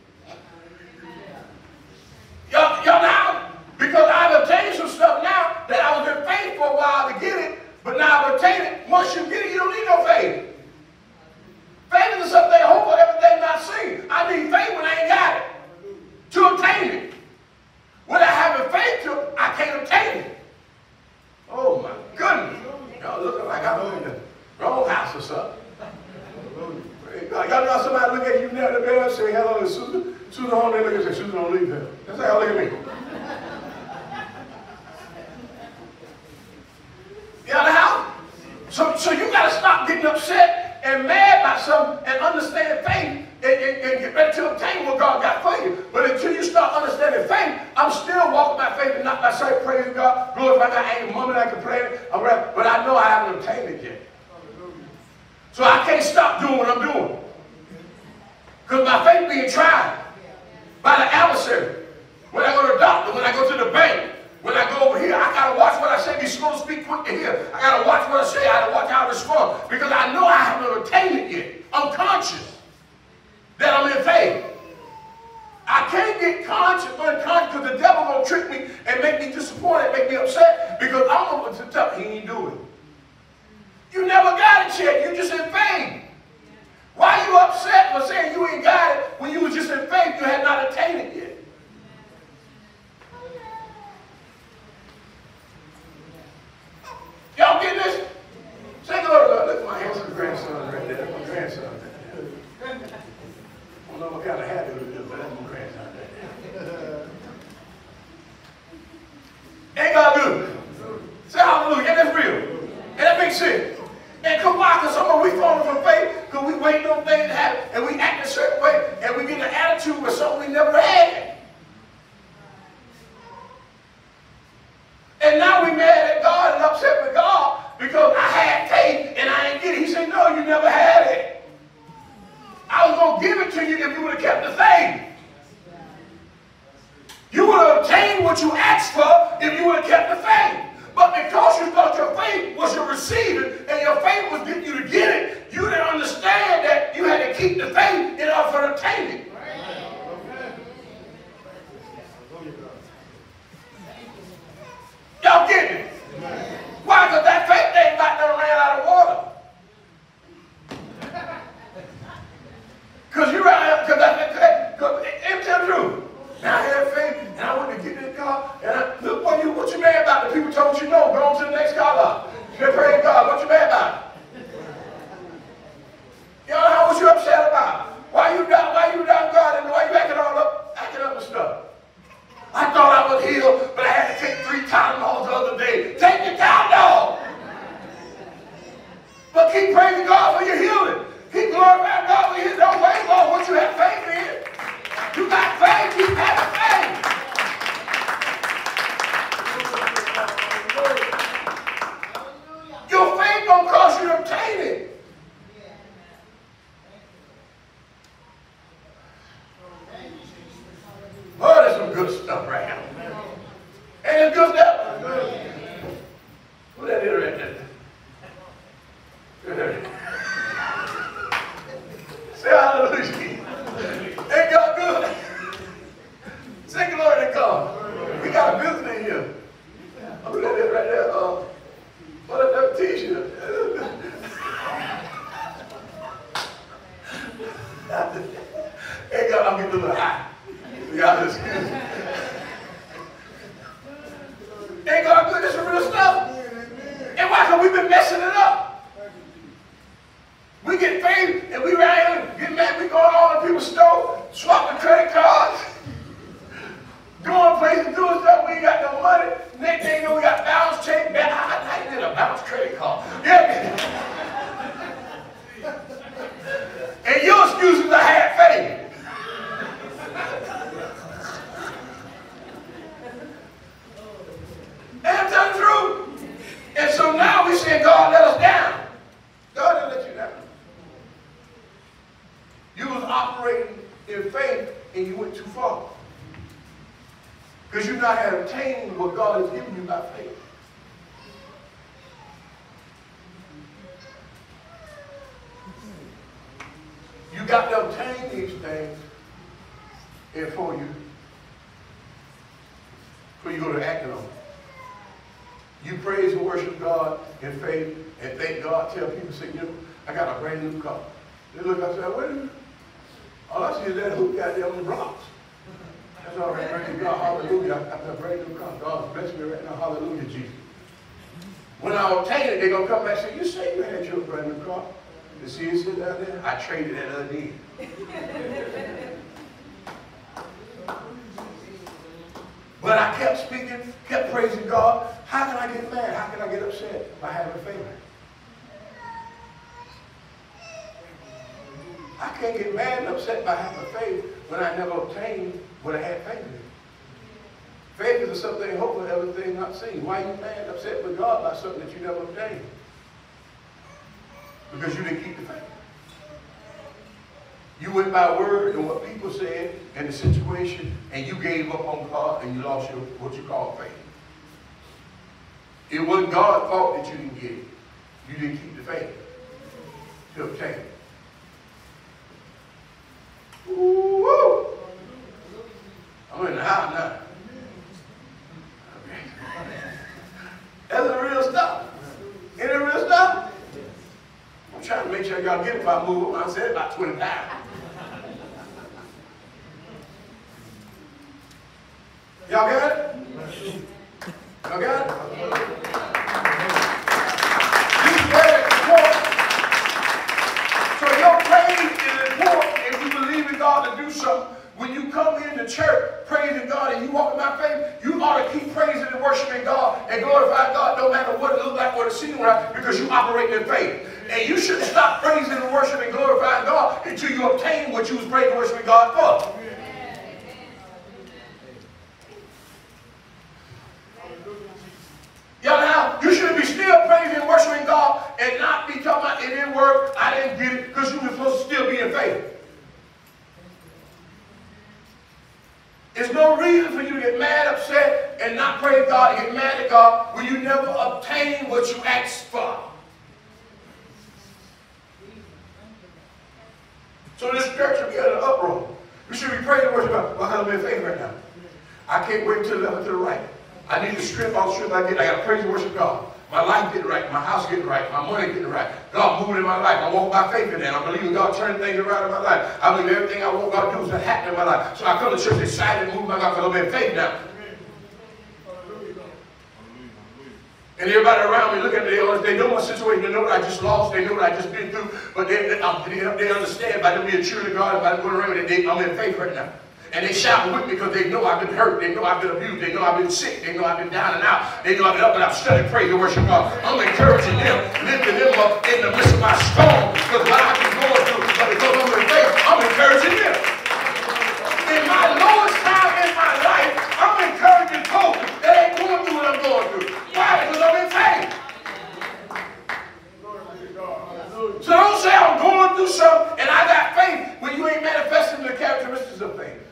Y'all now? Because I've obtained some stuff now that I was in faith for a while to get it, but now I've obtained it. Once you get it, you don't need no faith. Faith is something hope for everything not seen. I need faith when I ain't got it to obtain it. When I have faith to, I can't obtain it. Oh my goodness. Y'all looking like I'm in the wrong house or something. Y'all know somebody look at you now in the bed and say, hello, it's Susan. Susan home, they look and say, Susan, don't leave here. That's how y'all look at me. You know how? So you got to stop getting upset and mad about something and understand faith and get ready to obtain what God got for you. But until you start understanding faith, I'm still walking by faith and not by sight, praising God, glorify God. I ain't a moment I can pray it, but I know I haven't obtained it yet. So I can't stop doing what I'm doing. Because my faith being tried by the adversary. When I go to the doctor, when I go to the bank, when I go over here, I got to watch what I say, be slow to speak, quick to hear. I got to watch what I say, I got to watch how I respond. Because I know I haven't obtained it yet. I'm conscious that I'm in faith. I can't get unconscious because the devil going to trick me and make me disappointed, make me upset, because I'm going to tell him he ain't doing it. You never got it yet. You're just in faith. Why are you upset for saying you ain't got it when you was just in faith? You had not attained it yet. Y'all get this? Say glory to God. Look at my handsome grandson right there. That's my grandson right there. I don't know what kind of hat it is, but that's my grandson right there. Ain't God good? Say hallelujah. And that's real. And that makes sense. And come on, because some of we falling from faith because we waiting on things to happen and we act a certain way and we get an attitude with something we never had. And now we mad at God and upset with God because I had faith and I ain't get it. He said, no, you never had it. I was going to give it to you if you would have kept the faith. You would have obtained what you asked for if you would have kept the faith. But because you thought your faith was your receiving and your faith was getting you to get it, you didn't understand that you had to keep the faith in order to obtain it. Y'all get it? Why? Because that faith ain't about to ran out of water. Because you ran, because it's the truth. Now I had faith, and I went to get this car, and look what you mad about. The people told you no, go on to the next car lot. They prayed God, what you mad about? You know, how was you upset about? Why you down God, and why you acting up and stuff? I thought I was healed, but I had to take 3 Tylenols the other day. Take your Tylenol. But keep praising God for your healing. Keep glorifying God for your healing. Don't wait on what you have faith in. You got faith, keep having faith. we've been messing it up. We get paid and we right here, get mad, we going on in people's store, swapping credit cards, going places, doing stuff, we ain't got no money. Next thing you know, we got bounce check. I did a bounce credit card. Yeah. And your excuse is I had faith. And I'm telling the truth. And so now we saying, God let us down. God didn't let you down. You was operating in faith and you went too far. Because you not had obtained what God has given you by faith. You got to obtain these things and for you go to acting on it. You praise and worship God in faith and thank God. Tell people, say, you know, I got a brand new car. They look up and say, wait a minute. All I see is that hoop got there on the rocks. That's all right, praise God, hallelujah. I got a brand new car. God's blessed me right now, hallelujah, Jesus. When I obtain it, they're going to come back and say, you say you had your brand new car. You see it sit down there? I traded that other day. But I kept speaking, kept praising God. How can I get mad? How can I get upset by having faith? I can't get mad and upset by having faith when I never obtained what I had faith in. Faith is something hopeful, everything not seen. Why are you mad and upset with God by something that you never obtained? Because you didn't keep the faith. You went by word and what people said in the situation, and you gave up on God and you lost your what you call faith. It wasn't God's fault that you didn't get it. You didn't keep the faith to obtain it. Woo! I'm in the house now. Okay. That's the real stuff. Ain't it real stuff? I'm trying to make sure y'all get it if I move. I said about 25. Y'all got it? Y'all got it? This is very important. So your praise is important if you believe in God to do something. When you come into church praising God and you walk in my faith, you ought to keep praising and worshiping God and glorifying God no matter what it looks like or the scene like, because you operate in faith. And you shouldn't stop praising and worshiping and glorifying God until you obtain what you was praising and worshiping God for. Y'all now, you should be still praising and worshiping God and not be talking about it didn't work, I didn't get it, because you were supposed to still be in faith. There's no reason for you to get mad, upset, and not praise God and get mad at God when you never obtain what you asked for. So this church should be at an uproar. You should be praising and worshiping God. Well, I'm in faith right now. I can't wait to the left or to the right. I need to strip all the strip I get. I got to praise and worship God. My life getting right. My house getting right. My money getting right. God moving in my life. I walk by faith in that. I believe in God turning things around in my life. I believe everything I want God to do is happen in my life. So I come to church excited and move my life because I'm in faith now. And everybody around me look at me, they know my situation, they know what I just lost, they know what I just been through, but they understand by them being true to God, by them going around with it, I'm in faith right now. And they shout with me because they know I've been hurt, they know I've been abused, they know I've been sick, they know I've been down and out, they know I've been up and I've studied, praise and worship God. I'm encouraging them, lifting them up in the midst of my storm, because what I've been going through, but because I'm in faith, I'm encouraging them. In my lowest time in my life, I'm encouraging folks that ain't going through what I'm going through. Why? Because I'm in faith. So don't say I'm going through something and I got faith when you ain't manifesting the characteristics of faith.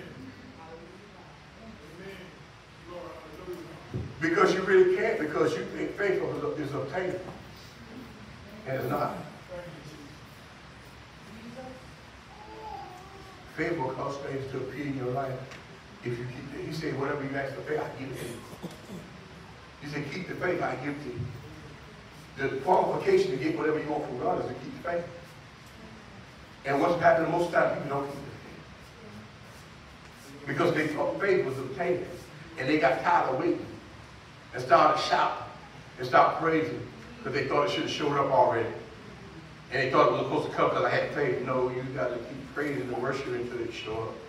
Because you really can't, because you think faith is obtainable. And it's not. Faith will cause things to appear in your life if you keep it. He said, whatever you ask for faith, I give it to you. He said, keep the faith, I give it to you. The qualification to get whatever you want from God is to keep the faith. And what's happening most of the time, people don't keep the faith. Because they thought faith was obtained. And they got tired of waiting. And started shouting. And started praising. because they thought it should have showed up already. And they thought it was supposed to come because I had faith. No, you got to keep praising and worshiping until it show up.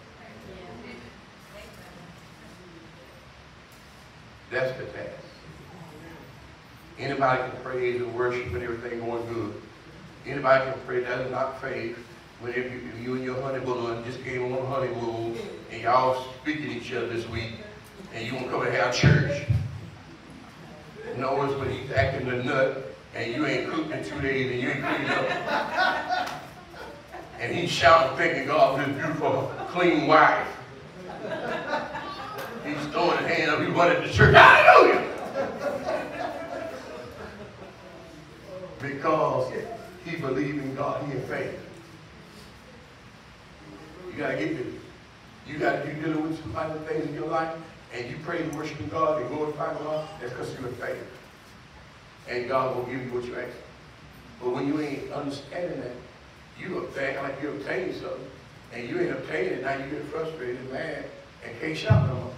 That's the task. Anybody can praise and worship and everything going good. Anybody can pray. That is not faith. When you and your honeymoon just came on honeymoon and y'all speaking to each other this week and you want to come and have church. No, it's when he's acting a nut and you ain't cooked in 2 days and you ain't cleaned up. And he's shouting, thanking God for his beautiful, clean wife. He's throwing his hand up, he's running to church. Hallelujah! Because he believed in God, he in faith. You got to get this. You got to be dealing with some other things in your life, and you pray and worship God and glorify God. That's because you're in faith. And God will give you what you ask. But when you ain't understanding that, you acting like you obtained something, and you ain't obtaining it, now you get frustrated and mad and can't shout no more.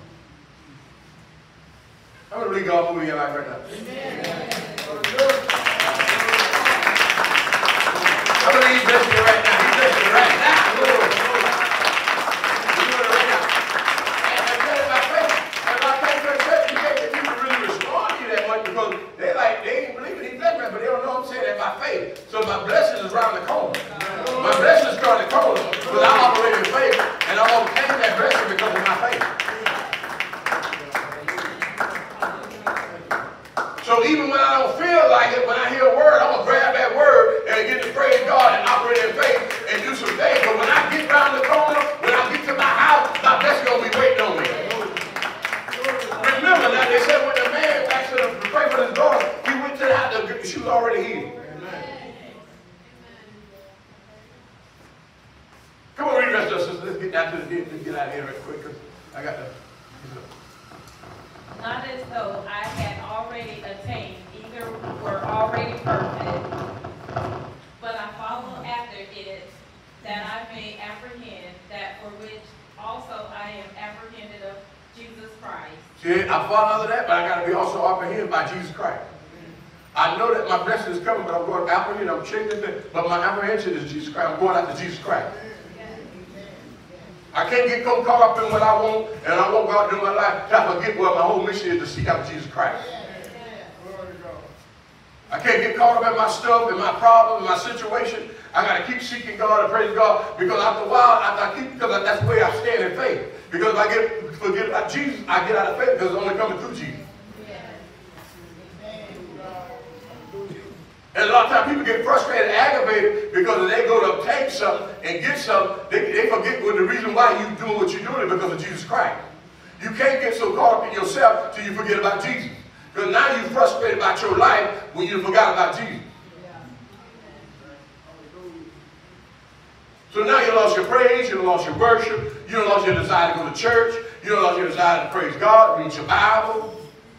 I'm going to believe God moving in your life right now. I believe He's blessing you right now. He's blessing you right now. He's doing it right now. And if I can't go to church, you can't get people to really respond to you that much because they ain't believing He's blessing me, but they don't know I'm saying that by faith. So my blessing is around the corner. My blessing is around the corner because I operate in faith and I'm obtaining that blessing because of my faith. So even when I don't feel like it, when I hear a word, I'm going to grab that word and get to praise God and operate in faith and do some things. But when I get around the corner, when I get to my house, my blessing going to be waiting on me. Remember now, they said when the man asked to pray for his daughter, he went to the house, she was already healed. Come on, read the rest of us. Let's get down to the deal. Let's get out of here right quick because I got to. Not as though I had already attained, either were already perfect, but I follow after it, that I may apprehend that for which also I am apprehended of Jesus Christ. See, I follow after that, but I got to be also apprehended by Jesus Christ. I know that my blessing is coming, but I'm going to apprehend, I'm changing it, but my apprehension is Jesus Christ. I'm going after Jesus Christ. I can't get caught up in what I want, and I won't go out and do my life. I forget what my whole mission is to seek after Jesus Christ. I can't get caught up in my stuff, in my problem, in my situation. I got to keep seeking God and praising God because after a while, because that's the way I stand in faith. Because if I forget about Jesus, I get out of faith because it's only coming through Jesus. And a lot of times people get frustrated and aggravated because they go to obtain something and get something, they forget what the reason why you're doing what you're doing is because of Jesus Christ. You can't get so caught up in yourself till you forget about Jesus. Because now you're frustrated about your life when you forgot about Jesus. So now you lost your praise, you lost your worship, you lost your desire to go to church, you lost your desire to praise God, read your Bible.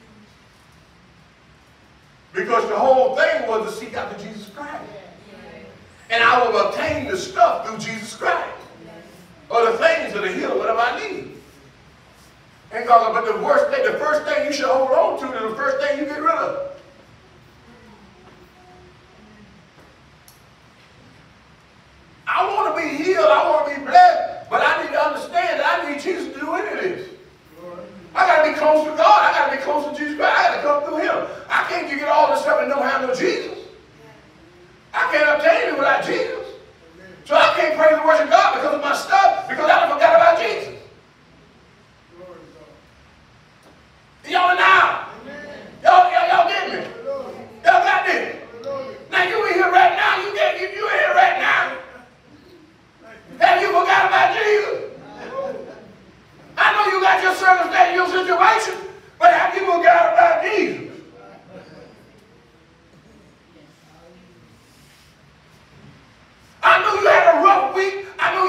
Because the whole thing was to seek after Jesus Christ. And I will obtain the stuff through Jesus Christ. Or the things that are healed, whatever I need. And God, but the worst thing, the first thing you should hold on to is the first thing you get rid of. I want to be healed, I want to be blessed, but I need to understand that I need Jesus to do any of this. I got to be close to God. I got to be close to Jesus Christ. I got to come through Him. I can't get all this stuff and don't have no Jesus. I can't obtain it without Jesus. So I can't praise and worship God because of my stuff, because I done forgot about Jesus. Y'all now. Y'all get me? Y'all got this? Now you in here right now. You in here right now. Have you forgot about Jesus? I know you got your circumstance, your situation, but have you forgot about Jesus? I know you had a rough week. I know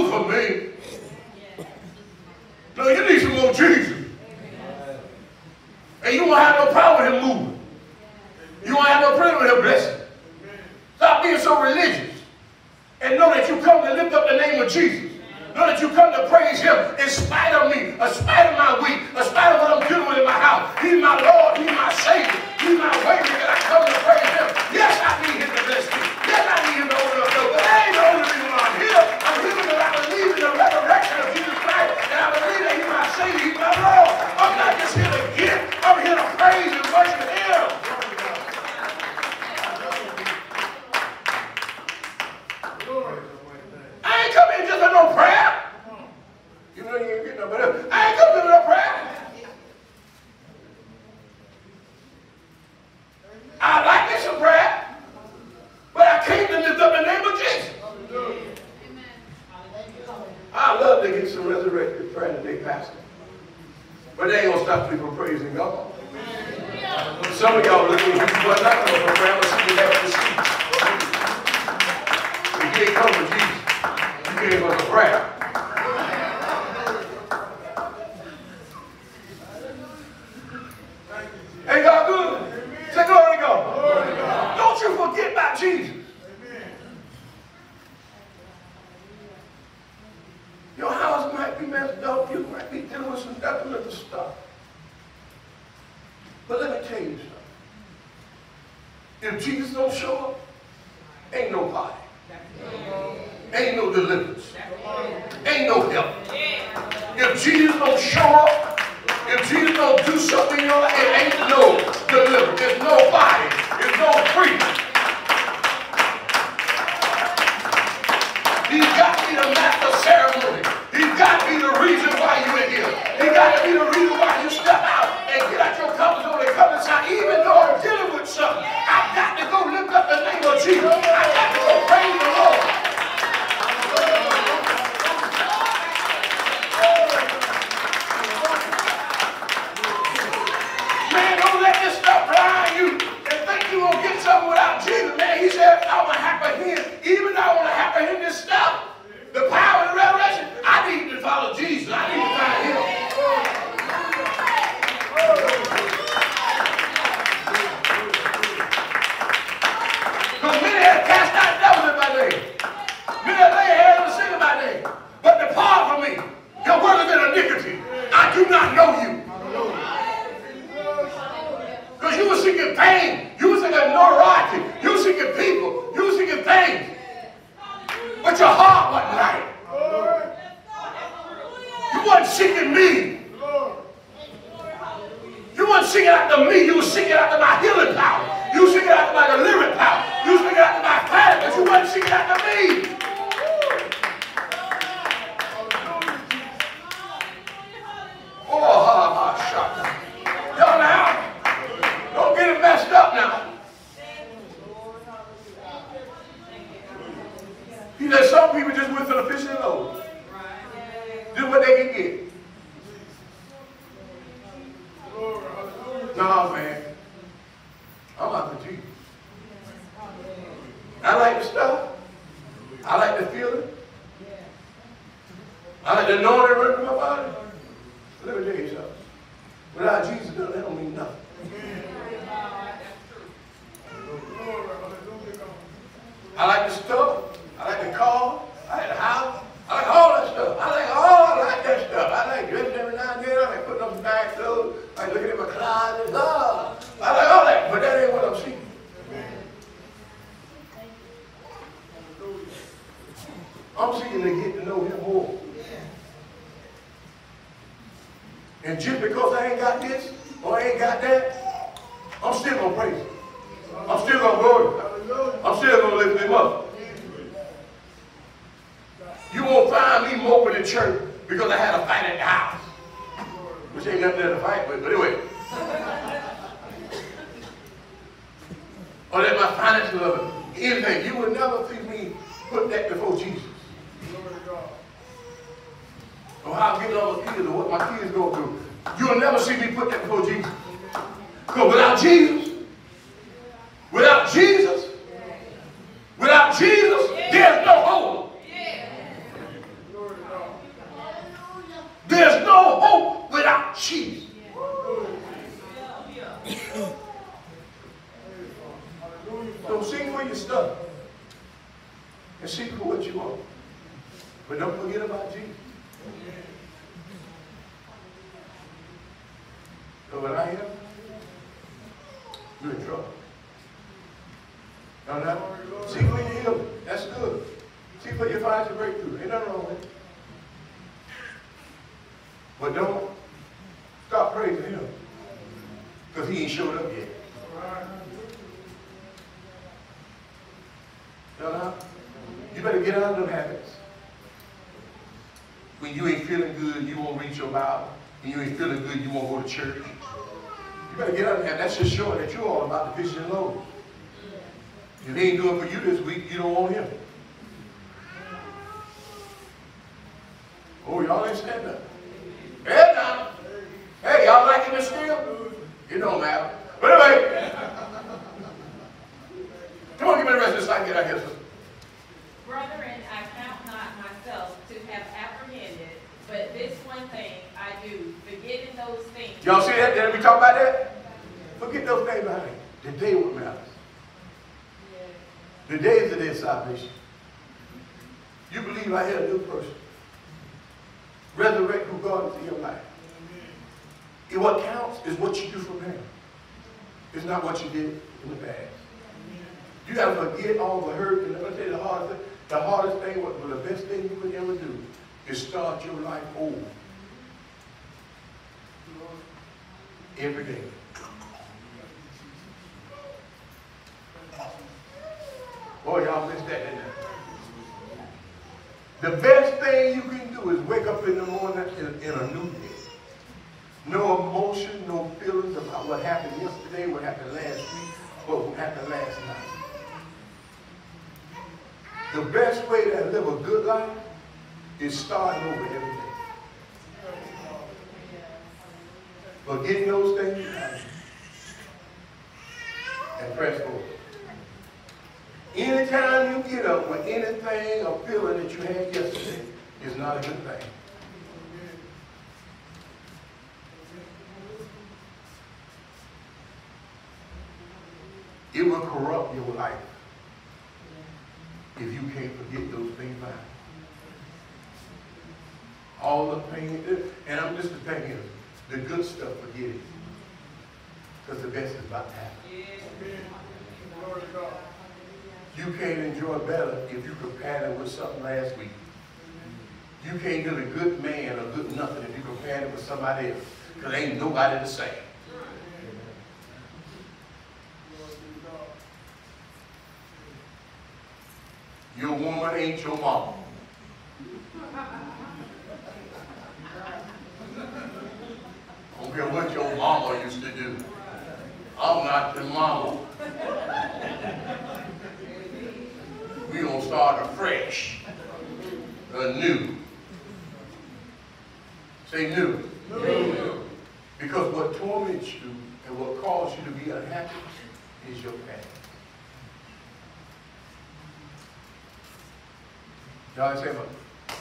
do for me. No, you need some more Jesus. And you won't have no problem with him moving. You won't have no problem with him blessing. Stop being so religious. And know that you come to lift up the name of Jesus. Know that you come to praise him in spite of me, in spite of my week, in spite of what I'm dealing with in my house. He's my Lord. He's my Savior. He's my way maker. I come to praise him. Yes, I need him to bless me. Yes, I need him to open up doors. But that ain't the only reason why I'm here. I'm here because I believe in the resurrection of Jesus Christ. And I believe that he's my Savior. He's my Lord. I'm not just here to give. I'm here to praise and worship him. I ain't come here just for no prayer. You know you ain't getting no better. I ain't come here for no prayer. I like me some prayer, but I came to lift up the name of Jesus. I love to get some resurrected prayer today, Pastor. But they ain't gonna stop me from praising God. Some of y'all looking at people are not going for prayer. I'm gonna see you have to see. You can't come to Jesus. You can't come to prayer. Ain't God good? Say glory to God. Don't you forget about Jesus. Your house might be messed up. You might be dealing with some detrimental stuff. But let me tell you something. If Jesus don't show up, ain't no party. Ain't no deliverance. Ain't no help. If Jesus don't show up, if Jesus don't do something in your life, it ain't no deliverance. There's no body. There's no freedom. He's got to be the master ceremony. He's got to be the reason why you're in here. He's got to be the reason why you step out and get out your comfort zone and come inside. Even though I'm dealing with something, I've got to go lift up the name of Jesus. I've got to go praise the Lord. Man, don't let this stuff blind you and think you're going to get something without Jesus. Man, he said, I'm going to apprehend. Even though I want to apprehend this stuff, the power of the resurrection, I need to follow Jesus. I need to find him. Because many have cast out devils in my name. Many have laid hands and sing in my name. But depart from me. Your word is in iniquity. I do not know you. Because you were seeking fame. You were seeking notoriety. You were seeking people. You were seeking things. But your heart wasn't right. You wasn't seeking me. You wasn't seeking after me. You were seeking after my healing power. You were seeking after my delivering power. You were seeking after my planning, but you wasn't seeking after me. Oh, shut. Y'all now, don't get it messed up now. He said some people just went to the fishing load. Do what they can get. No, man. I'm out to Jesus. I like the stuff. I like the feeling. I like the knowing it running through my body. Let me tell you something. Without Jesus, that don't mean nothing. I like the stuff. I like the car. I like the house. I like all that stuff. I like that stuff. I like dressing every now and then. I like putting on some nice clothes. I like looking at my closet. I like all that. But that ain't what I'm seeking. I'm seeking to get to know him more. And just because I ain't got this or I ain't got that, I'm still going to praise him. I'm still going to glorify him. I'm still going to lift him up. You won't find me moping in church because I had a fight at the house. Which ain't nothing there to fight with, but anyway. Or that my finances or anything. You will never see me put that before Jesus. Or how I'm getting on my kids or what my kids go through. You will never see me put that before Jesus. Because without Jesus, there's no hope. But don't forget about Jesus. So when I am, you're in trouble. Now, see for your healing. That's good. See for your financial breakthrough. Ain't nothing wrong with it. But don't stop praising him. Because he ain't showed up yet. You better get out of them habits. When you ain't feeling good, you won't read your Bible. When you ain't feeling good, you won't go to church. You better get out of that. That's just showing that you're all about the fish and loaves. If he ain't doing it for you this week, you don't want him. Oh, y'all ain't standing up. Hey, now. Hey, y'all liking this still? It don't matter. But anyway. Come on, give me the rest of this so I can get out here, sister. Brethren, I count not myself to have apprehended, but this one thing I do, forgetting those things. Y'all see that? Did we talk about that? Forget those things behind it. The day what matters. The day is the day of salvation. You believe I had a new person. Resurrect who God is in your life. And what counts is what you do from now. It's not what you did in the past. You got to forget all the hurt. And let me tell you the hardest thing, or the best thing you could ever do is start your life over. Every day. Boy, y'all missed that, didn't you? The best thing you can do is wake up in the morning in a new day. No emotion, no feelings about what happened yesterday, what happened last week, or what happened last night. The best way to live a good life is starting over every day. Forgetting those things and press forward. Anytime you get up with anything or feeling that you had yesterday is not a good thing. It will corrupt your life if you can't forget those things back. All the pain, and I'm just the thing is, the good stuff, forget it. Because the best is about to happen. You can't enjoy better if you compare it with something last week. You can't get a good man or good nothing if you compare it with somebody else. Because ain't nobody the same. Your woman ain't your mama. I don't care what your mama used to do. I'm not the mama. We're going to start afresh, anew. Say new. New. Because what torments you and what causes you to be unhappy is your past. Y'all say what?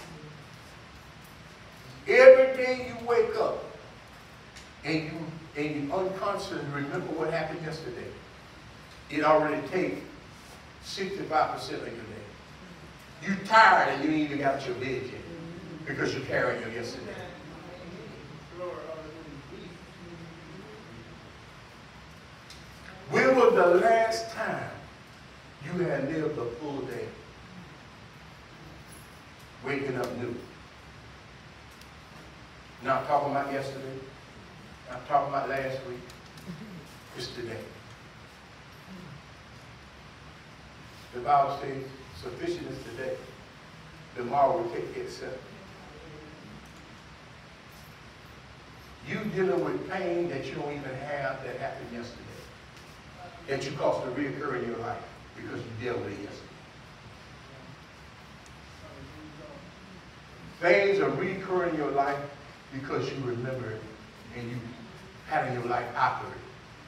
Every day you wake up and you unconsciously remember what happened yesterday, it already takes 65% of your day. You're tired and you ain't even got out your bed yet because you're carrying your yesterday. When was the last time you had lived a full day? Waking up new. Not talking about yesterday. Not talking about last week. It's today. The Bible says, sufficient is today. Tomorrow will take care of itself. You dealing with pain that you don't even have that happened yesterday. That you caused to reoccur in your life because you dealt with it yesterday. Things are recurring in your life because you remember it and you had in your life after it.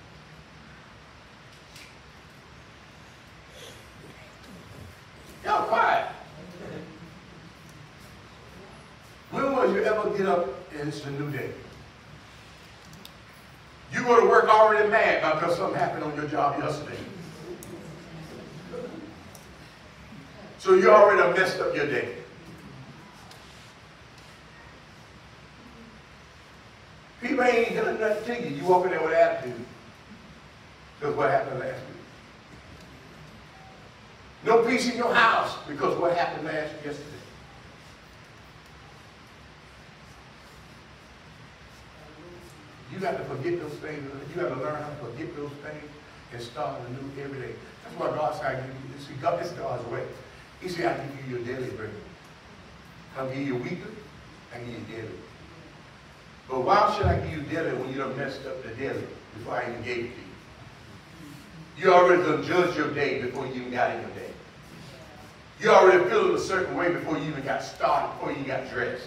Y'all quiet. When was you ever get up and it's a new day? You go to work already mad because something happened on your job yesterday. So you already messed up your day. People ain't done nothing to you. You walk in there with attitude. Because what happened last week. No peace in your house because what happened yesterday. You got to forget those things. You got to learn how to forget those things and start anew every day. That's why God said, I give you, see, God, this is God's way. He said, I give you your daily bread. I'll give you your weekly, I give you daily. But why should I give you daily when you done messed up the daily before I even gave it to you? You already done judged your day before you even got in your day. You already feeling a certain way before you even got started, before you got dressed.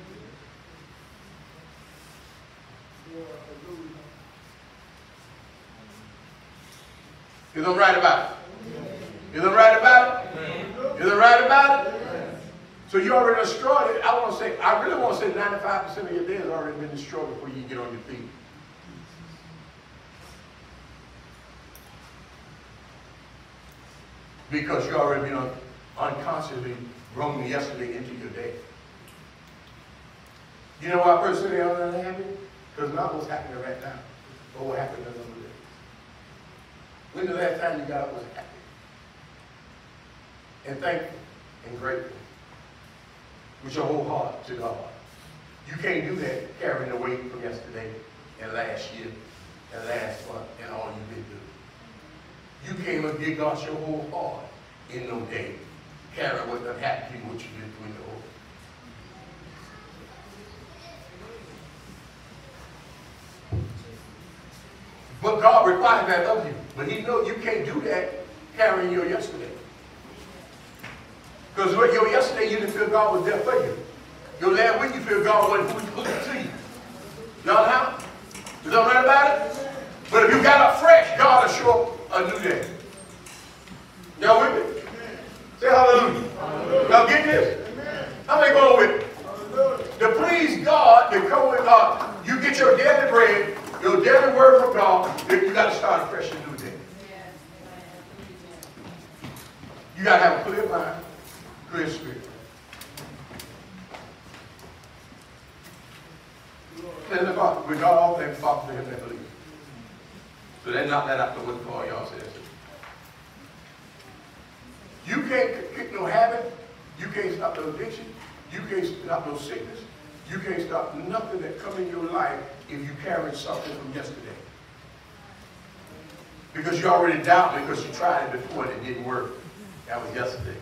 Is it right about it? Is it right about it? Is it right about it? So you already destroyed it. I really want to say 95% of your day has already been destroyed before you get on your feet. Because you already been unconsciously roaming yesterday into your day. You know why personally I'm unhappy? Because not what's happening right now, but what happened another day. When the last time you got up was happy and thankful and grateful with your whole heart to God. You can't do that carrying the weight from yesterday and last year and last month and all you've been doing. You can't even give God your whole heart in no day, carrying what done happened to you, what you've been doing the whole. But God requires that of you. But he knows you can't do that carrying your yesterday. Because your yesterday, you didn't feel God was there for you. Your last week, you feel God wasn't who he put it to you. Y'all know? You know right about it? But if you got up fresh, God will show up a new day. Y'all with me? Say hallelujah. Y'all get this? How many going with it? To please God, to come with God, you get your daily bread, your daily word from God, then you got to start a fresh and new day. You got to have a clear mind, clear spirit. Tell them about, we got all things possible to him that believe. So they knock that out the wood for y'all says. You can't kick no habit. You can't stop no addiction. You can't stop no sickness. You can't stop nothing that come in your life if you carry something from yesterday. Because you already doubt because you tried it before and it didn't work. That was yesterday.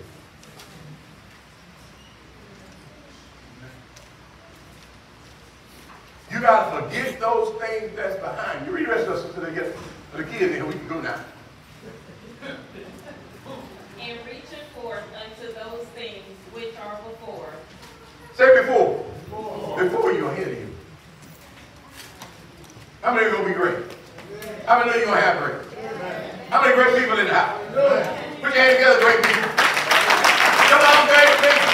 You got to forget those things that's behind you. Read the rest of this until they get to the kids here. We can go now. And reaching forth unto those things which are before. Say before. Before you're ahead of you. How many are going to be great? How many know you're going to have great? How many great people in the house? Put your hands together, great people. Come on, great people.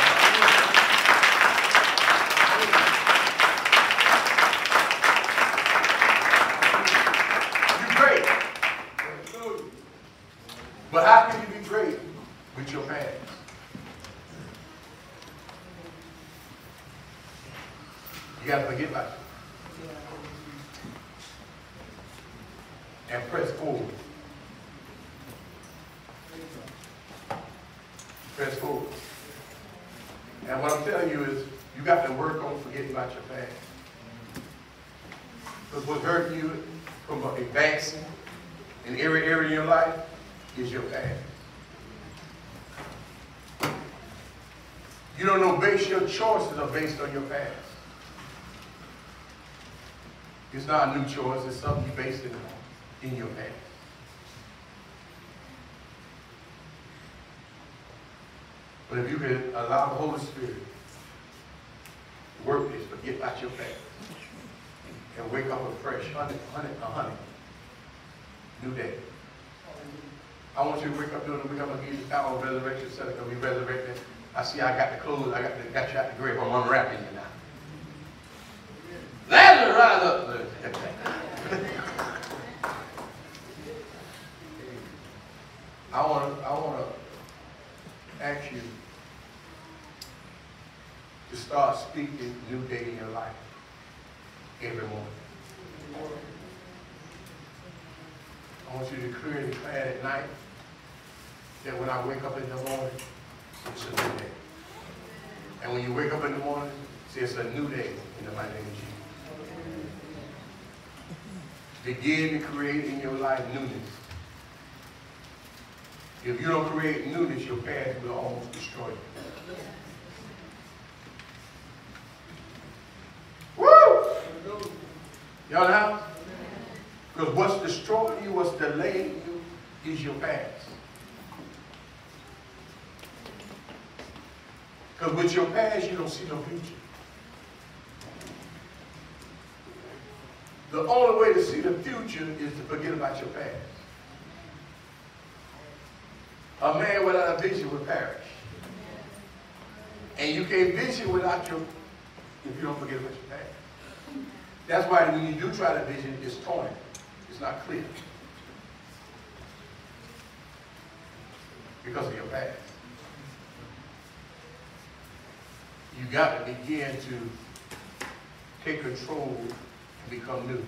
You're great. But how can you be great with your past? You got to forget about it. And press forward. Press forward. And what I'm telling you is, you got to work on forgetting about your past. Because what's hurting you from advancing in every area of your life is your past. You don't know, your choices are based on your past. It's not a new choice, it's something you based it in your past. But if you could allow the Holy Spirit to work this, forget about your past, and wake up a fresh, a honey, new day. I want you to wake up doing the week. I'm going to give you the power of resurrection, so it's going to be resurrected. I see I got the clothes, I got you out the grave, I'm unwrapping you now. Lazarus, rise up. I want to ask you to start speaking new day in your life every morning. I want you to declare and declare at night that when I wake up in the morning, it's a new day. And when you wake up in the morning, say it's a new day in the mighty name of Jesus. Begin to create in your life newness. If you don't create newness, your past will almost destroy you. Woo! Y'all know? Because what's destroying you, what's delaying you, is your past. Because with your past, you don't see no future. The only way to see the future is to forget about your past. A man without a vision will perish. And you can't vision without your, if you don't forget about your past. That's why when you do try to vision, it's torn. It's not clear. Because of your past. You got to begin to take control and become new.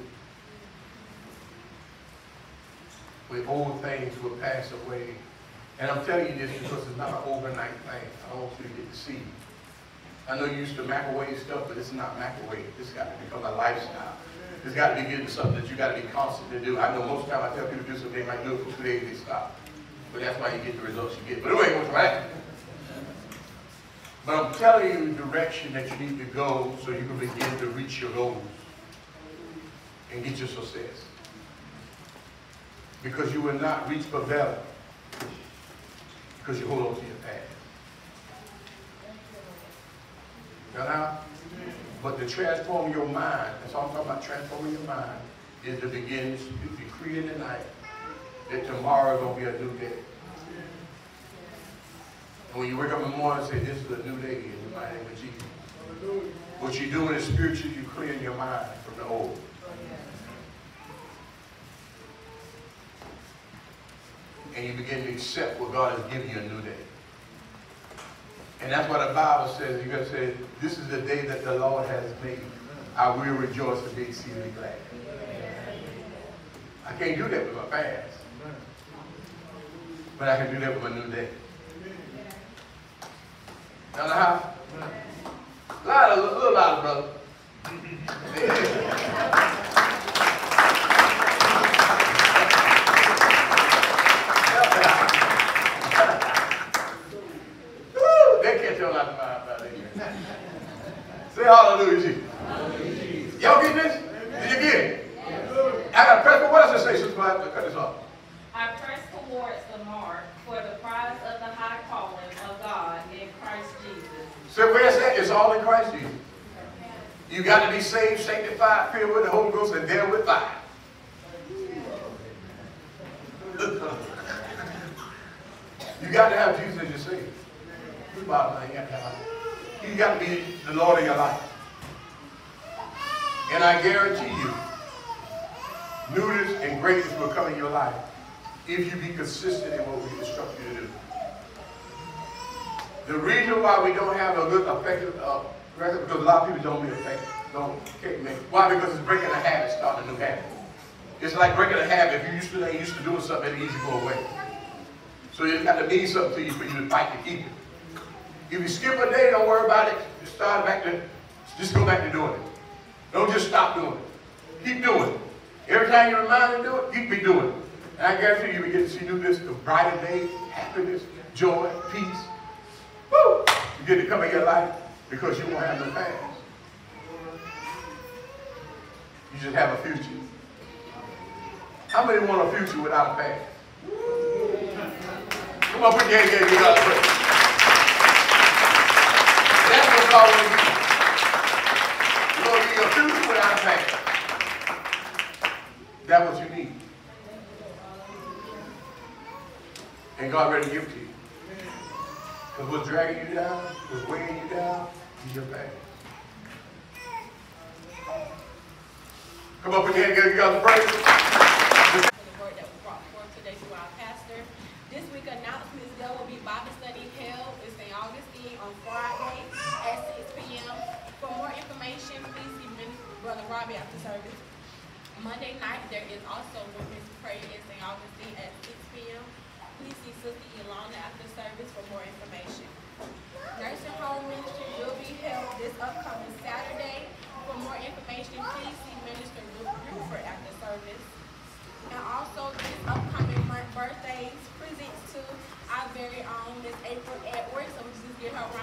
Where old things will pass away. And I'm telling you this because it's not an overnight thing. I want you to get to see. I know you used to microwave stuff, but it's not microwave. This got to become a lifestyle. It's got to be getting something that you got to be constant to do. I know most of the time I tell people to do something, they might do it for 2 days, they stop. But that's why you get the results you get. But anyway, what's right? But I'm telling you the direction that you need to go so you can begin to reach your goals and get your success. Because you will not reach for better because you hold on to your past. You know now? But to transform your mind, that's all I'm talking about, transforming your mind, is to begin to decree in the night that tomorrow is going to be a new day. And when you wake up in the morning and say, this is a new day in the mighty name of Jesus. What you're doing is spiritually, you're clearing your mind from the old. And you begin to accept what God has given you a new day. And that's what the Bible says. You're going to say, this is the day that the Lord has made. I will rejoice and be exceedingly glad. I can't do that with my past. But I can do that with a new day. Now, how? A little louder, brother. They can't tell nothing about it. Say hallelujah, Jesus. Y'all get this? Did you get it? I got to press, but what else it say, Sister Black? Cut this off. I press towards the mark for the prize of the high calling of God in Christ Jesus. So where's that? It's all in Christ Jesus. You got to be saved, sanctified, filled with the Holy Ghost, and there with fire. You got to have Jesus as your Savior. You got to be the Lord of your life. And I guarantee you, newness and greatness will come in your life if you be consistent in what we instruct you to do. The reason why we don't have a good effective record, because a lot of people don't be effective. Why? Because it's breaking a habit, starting a new habit. It's like breaking a habit. If you ain't used to doing something, it's easy to go away. So it's got to mean something to you for you to fight to keep it. If you skip a day, don't worry about it. Just go back to doing it. Don't just stop doing it. Keep doing it. Every time you're reminded to do it, keep me doing it. And I guarantee you, we get to see newness, a brighter day, happiness, joy, peace. Woo! You get to come in your life because you won't have no past. You just have a future. How many want a future without a past? Come on, put your hand together. You got to pray. That's what God wants to do. You're going to be a future without a past. That's what you need. And God ready to give it to you. Because what's dragging you down, what's weighing you down, is your past. Come up again, you got to pray. The word that was brought forth today to our pastor. This week announcements, there will be Bible study held in St. Augustine on Friday at 6 p.m. For more information, please see Brother Robbie after service. Monday night, there is also women's prayer in St. Augustine at 6 p.m. Please see Sister Yolanda after service for more information. Nursing home ministry will be held this upcoming Saturday. For more information, please see Minister Luke Buford after service. And also, this upcoming month, birthdays presents to our very own Miss April Edwards. So we just give her a round